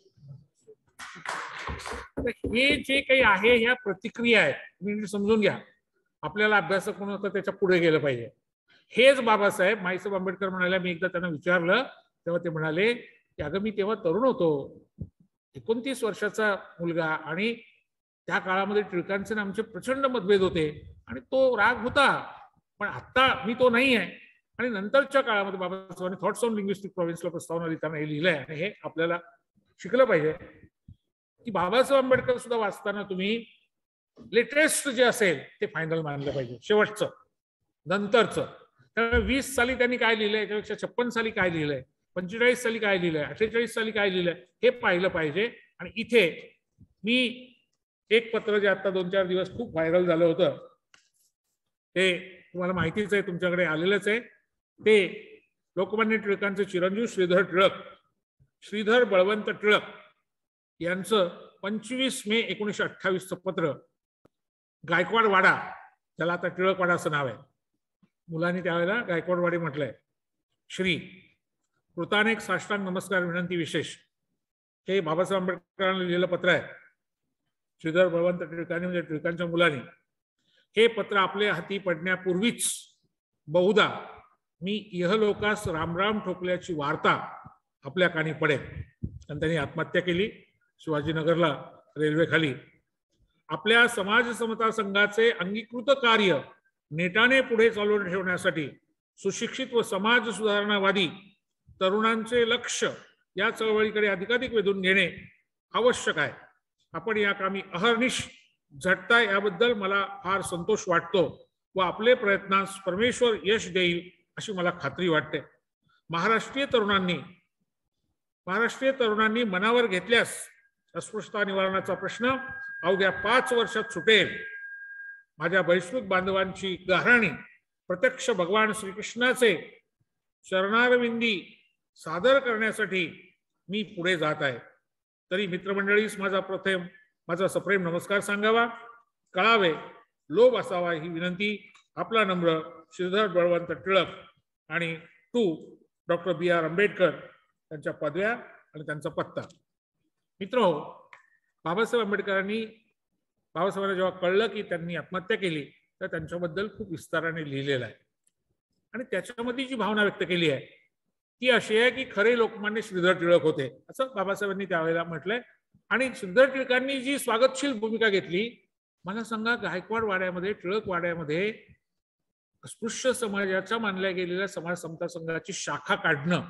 हे जे काही आहे ह्या प्रतिक्रिया आहेत, तुम्ही समजून घ्या. आपल्याला अभ्यासक म्हणून होतं त्याच्या पुढे गेलं पाहिजे. हेच बाबासाहेब माईसाहेब आंबेडकर म्हणाले, मी एकदा त्यांना विचारलं तेव्हा ते म्हणाले की अगं मी तेव्हा तरुण होतो, एकोणतीस वर्षाचा मुलगा, आणि त्या काळामध्ये टिळकांचे आमचे प्रचंड मतभेद होते आणि तो राग होता, पण आता मी तो नाही आहे. आणि नंतरच्या काळामध्ये बाबासाहेबांनी थॉट्स ऑन लिंग्विस्टिक प्रोव्हिन्सला प्रस्तावना लिहिताना हे लिहिलंय. आणि हे आपल्याला शिकलं पाहिजे की बाबासाहेब आंबेडकर सुद्धा वाचताना तुम्ही लेटेस्ट जे असेल ते फायनल मानलं पाहिजे, शेवटचं नंतरचं. त्यामुळे वीस साली त्यांनी काय लिहिलंय, त्यापेक्षा छप्पन साली काय लिहिलंय, पंचेचाळीस साली काय लिहिलंय, अठ्ठेचाळीस साली काय लिहिलंय हे पाहिलं पाहिजे. आणि इथे मी एक पत्र जे आता दोन चार दिवस खूप व्हायरल झालं होतं ते तुम्हाला माहितीच आहे, तुमच्याकडे आलेलंच आहे. ते लोकमान्य टिळकांचे चिरंजीव श्रीधर टिळक, श्रीधर बळवंत टिळक यांचं पंचवीस मे एकोणीसशे अठ्ठावीसचं पत्र गायकवाड वाडा, त्याला आता टिळक वाडा असं नाव आहे, मुलांनी त्यावेळेला गायकवाड वाडी म्हटलंय. श्री कृतानेक साष्टांग नमस्कार विनंती विशेष, हे बाबासाहेब आंबेडकरांना लिहिलेलं पत्र आहे. श्रीधर बळवंत टिळकांनी म्हणजे टिळकांच्या मुलांनी हे पत्र आपल्या हाती पडण्यापूर्वीच बहुधा मी इहलोकास रामराम ठोकल्याची वार्ता आपल्या कानी पडेल. आणि त्यांनी आत्महत्या केली शिवाजीनगरला रेल्वेखाली. आपल्या समाज समता संघाचे अंगीकृत कार्य नेटाने पुढे चालू ठेवण्यासाठी सुशिक्षित व समाज सुधारणावादी तरुणांचे लक्ष या चळवळीकडे अधिकाधिक वेधून घेणे आवश्यक आहे. आपण या कामी अहर्निश झटता याबद्दल मला फार संतोष वाटतो व आपले प्रयत्नास परमेश्वर यश देईल अशी मला खात्री वाटते. महाराष्ट्रीय तरुणांनी महाराष्ट्रीय तरुणांनी मनावर घेतल्यास अस्पृश्यता निवारणाचा प्रश्न अवघ्या पाच वर्षात सुटेल. माझ्या बहिष्कृत बांधवांची गाऱ्हाणी प्रत्यक्ष भगवान श्रीकृष्णाचे शरणारविंदी सादर करण्यासाठी मी पुढे जात आहे. तरी मित्रमंडळीस माझा प्रथम माझा सप्रेम नमस्कार सांगावा, कळावे, लोभ असावा ही विनंती आपला नम्र श्रीधर बळवंत टिळक आणि to doctor B R Ambedkar त्यांच्या पदव्या आणि त्यांचा पत्ता. मित्र, बाबासाहेब आंबेडकरांनी बाबासाहेबांना जेव्हा कळलं की त्यांनी आत्महत्या केली तर त्यांच्याबद्दल खूप विस्ताराने लिहिलेलं आहे. आणि त्याच्यामध्ये जी भावना व्यक्त केली आहे ती अशी आहे की खरे लोकमान्य श्रीधर टिळक होते असं बाबासाहेबांनी त्यावेळेला म्हटलंय. आणि श्रीधर टिळकांनी जी स्वागतशील भूमिका घेतली, मला सांगा, गायकवाड वाड्यामध्ये टिळक वाड्यामध्ये अस्पृश्य समाजाच्या मानल्या गेलेल्या समाज समता संघाची शाखा काढणं,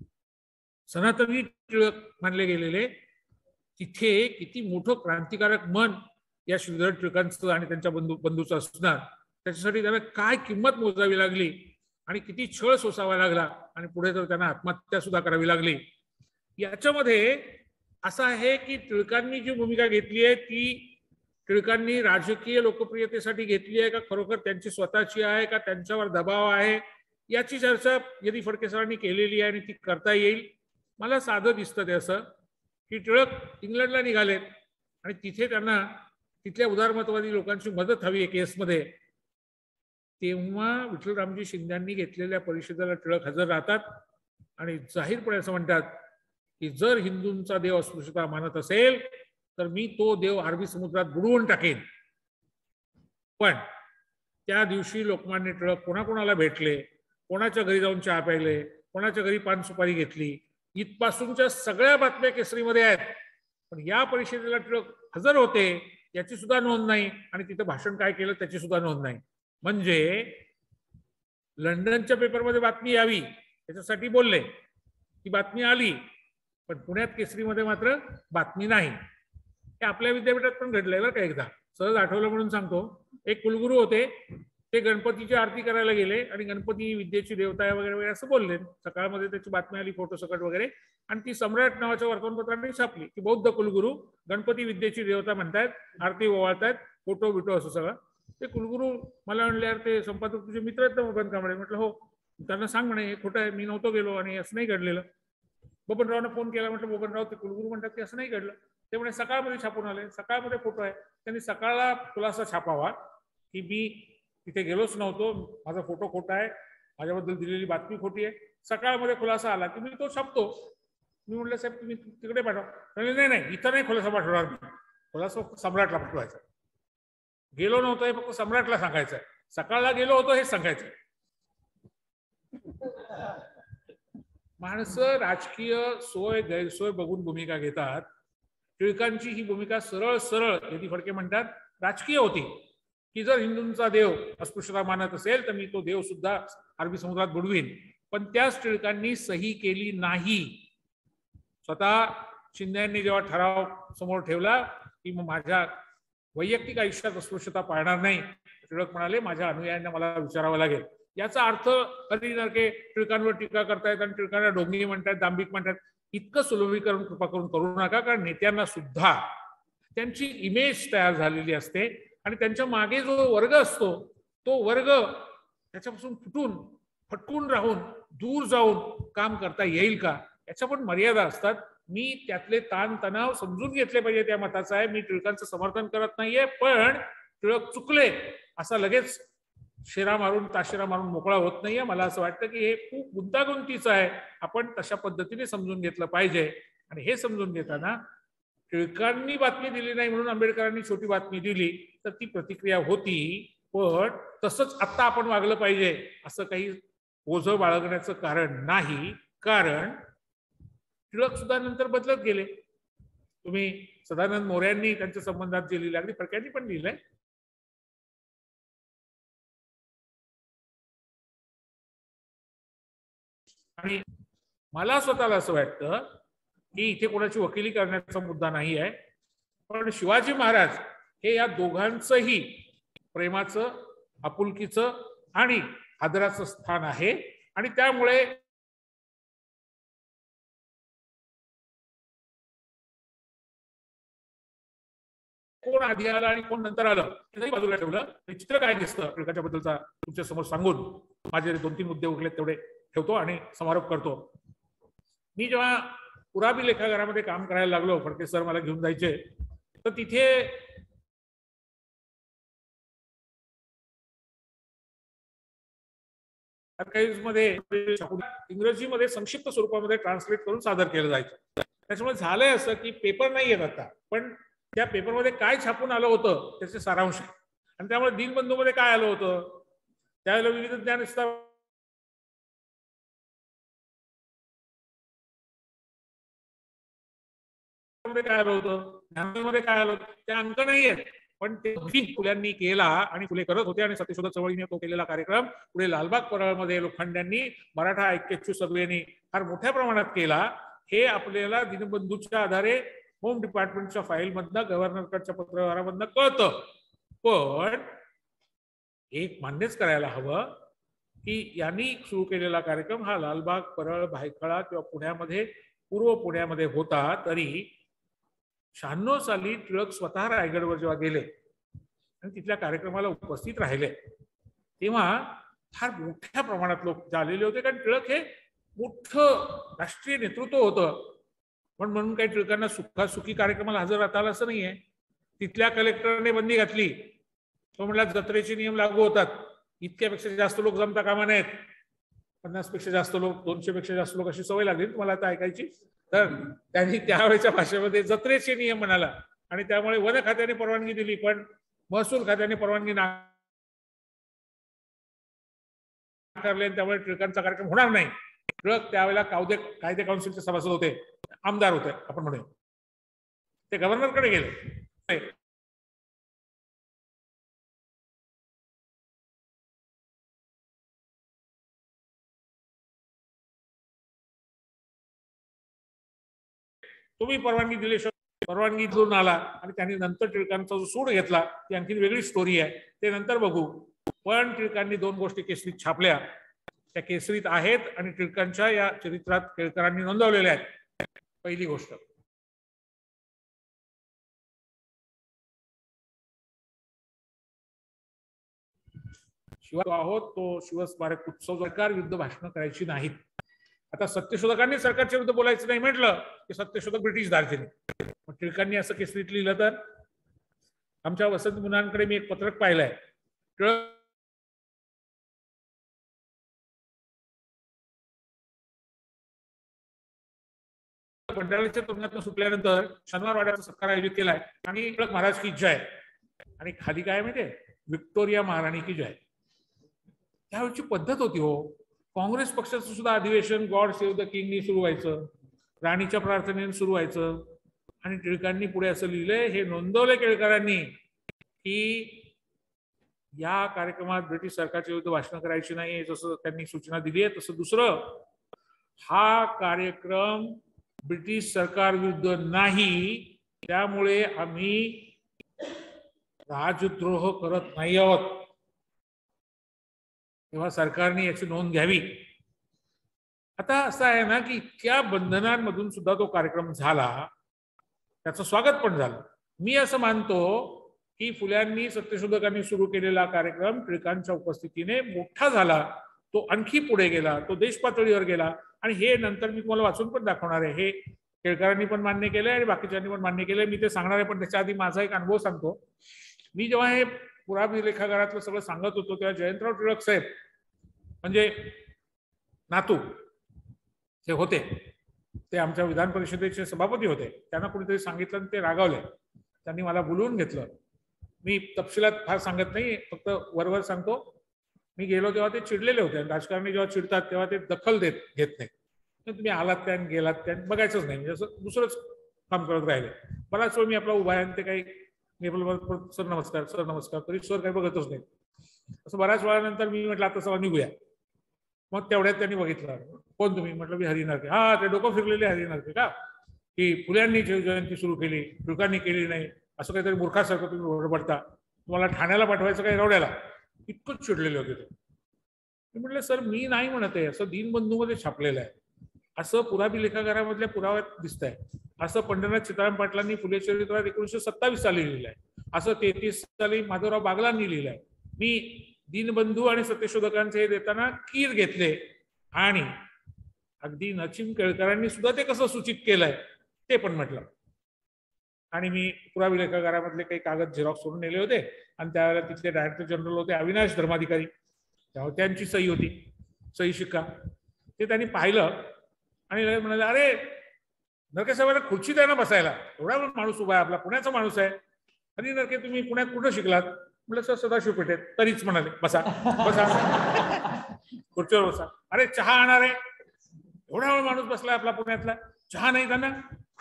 सनातनी टिळक मानले गेलेले, तिथे किती मोठं क्रांतिकारक मन या श्रीधर टिळकांचं आणि त्यांच्या बंधू बंधूचं असणार. त्याच्यासाठी त्यांना काय किंमत मोजावी लागली आणि किती छळ सोसावा लागला आणि पुढे तर त्यांना आत्महत्या सुद्धा करावी लागली. याच्यामध्ये असं आहे की टिळकांनी जी भूमिका घेतली आहे ती टिळकांनी राजकीय लोकप्रियतेसाठी घेतली आहे का खरोखर त्यांची स्वतःची आहे का त्यांच्यावर दबाव आहे, याची चर्चा यदी फडके सरांनी केलेली आहे आणि ती करता येईल. मला साधं दिसतं ते असं की टिळक इंग्लंडला निघालेत आणि तिथे त्यांना तिथल्या उदारमतवादी लोकांची मदत हवी आहे केसमध्ये. तेव्हा विठ्ठलरामजी शिंद्यांनी घेतलेल्या परिषदेला टिळक हजर राहतात आणि जाहीरपणे असं म्हणतात की जर हिंदूंचा देव अस्पृश्यता मानत असेल तर मी तो देव अरबी समुद्रात बुडवून टाकेन. पण त्या दिवशी लोकमान्य टिळक कोणाकोणाला भेटले, कोणाच्या घरी जाऊन चहा प्यायले, कोणाच्या घरी पान सुपारी घेतली, इथपासूनच्या सगळ्या बातम्या केसरीमध्ये आहेत. पण या परिषदेला टिळक हजर होते याची सुद्धा नोंद नाही आणि तिथं भाषण काय केलं त्याची सुद्धा नोंद नाही. म्हणजे लंडनच्या पेपरमध्ये बातमी यावी याच्यासाठी बोलले, ती बातमी आली, पण पुण्यात केसरीमध्ये मात्र बातमी नाही. हे आपल्या विद्यापीठात पण घडलंय बरं का. एकदा सहज आठवलं म्हणून सांगतो. एक कुलगुरू होते, ते गणपतीची आरती करायला गेले आणि गणपती विद्येची देवता आहे वगैरे वगैरे असं बोलले. सकाळमध्ये त्याची बातमी आली, फोटो सकट वगैरे, आणि ती सम्राट नावाच्या वर्तमानपत्राने छापली की बौद्ध कुलगुरू गणपती विद्येची देवता म्हणतायत, आरती ओवाळतायत, फोटो बिटो असं सगळं. ते कुलगुरू मला म्हणले, यार ते संपादक तुझे मित्र आहेत ना बबन कांबळे? म्हटलं हो. त्यांना सांग म्हणे हे खोटं आहे, मी नव्हतो गेलो आणि असं नाही घडलेलं. बबनरावनं फोन केला, म्हटलं बबनराव ते कुलगुरू म्हणतात की असं नाही घडलं. ते म्हणे सकाळमध्ये छापून आले, सकाळमध्ये फोटो आहे. त्यांनी सकाळला खुलासा छापावा की मी तिथे गेलोच नव्हतो, माझा फोटो खोटा आहे, माझ्याबद्दल दिलेली बातमी खोटी आहे. सकाळमध्ये खुलासा आला की मी तो छापतो. मी म्हटलं साहेब तुम्ही तिकडे पाठवा. नाही नाही, इथं नाही खुलासा पाठवणार मी, खुलासा सम्राटला पाठवायचा. गेलो नव्हतो हे फक्त सम्राटला सांगायचं आहे, सकाळला गेलो होतो हे सांगायचं. माणसं राजकीय सोय गैरसोय बघून भूमिका घेतात. टिळकांची ही भूमिका सरळ सरळ यदी फडके म्हणतात राजकीय होती की जर हिंदूंचा देव अस्पृश्यता मानत असेल तर मी तो देव सुद्धा अरबी समुद्रात बुडवीन. पण त्याच टिळकांनी सही केली नाही. स्वतः शिंद्यांनी जेव्हा ठराव समोर ठेवला की मग माझ्या वैयक्तिक आयुष्यात अस्पृश्यता पाळणार नाही, टिळक म्हणाले माझ्या अनुयायांना मला विचारावं लागेल. याचा अर्थ कधी नरके टिळकांवर टीका करतायत आणि टिळकांना डोंगी म्हणतात, दांभिक म्हणतात, इतकं सुलभीकरण कृपा करून करू नका. कारण नेत्यांना सुद्धा त्यांची इमेज तयार झालेली असते आणि त्यांच्या मागे जो वर्ग असतो तो वर्ग त्याच्यापासून फुटून फटकून राहून दूर जाऊन काम करता येईल का, याच्या पण मर्यादा असतात. मी त्यातले ताण तणाव समजून घेतले पाहिजे त्या मताचा आहे. मी टिळकांचं समर्थन करत नाहीये, पण टिळक चुकले असा लगेच शेरा मारून ताशेरा मारून मोकळा होत नाहीये. मला असं वाटतं की हे खूप गुंतागुंतीचं आहे. आपण तशा पद्धतीने समजून घेतलं पाहिजे. आणि हे समजून घेताना टिळकांनी बातमी दिली नाही म्हणून आंबेडकरांनी छोटी बातमी दिली तर ती प्रतिक्रिया होती, पण तसंच आता आपण वागलं पाहिजे असं काही ओझं बाळगण्याचं कारण नाही. कारण टिळक सुद्धा नंतर बदलत गेले. तुम्ही सदानंद मोऱ्यांनी त्यांच्या संबंधात जे लिहिले, अगदी फडक्यांनी पण लिहिलंय. आणि मला स्वतःला असं वाटतं की इथे कोणाची वकिली करण्याचा मुद्दा नाही आहे, पण शिवाजी महाराज हे या दोघांचंही प्रेमाचं, आपुलकीचं आणि आदराचं स्थान आहे. आणि त्यामुळे कोण आधी आलं आणि कोण नंतर आलं हे बाजूला ठेवलं. चित्र काय दिसतं टिळकाच्या बद्दलचा तुमच्या समोर सांगून माझे दोन तीन मुद्दे उरले तेवढे ठेवतो आणि समारोप करतो. मी जेव्हा पुराबी लेखागारामध्ये काम करायला लागलो, फडके सर मला घेऊन जायचे, तर तिथे आर्काइव्हमध्ये इंग्रजीमध्ये संक्षिप्त स्वरूपामध्ये ट्रान्सलेट करून सादर केलं जायचं. त्याच्यामुळे झालंय असं की पेपर नाही येत आता, पण त्या पेपरमध्ये काय छापून आलं होतं त्याचे सारांश आहे. आणि त्यामुळे दीनबंधूमध्ये काय आलं होतं, त्यावेळेला विविध ज्ञान विस्तार काय आलं होतं, ज्ञानामध्ये काय आलं होतं, त्या अंक नाही आहेत. पण ते फुल्यांनी केला आणि फुले करत होते. आणि सत्यशोधक चळवळीने तो केलेला कार्यक्रम पुढे लालबाग परळमध्ये लोखंड्यांनी, मराठा ऐक्यचू सगळ्यांनी फार मोठ्या प्रमाणात केला. हे आपल्याला दीनबंधूच्या आधारे होम डिपार्टमेंटच्या फाईल मधनं, गव्हर्नरकडच्या पत्रव्यवहारामधनं कळतं. पण एक मान्यच करायला हवं की यांनी सुरू केलेला कार्यक्रम हा लालबाग, परळ, भायखळा किंवा पुण्यामध्ये, पूर्व पुण्यामध्ये होता. तरी शहाण्णव साली टिळक स्वतः रायगडवर जेव्हा गेले आणि तिथल्या कार्यक्रमाला उपस्थित राहिले, तेव्हा फार मोठ्या प्रमाणात लोक आलेले होते. कारण टिळक हे मोठं राष्ट्रीय नेतृत्व होतं. पण म्हणून काही टिळकांना सुखासुखी कार्यक्रमाला हजर राहता आलं असं नाहीये. तिथल्या कलेक्टरने बंदी घातली. तो म्हणला जत्रेचे नियम लागू होतात, इतक्यापेक्षा जास्त लोक जमता कामा नयेत. पन्नास पेक्षा जास्त लोक, दोनशे पेक्षा जास्त लोक, अशी सवय लागली तुम्हाला आता ऐकायची. तर त्यांनी त्यावेळेच्या भाषेमध्ये जत्रेचे नियम म्हणाला. आणि त्यामुळे वन खात्याने परवानगी दिली, पण महसूल खात्याने परवानगी नाकारली. त्यामुळे टिळकांचा कार्यक्रम होणार नाही. टिळक त्यावेळेला कायदे कायदे काउन्सिलचे सभासद होते, आमदार होते आपण म्हणूया. ते गव्हर्नरकडे गेले. तुम्ही परवानगी दिली, परवानगी घेऊन आला आणि त्यांनी नंतर टिळकांचा जो सूड घेतला ती आणखी वेगळी स्टोरी आहे, ते नंतर बघू. पण टिळकांनी दोन गोष्टी केसरीत छापल्या, त्या केसरीत आहेत आणि टिळकांच्या या चरित्रात केळकरांनी नोंदवलेल्या आहेत. पहिली गोष्ट, शिवा आहोत तो शिवस्मारक उत्सव सरकार विरुद्ध भाषणं करायची नाहीत. आता सत्यशोधकांनी सरकारच्या विरुद्ध बोलायचं नाही म्हटलं की सत्यशोधक ब्रिटिश दार्जिने. मग टिळकांनी असं केसरीत लिहिलं तर. आमच्या वसंत मुलांकडे मी एक पत्रक पाहिलंय. टिळक मंडळाच्या तुरुंगातून सुटल्यानंतर शनिवार वाड्याचा सत्कार आयोजित केलाय आणि टिळक महाराज की जय, आणि खाली काय माहितीये, विक्टोरिया महाराणी की जय. त्यावेळची पद्धत होती हो. काँग्रेस पक्षाचं सुद्धा अधिवेशन गॉड सेव्ह द किंगनी सुरू व्हायचं, राणीच्या प्रार्थनेने सुरू व्हायचं. आणि टिळकांनी पुढे असं लिहिलंय, हे नोंदवले केळकरांनी, की या कार्यक्रमात ब्रिटिश सरकारच्या विरुद्ध भाषण करायची नाही, जसं त्यांनी सूचना दिली आहे तसं. दुसरं, हा कार्यक्रम ब्रिटिश सरकार विरुद्ध नाही, त्यामुळे आम्ही राजद्रोह करत नाही आहोत, तेव्हा सरकारने याची नोंद घ्यावी. आता असं आहे ना की इतक्या बंधनांमधून सुद्धा तो कार्यक्रम झाला, त्याचं स्वागत पण झालं. मी असं मानतो की फुल्यांनी सत्यशोधकांनी सुरू केलेला कार्यक्रम टिळकांच्या उपस्थितीने मोठा झाला, तो आणखी पुढे गेला, तो देश पातळीवर गेला. आणि हे नंतर मी तुम्हाला वाचून पण दाखवणार आहे. हे टिळकांनी पण मान्य केलंय आणि बाकीच्यांनी पण मान्य केलंय. मी ते सांगणार आहे, पण त्याच्या आधी माझा एक अनुभव सांगतो. मी जेव्हा हे पुराभिलेखागारातलं सगळं सांगत होतो तेव्हा जयंतराव टिळक साहेब म्हणजे नातू ते होते, ते आमच्या विधान परिषदेचे सभापती होते. त्यांना कुणीतरी सांगितलं आणि ते रागावले. त्यांनी मला बोलवून घेतलं. मी तपशिलात फार सांगत नाही, फक्त वरवर सांगतो. मी गेलो तेव्हा ते चिडलेले होते. राजकारणी जेव्हा चिडतात तेव्हा ते दखल देत घेत नाही. तुम्ही आलात त्या गेलात त्या बघायचंच नाही, म्हणजे असं दुसरंच काम करत राहिले. बराच वेळ मी आपला उभा आहे आणि ते काही सर नमस्कार सर नमस्कार तरी सर काही बघतच नाही. असं बऱ्याच वेळानंतर मी म्हटलं आता सर निघूया. मग तेवढ्यात त्यांनी बघितलं, कोण तुम्ही? म्हटलं मी हरी नरके. हा, ते डोकं फिरलेले हरी नरके का, की फुल्यांनी जयंती सुरू केली, टिळकांनी केली नाही, असं काहीतरी मूर्खासारखं तुम्ही ओरडता, तुम्हाला ठाण्याला पाठवायचं काही रवड्याला. इतकंच चिडलेले होते ते. मी म्हटलं सर मी नाही म्हणत आहे, असं दीनबंधूमध्ये छापलेलं आहे, असं पुराभिलेखागारामधल्या पुराव्यात दिसत आहे, असं पंढरनाथ सीताराम पाटलांनी फुले चरित्रात एकोणीसशे सत्तावीस साली लिहिलं आहे, असं तेहतीस साली माधवराव बागलांनी लिहिलं आहे. मी दीनबंधू आणि सत्यशोधकांचे देताना कीर घेतले आणि अगदी नचिम केळकरांनी सुद्धा ते कसं सूचित केलंय ते पण म्हटलं. आणि मी पुराभिलेखागारामधले काही कागद झेरॉक्स करून नेले होते आणि त्यावेळेला तिथले डायरेक्टर जनरल होते अविनाश धर्माधिकारी, त्यावर त्यांची सही होती, सही शिक्का. ते त्यांनी पाहिलं आणि म्हणाले, अरे नरके साहेबांना खुर्ची द्या ना बसायला, एवढा माणूस उभा आहे आपला, पुण्याचा माणूस आहे. अरे नरके तुम्ही पुण्यात कुठं शिकलात? म्हटलं सर सदाशिव पेठेत. तरीच म्हणाले बसा बसा खुर्चीवर बसा. अरे चहा आणणार आहे, एवढा वेळ माणूस बसलाय आपला पुण्यातला, चहा नाही त्यांना.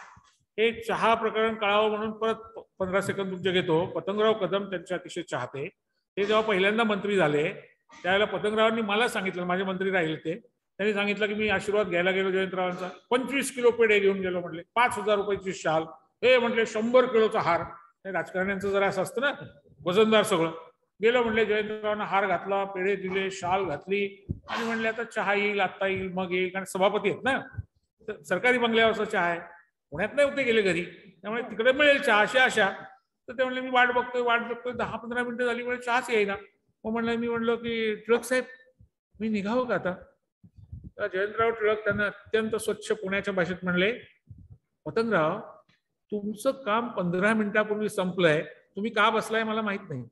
हे चहा प्रकरण कळावं म्हणून परत पंधरा सेकंद तुमचे घेतो. पतंगराव कदम त्यांचे अतिशय चाहते. ते जेव्हा पहिल्यांदा मंत्री झाले त्यावेळेला पतंगरावांनी मला सांगितलं, माझे मंत्री राहिले ते, त्यांनी सांगितलं की मी आशीर्वाद घ्यायला गेलो जयंतरावांचा, पंचवीस किलो पेढे घेऊन गेलो. म्हटले पाच हजार रुपयाची शाल, हे म्हटले शंभर किलोचा हार. राजकारण्यांचं जरा असं असतं ना, वजनदार सगळं. गेलो म्हणले, जयंतरावांना हार घातला, पेढे दिले, शाल घातली आणि म्हणले आता चहा येईल, आता येईल, मग येईल. कारण सभापती आहेत ना, सरकारी बंगल्यावर चहा आहे. पुण्यात नाही होते गेले घरी, त्यामुळे तिकडे मिळेल चहा अशा अशा. तर ते म्हणले मी वाट बघतोय वाट बघतोय दहा पंधरा मिनिटं झाली, म्हणजे चहाच येईना. मग म्हणलं मी म्हणलो की टिळक साहेब मी निघावं का आता? जयंतराव टिळक त्यांना अत्यंत स्वच्छ पुण्याच्या भाषेत म्हणले, पतंगराव तुमचं काम पंधरा मिनिटापूर्वी संपलंय, तुम्ही का बसलाय मला माहित नाही.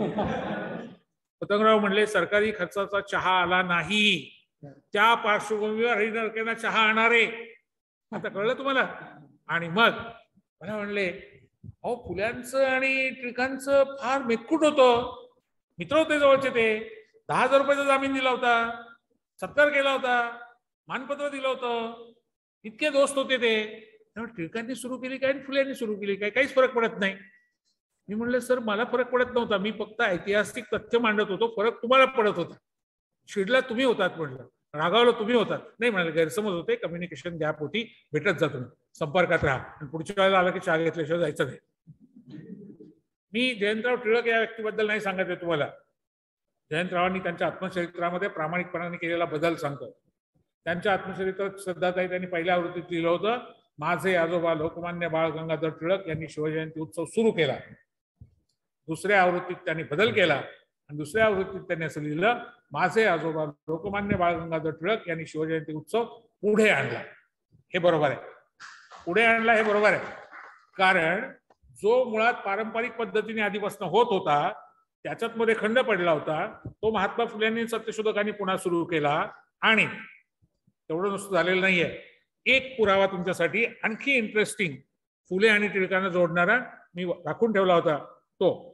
पतंगराव म्हणले सरकारी खर्चाचा चहा आला नाही, त्या पार्श्वभूमीवर हरी नरकेंना चहा आणणारे. आता कळलं तुम्हाला? आणि मग मला म्हणले, अहो फुल्यांचं आणि टिळकांचं फार मेतकूट होतं, मित्र होते जवळचे. ते दहा हजार रुपयाचा जामीन दिला होता, सत्कार केला होता, मानपत्र दिलं होतं, इतके दोस्त होते ते. त्यामुळे टिळकांनी सुरू केली काय आणि फुल्यांनी सुरू केली काय काहीच फरक पडत नाही. मी म्हणलं सर मला फरक पडत नव्हता, मी फक्त ऐतिहासिक तथ्य मांडत होतो, फरक तुम्हाला पडत होता. शिडला तुम्ही होतात म्हटलं, रागावलं तुम्ही होतात. नाही म्हणाले, गैरसमज होते, कम्युनिकेशन गॅप होती, भेटत जा तुम्ही, संपर्कात राहा आणि पुढच्या वेळेला आला की चहा घेतल्याशिवाय जायचं नाही. मी जयंतराव टिळक या व्यक्तीबद्दल नाही सांगत आहे तुम्हाला. जयंतरावांनी त्यांच्या आत्मचरित्रामध्ये प्रामाणिकपणाने केलेला बदल सांगतो. त्यांच्या आत्मचरित्रात श्रद्धाताई त्यांनी पहिल्या आवृत्तीत लिहिलं होतं, माझे आजोबा लोकमान्य बाळ गंगाधर टिळक यांनी शिवजयंती उत्सव सुरू केला. दुसऱ्या आवृत्तीत त्यांनी बदल केला आणि दुसऱ्या आवृत्तीत त्यांनी असं लिहिलं, माझे आजोबा लोकमान्य बाळ गंगाधर टिळक यांनी शिवजयंती उत्सव पुढे आणला. हे बरोबर आहे, पुढे आणला हे बरोबर आहे. कारण जो मुळात पारंपरिक पद्धतीने आधीपासून होत होता त्याच्यात मध्ये खंड पडला होता, तो महात्मा फुल्यांनी सत्यशोधकांनी पुन्हा सुरू केला. आणि तेवढं नुसतं झालेलं नाहीये, एक पुरावा तुमच्यासाठी आणखी इंटरेस्टिंग फुले आणि टिळकांना जोडणारा मी राखून ठेवला होता. तो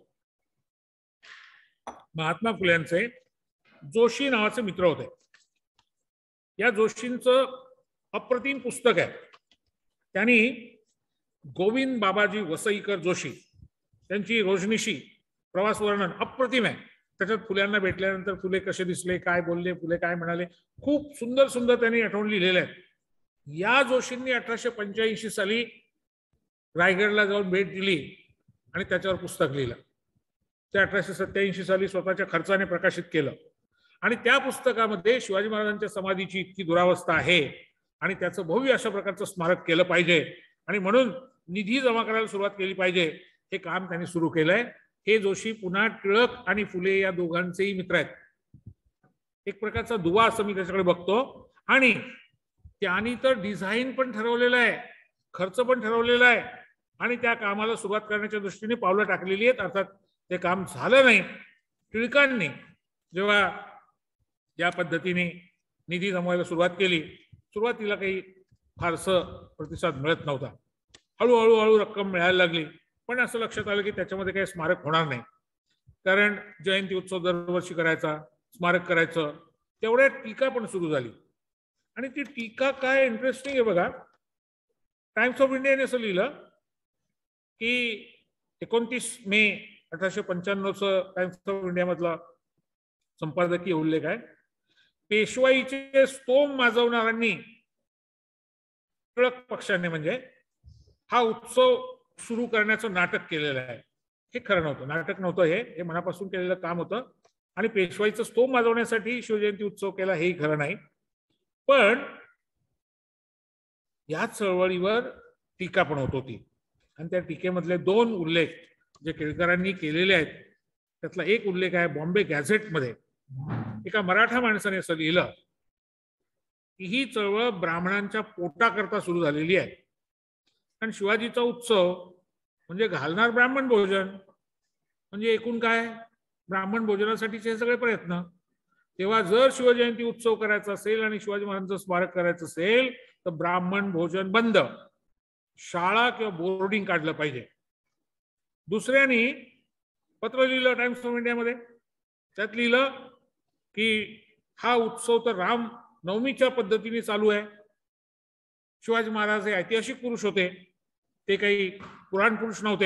महात्मा फुल्यांचे जोशी नावाचे मित्र होते. या जोशींचं अप्रतिम पुस्तक आहे. त्यांनी गोविंद बाबाजी वसईकर जोशी त्यांची रोजनिशी प्रवास वर्णन अप्रतिम आहे. त्याच्यात फुल्यांना भेटल्यानंतर फुले कसे दिसले, काय बोलले, फुले काय म्हणाले, खूप सुंदर सुंदर त्यांनी आठवण लिहिलेले आहेत. या जोशींनी अठराशे पंच्याऐंशी साली रायगडला जाऊन भेट दिली आणि त्याच्यावर पुस्तक लिहिलं. ते अठराशे सत्याऐंशी साली स्वतःच्या खर्चाने प्रकाशित केलं आणि त्या पुस्तकामध्ये शिवाजी महाराजांच्या समाधीची इतकी दुरावस्था आहे आणि त्याचं भव्य अशा प्रकारचं स्मारक केलं पाहिजे आणि म्हणून निधी जमा करायला सुरुवात केली पाहिजे, हे काम त्यांनी सुरू केलंय. हे जोशी पुन्हा टिळक आणि फुले या दोघांचेही मित्र आहेत. एक प्रकारचा दुवा असं मी त्याच्याकडे बघतो. आणि त्यांनी तर डिझाईन पण ठरवलेलं आहे, खर्च पण ठरवलेला आहे आणि त्या कामाला सुरुवात करण्याच्या दृष्टीने पावलं टाकलेली आहेत. अर्थात ते काम झालं नाही. टिळकांनी जेव्हा या पद्धतीने निधी जमवायला सुरुवात केली, सुरुवातीला काही फारसं प्रतिसाद मिळत नव्हता. हळूहळू हळू रक्कम मिळायला लागली. पण असं लक्षात आलं की त्याच्यामध्ये काही स्मारक होणार नाही, कारण जयंती उत्सव दरवर्षी करायचा, स्मारक करायचं, तेवढ्या टीका पण सुरू झाली. आणि ती टीका काय इंटरेस्टिंग आहे बघा. टाइम्स ऑफ इंडियाने असं लिहिलं की एकोणतीस मे अठराशे पंच्याण्णवचं टाइम्स ऑफ इंडिया मधला संपादकीय उल्लेख आहे. पेशवाईचे स्तोम माजवणाऱ्यांनी, टिळक पक्षाने म्हणजे, हा उत्सव सुरू करण्याचं नाटक केलेलं आहे. हे खरं नव्हतं, नाटक नव्हतं, हे हे मनापासून केलेलं काम होतं. आणि पेशवाईचं स्तोम माजवण्यासाठी शिवजयंती उत्सव केला हेही खरं नाही. पण या चळवळीवर टीका पण होत होती. आणि त्या टीकेमधले दोन उल्लेख जे केळकरांनी केलेले आहेत, त्यातला एक उल्लेख आहे बॉम्बे गॅझेटमध्ये. एका मराठा माणसाने असं लिहिलं की ही चळवळ ब्राह्मणांच्या पोटाकरता सुरू झालेली आहे. आणि शिवाजीचा उत्सव म्हणजे घालणार ब्राह्मण भोजन, म्हणजे एकूण काय, ब्राह्मण भोजनासाठीचे हे सगळे प्रयत्न. तेव्हा जर शिवजयंती उत्सव करायचा असेल आणि शिवाजी महाराजांचं स्मारक करायचं असेल तर ब्राह्मण भोजन बंद, शाळा किंवा बोर्डिंग काढलं पाहिजे. दुसऱ्याने पत्र लिहिलं टाइम्स ऑफ इंडियामध्ये. त्यात लिहिलं की हा उत्सव तर राम नवमीच्या पद्धतीने चालू आहे. शिवाजी महाराज हे ऐतिहासिक पुरुष होते, ते काही पुराण पुरुष नव्हते.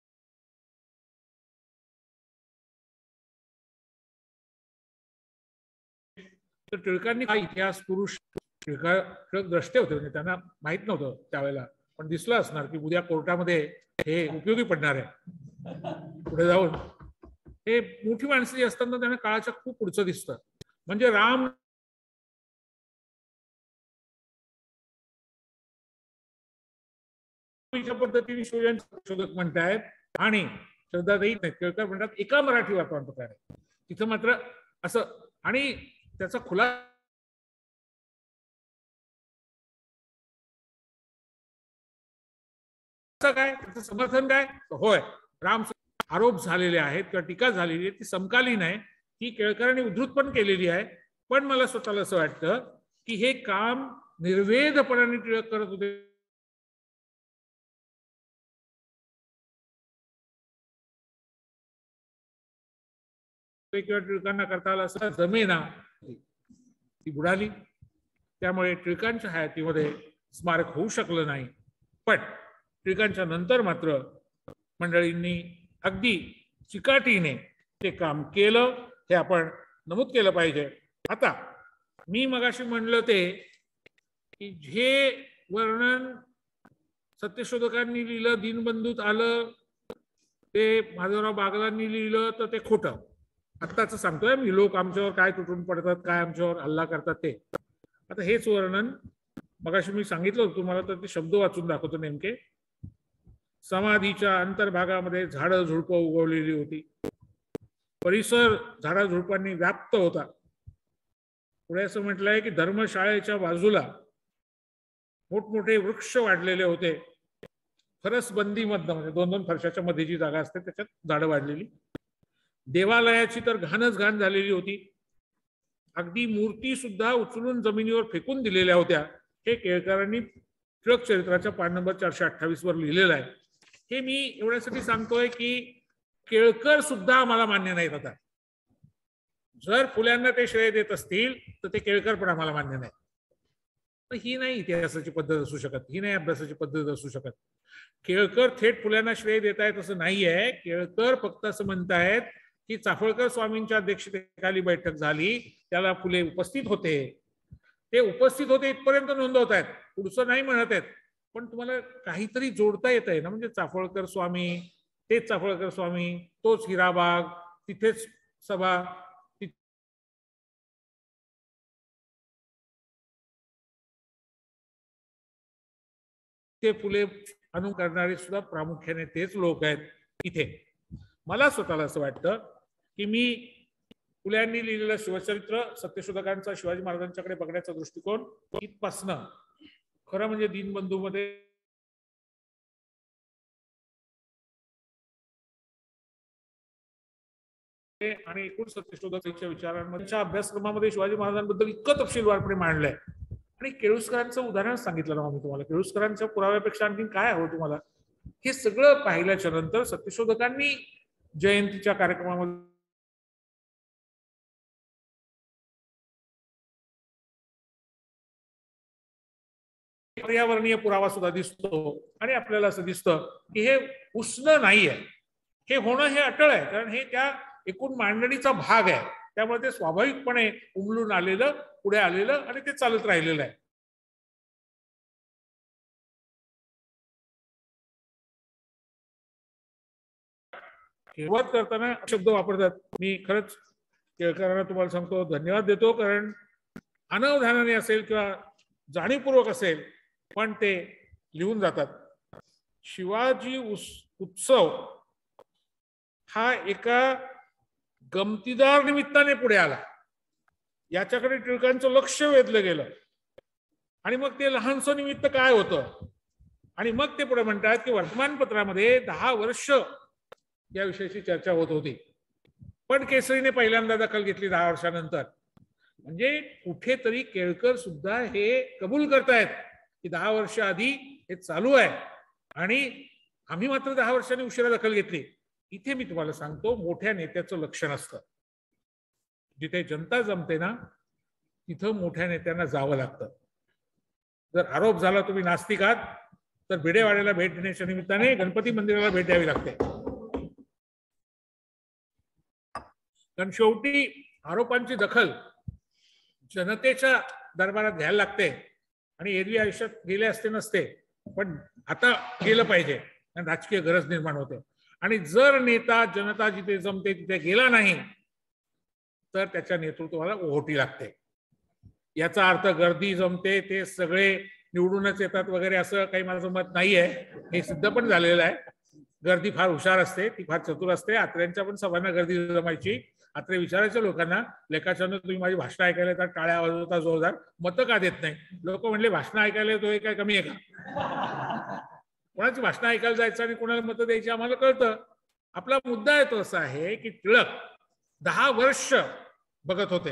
तर टिळकांनी हा इतिहास पुरुष, टिळक द्रष्टे होते, म्हणजे त्यांना माहित नव्हतं त्यावेळेला, पण दिसलं असणार की उद्या कोर्टामध्ये हे उपयोगी पडणार आहे पुढे जाऊन. हे मोठी माणसं जी असतात ना, त्यांना काळाच्या खूप पुढचं दिसतं. म्हणजे राम पद्धतीने शिवजयंती शोधक म्हणतायत आणि श्रद्धाताई केळकर म्हणतात एका मराठी वर्तमानपत्राने. तिथं मात्र असं, आणि त्याचा खुलासा काय, त्याचं समर्थन काय, होय राम आरोप झालेले आहेत किंवा टीका झालेली आहे ती समकालीन आहे, ती केळकरांनी उद्धृत पण केलेली आहे. पण मला स्वतःला असं वाटतं की हे काम निर्वेदपणाने टिळक करत होते. किंवा टिळकांना करता आला असं जमेना, ती बुडाली. त्यामुळे टिळकांच्या हयातीमध्ये स्मारक होऊ शकलं नाही. पण टिळकांच्या नंतर मात्र मंडळींनी अगदी चिकाटीने ते काम केलं, हे आपण नमूद केलं पाहिजे. आता मी मगाशी म्हणलं ते की जे वर्णन सत्यशोधकांनी लिहिलं, दीनबंधूत आलं, ते माधवराव बागलांनी लिहिलं, तर ते खोटं. आत्ताच सांगतोय मी, लोक आमच्यावर काय तुटून पडतात, काय आमच्यावर हल्ला करतात ते. आता हेच वर्णन मगाशी मी सांगितलं होतं तुम्हाला, तर ते शब्द वाचून दाखवतो नेमके. समाधीच्या अंतर्भागामध्ये झाडं झुडपं उगवलेली होती. परिसर झाडा झुडपांनी व्याप्त होता. पुढे असं म्हटलंय की धर्मशाळेच्या बाजूला मोठमोठे वृक्ष वाढलेले होते. फरसबंदी मधनं, म्हणजे दोन दोन फरशाच्या मध्ये जी जागा असते त्याच्यात झाडं वाढलेली. देवालयाची तर घाणच घाण झालेली होती. अगदी मूर्ती सुद्धा उचलून जमिनीवर फेकून दिलेल्या होत्या. हे केळकरांनी टिळक चरित्राच्या पान नंबर चारशे अठ्ठावीस वर लिहिलेलं आहे. हे मी एवढ्यासाठी सांगतोय की केळकर सुद्धा आम्हाला मान्य नाहीत. आता जर फुल्यांना ते श्रेय देत असतील तर ते केळकर पण आम्हाला मान्य नाही. पण ही नाही इतिहासाची पद्धत असू शकत, ही नाही अभ्यासाची पद्धत असू शकत. केळकर थेट फुल्यांना श्रेय देत आहेत असं नाहीये. केळकर फक्त असं म्हणतायत की चाफळकर स्वामींच्या अध्यक्षतेखाली बैठक झाली, त्याला फुले उपस्थित होते, ते उपस्थित होते इथपर्यंत नोंदवत आहेत, पुढचं नाही म्हणत आहेत. पण तुम्हाला काहीतरी जोडता येत आहे ना, म्हणजे चाफळकर स्वामी, तेच चाफळकर स्वामी, तोच हिराबाग, तिथेच सभा, ते फुले अनुकरणारे सुद्धा प्रामुख्याने तेच लोक आहेत इथे. मला स्वतःला असं वाटतं की मी फुल्यांनी लिहिलेलं शिवचरित्र, सत्यशोधकांचा शिवाजी महाराजांच्याकडे बघण्याचा दृष्टिकोन इथपासनं खरं म्हणजे दीनबंधूमध्ये आणि एकूण सत्यशोधकांच्या विचारांच्या अभ्यासक्रमामध्ये शिवाजी महाराजांबद्दल इतकं तपशीलवारपणे मांडलंय. आणि केळुसकरांचं उदाहरण सांगितलं ना मी तुम्हाला, केळुसकरांच्या पुराव्यापेक्षा आणखी काय हवं तुम्हाला? हे सगळं पाहिल्याच्या नंतर सत्यशोधकांनी जयंतीच्या कार्यक्रमामध्ये पर्यावरणीय पुरावा सुद्धा दिसतो आणि आपल्याला असं दिसतं की हे उष्ण नाहीये, हे होणं हे अटळ आहे, कारण हे त्या एकूण मांडणीचा भाग आहे. त्यामुळे ते स्वाभाविकपणे उमलून आलेलं, पुढे आलेलं आणि ते चालत राहिलेलं आहे. केळवत करताना शब्द वापरतात. मी खरंच केळकरांना तुम्हाला सांगतो, धन्यवाद देतो, कारण अनवधानाने असेल किंवा जाणीवपूर्वक असेल पण ते लिहून जातात. शिवाजी उत्सव हा एका गमतीदार निमित्ताने पुढे आला, याच्याकडे टिळकांचं लक्ष वेधलं गेलं आणि मग ते लहानसं निमित्त काय होतं आणि मग ते पुढे म्हणतात की वर्तमानपत्रामध्ये दहा वर्ष या विषयाची चर्चा होत होती, पण केसरीने पहिल्यांदा दखल घेतली दहा वर्षानंतर. म्हणजे कुठेतरी केळकर सुद्धा हे कबूल करतायत की दहा वर्ष आधी हे चालू आहे आणि आम्ही मात्र दहा वर्षांनी उशिरा दखल घेतली. इथे मी तुम्हाला सांगतो, मोठ्या नेत्याचं लक्ष नसतं. जिथे जनता जमते ना तिथं मोठ्या नेत्यांना जावं लागतं. जर आरोप झाला तुम्ही नास्तिक आहात तर भिडेवाड्याला भेट देण्याच्या निमित्ताने गणपती मंदिराला भेट द्यावी लागते, कारण शेवटी आरोपांची दखल जनतेच्या दरबारात घ्यायला लागते. आणि एरवी आयुष्यात गेले असते नसते, पण आता गेलं पाहिजे कारण राजकीय गरज निर्माण होते. आणि जर नेता जनता जिथे जमते तिथे गेला नाही तर त्याच्या नेतृत्वाला ओहोटी लागते. याचा अर्थ गर्दी जमते ते सगळे निवडूनच येतात वगैरे असं काही माझं मत नाहीये. हे सिद्ध पण झालेलं आहे. गर्दी फार हुशार असते, ती फार चतुर असते. आत्र्यांच्या पण सभांना गर्दी जमायची. आत्रे विचारायच्या लोकांना, लेखाच्यानं तुम्ही माझी भाषण ऐकायला येतात, टाळ्या वाजवता जोरदार, मतं का देत नाही? लोक म्हणले भाषण ऐकायला येतो हे काय कमी आहे का? कोणाची भाषण ऐकायला जायचं आणि कोणाला मतं द्यायची आम्हाला कळतं. आपला मुद्दा येतो असा आहे की टिळक दहा वर्ष बघत होते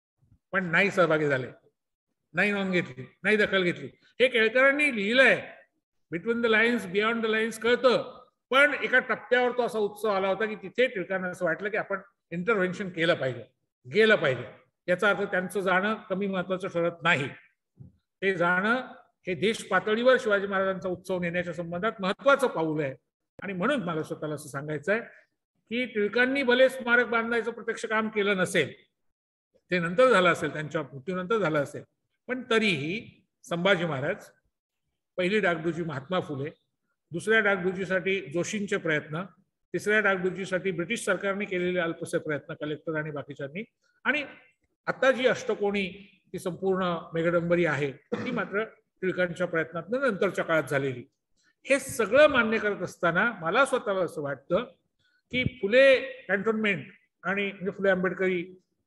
पण नाही सहभागी झाले, नाही नोंद घेतली, नाही दखल घेतली. हे केळकरांनी लिहिलंय. Between the lines, beyond the lines कळतं. पण एका टप्प्यावर तो असा उत्सव आला होता की तिथे टिळकांना असं वाटलं की आपण इंटरव्हेन्शन केलं पाहिजे, गेलं पाहिजे. याचा अर्थ त्यांचं जाणं कमी महत्वाचं ठरत नाही. ते जाणं हे देश पातळीवर शिवाजी महाराजांचा उत्सव नेण्याच्या संबंधात महत्वाचं पाऊल आहे. आणि म्हणून मला स्वतःला असं सांगायचं आहे की टिळकांनी भले स्मारक बांधायचं प्रत्यक्ष काम केलं नसेल, ते नंतर झालं असेल, त्यांच्या मृत्यूनंतर झालं असेल, पण तरीही संभाजी महाराज, पहिली डागडुजी महात्मा फुले, दुसऱ्या डागडुजीसाठी जोशींचे प्रयत्न, तिसऱ्या डागडुजीसाठी ब्रिटिश सरकारने केलेले अल्पसे प्रयत्न कलेक्टर आणि बाकीच्यांनी, आणि आता जी अष्टकोणी ती संपूर्ण मेघडंबरी आहे ती मात्र टिळकांच्या प्रयत्नातून नंतरच्या काळात झालेली. हे सगळं मान्य करत असताना मला स्वतःला असं वाटतं की फुले कॅन्टोन्मेंट आणि म्हणजे फुले आंबेडकरी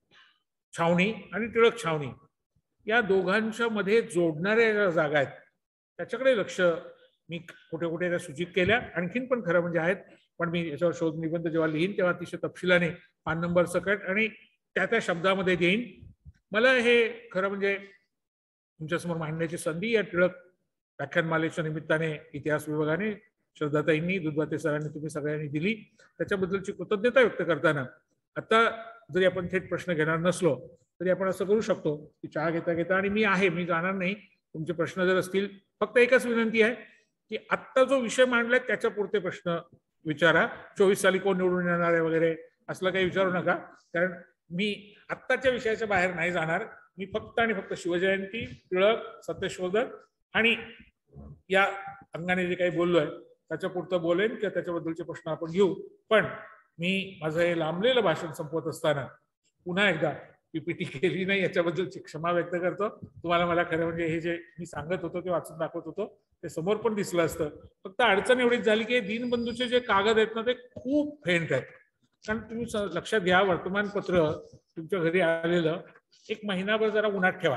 छावणी आणि टिळक छावणी या दोघांच्या मध्ये जोडणाऱ्या ज्या जागा आहेत त्याच्याकडे लक्ष मी कुठे कुठे त्या सूचित केल्या. आणखीन पण खरं म्हणजे आहेत, पण मी याच्यावर शोध निबंध जेव्हा लिहीन तेव्हा अतिशय तपशिलाने पान नंबर सकट आणि त्या त्या शब्दामध्ये देईन. मला हे खरं म्हणजे तुमच्यासमोर मांडण्याची संधी या टिळक व्याख्यानमालेच्या निमित्ताने इतिहास विभागाने, श्रद्धाताईंनी, दुधवाते सरांनी, तुम्ही सगळ्यांनी दिली, त्याच्याबद्दलची कृतज्ञता व्यक्त करताना आता जरी आपण थेट प्रश्न घेणार नसलो तरी आपण असं करू शकतो की चहा घेता घेता, आणि मी आहे, मी जाणार नाही, तुमचे प्रश्न जर असतील, फक्त एकच विनंती आहे की आत्ता जो विषय मांडलाय त्याच्या पुरते प्रश्न विचारा. चोवीस साली कोण निवडून येणार आहे वगैरे असलं काही विचारू नका, कारण मी आत्ताच्या विषयाच्या बाहेर नाही जाणार. मी फक्त आणि फक्त शिवजयंती, टिळक, सत्यशोधक आणि या अंगाने जे काही बोललोय त्याच्या पुरतं बोलेन किंवा त्याच्याबद्दलचे प्रश्न आपण घेऊ. पण मी माझं हे लांबलेलं भाषण संपवत असताना पुन्हा एकदा पीपीटी केली नाही याच्याबद्दलची क्षमा व्यक्त करतो. तुम्हाला मला खरं म्हणजे हे जे मी सांगत होतो ते वाचून दाखवत होतो ते समोर पण दिसलं असतं. फक्त अडचण एवढीच झाली की दीनबंधूचे जे कागद आहेत ना ते खूप फेंट आहेत. कारण तुम्ही लक्षात घ्या, वर्तमानपत्र तुमच्या घरी आलेलं एक महिनाभर जरा उन्हात ठेवा.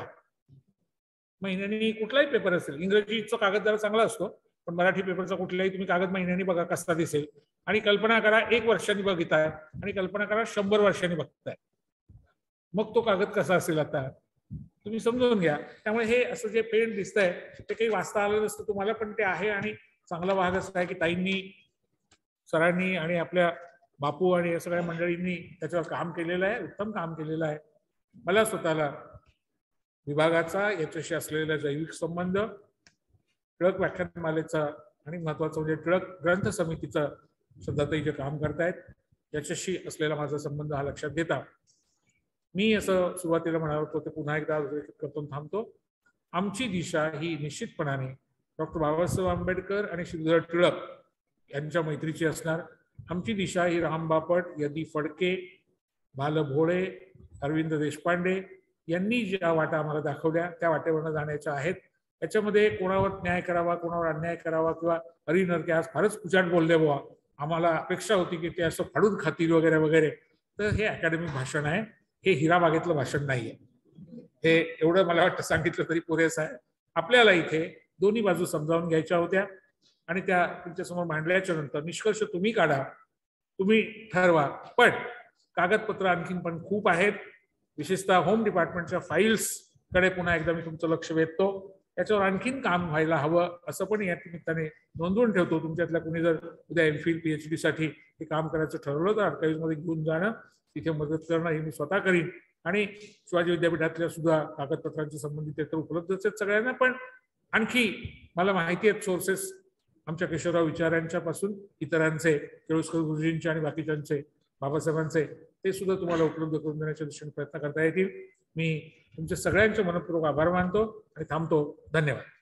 महिन्यानी कुठलाही पेपर असेल, इंग्रजीचा कागद जरा चांगला असतो, पण मराठी पेपरचा कुठलाही तुम्ही कागद महिन्यानी बघा कसा दिसेल. आणि कल्पना करा एक वर्षांनी बघताय आणि कल्पना करा शंभर वर्षांनी बघताय, मग तो कागद कसा असेल आता तुम्ही समजून घ्या. त्यामुळे हे असं जे पेंट दिसतंय ते काही वाचता आलं नसतं तुम्हाला, पण ते आहे. आणि चांगला भाग असा आहे की ताईंनी, सरांनी आणि आपल्या बापू आणि या सगळ्या मंडळींनी त्याच्यावर काम केलेलं आहे, उत्तम काम केलेलं आहे. मला स्वतःला विभागाचा याच्याशी असलेला जैविक संबंध, टिळक व्याख्यानमालेचा आणि महत्वाचं म्हणजे टिळक ग्रंथ समितीचा सध्या ते जे काम करतायत याच्याशी असलेला माझा संबंध हा लक्षात घेता मी असं सुरुवातीला म्हणालो होतो ते पुन्हा एकदा करतो थांबतो. आमची दिशा ही निश्चितपणाने डॉक्टर बाबासाहेब आंबेडकर आणि श्रीधर टिळक यांच्या मैत्रीची असणार. आमची दिशा ही राम बापट, यदी फडके, भाल भोळे, अरविंद देशपांडे यांनी ज्या वाटा आम्हाला दाखवल्या त्या वाटेवरनं जाण्याच्या आहेत. याच्यामध्ये कोणावर न्याय करावा, कोणावर अन्याय करावा किंवा हरी नरके आज फारच कुचाट बोलले बुवा, आम्हाला अपेक्षा होती की ते असं फाडून खातील वगैरे वगैरे, तर हे अकॅडमिक भाषण आहे, हे हिराबागेतलं भाषण नाहीये. हे एवढं मला वाटतं सांगितलं तरी पुरेसं आहे. आपल्याला इथे दोन्ही बाजू समजावून घ्यायच्या होत्या आणि त्या तुमच्यासमोर मांडल्याच्या नंतर निष्कर्ष तुम्ही काढा, तुम्ही ठरवा. पण कागदपत्र आणखीन पण खूप आहेत, विशेषतः होम डिपार्टमेंटच्या फाईल्स कडे पुन्हा एकदा मी तुमचं लक्ष वेधतो. याच्यावर आणखीन काम व्हायला हवं असं पण या निमित्ताने नोंदवून ठेवतो. तुमच्यातल्या कुणी जर उद्या एम फिल पीएचडी साठी हे काम करायचं ठरवलं तर आर्काईव्ह मध्ये घेऊन जाणं, तिथे मदत करणं हे मी स्वतः करीन. आणि शिवाजी विद्यापीठातल्या सुद्धा कागदपत्रांच्या संबंधित तर उपलब्धच आहेत सगळ्यांना, पण आणखी मला माहिती आहेत सोर्सेस आमच्या केशवराव विचारांच्या पासून इतरांचे, केळुसकर गुरुजींचे आणि बाकीच्यांचे, बाबासाहेबांचे, ते सुद्धा तुम्हाला उपलब्ध करून देण्याच्या दृष्टीने प्रयत्न करता येतील. मी तुमच्या सगळ्यांचे मनपूर्वक आभार मानतो आणि थांबतो. धन्यवाद.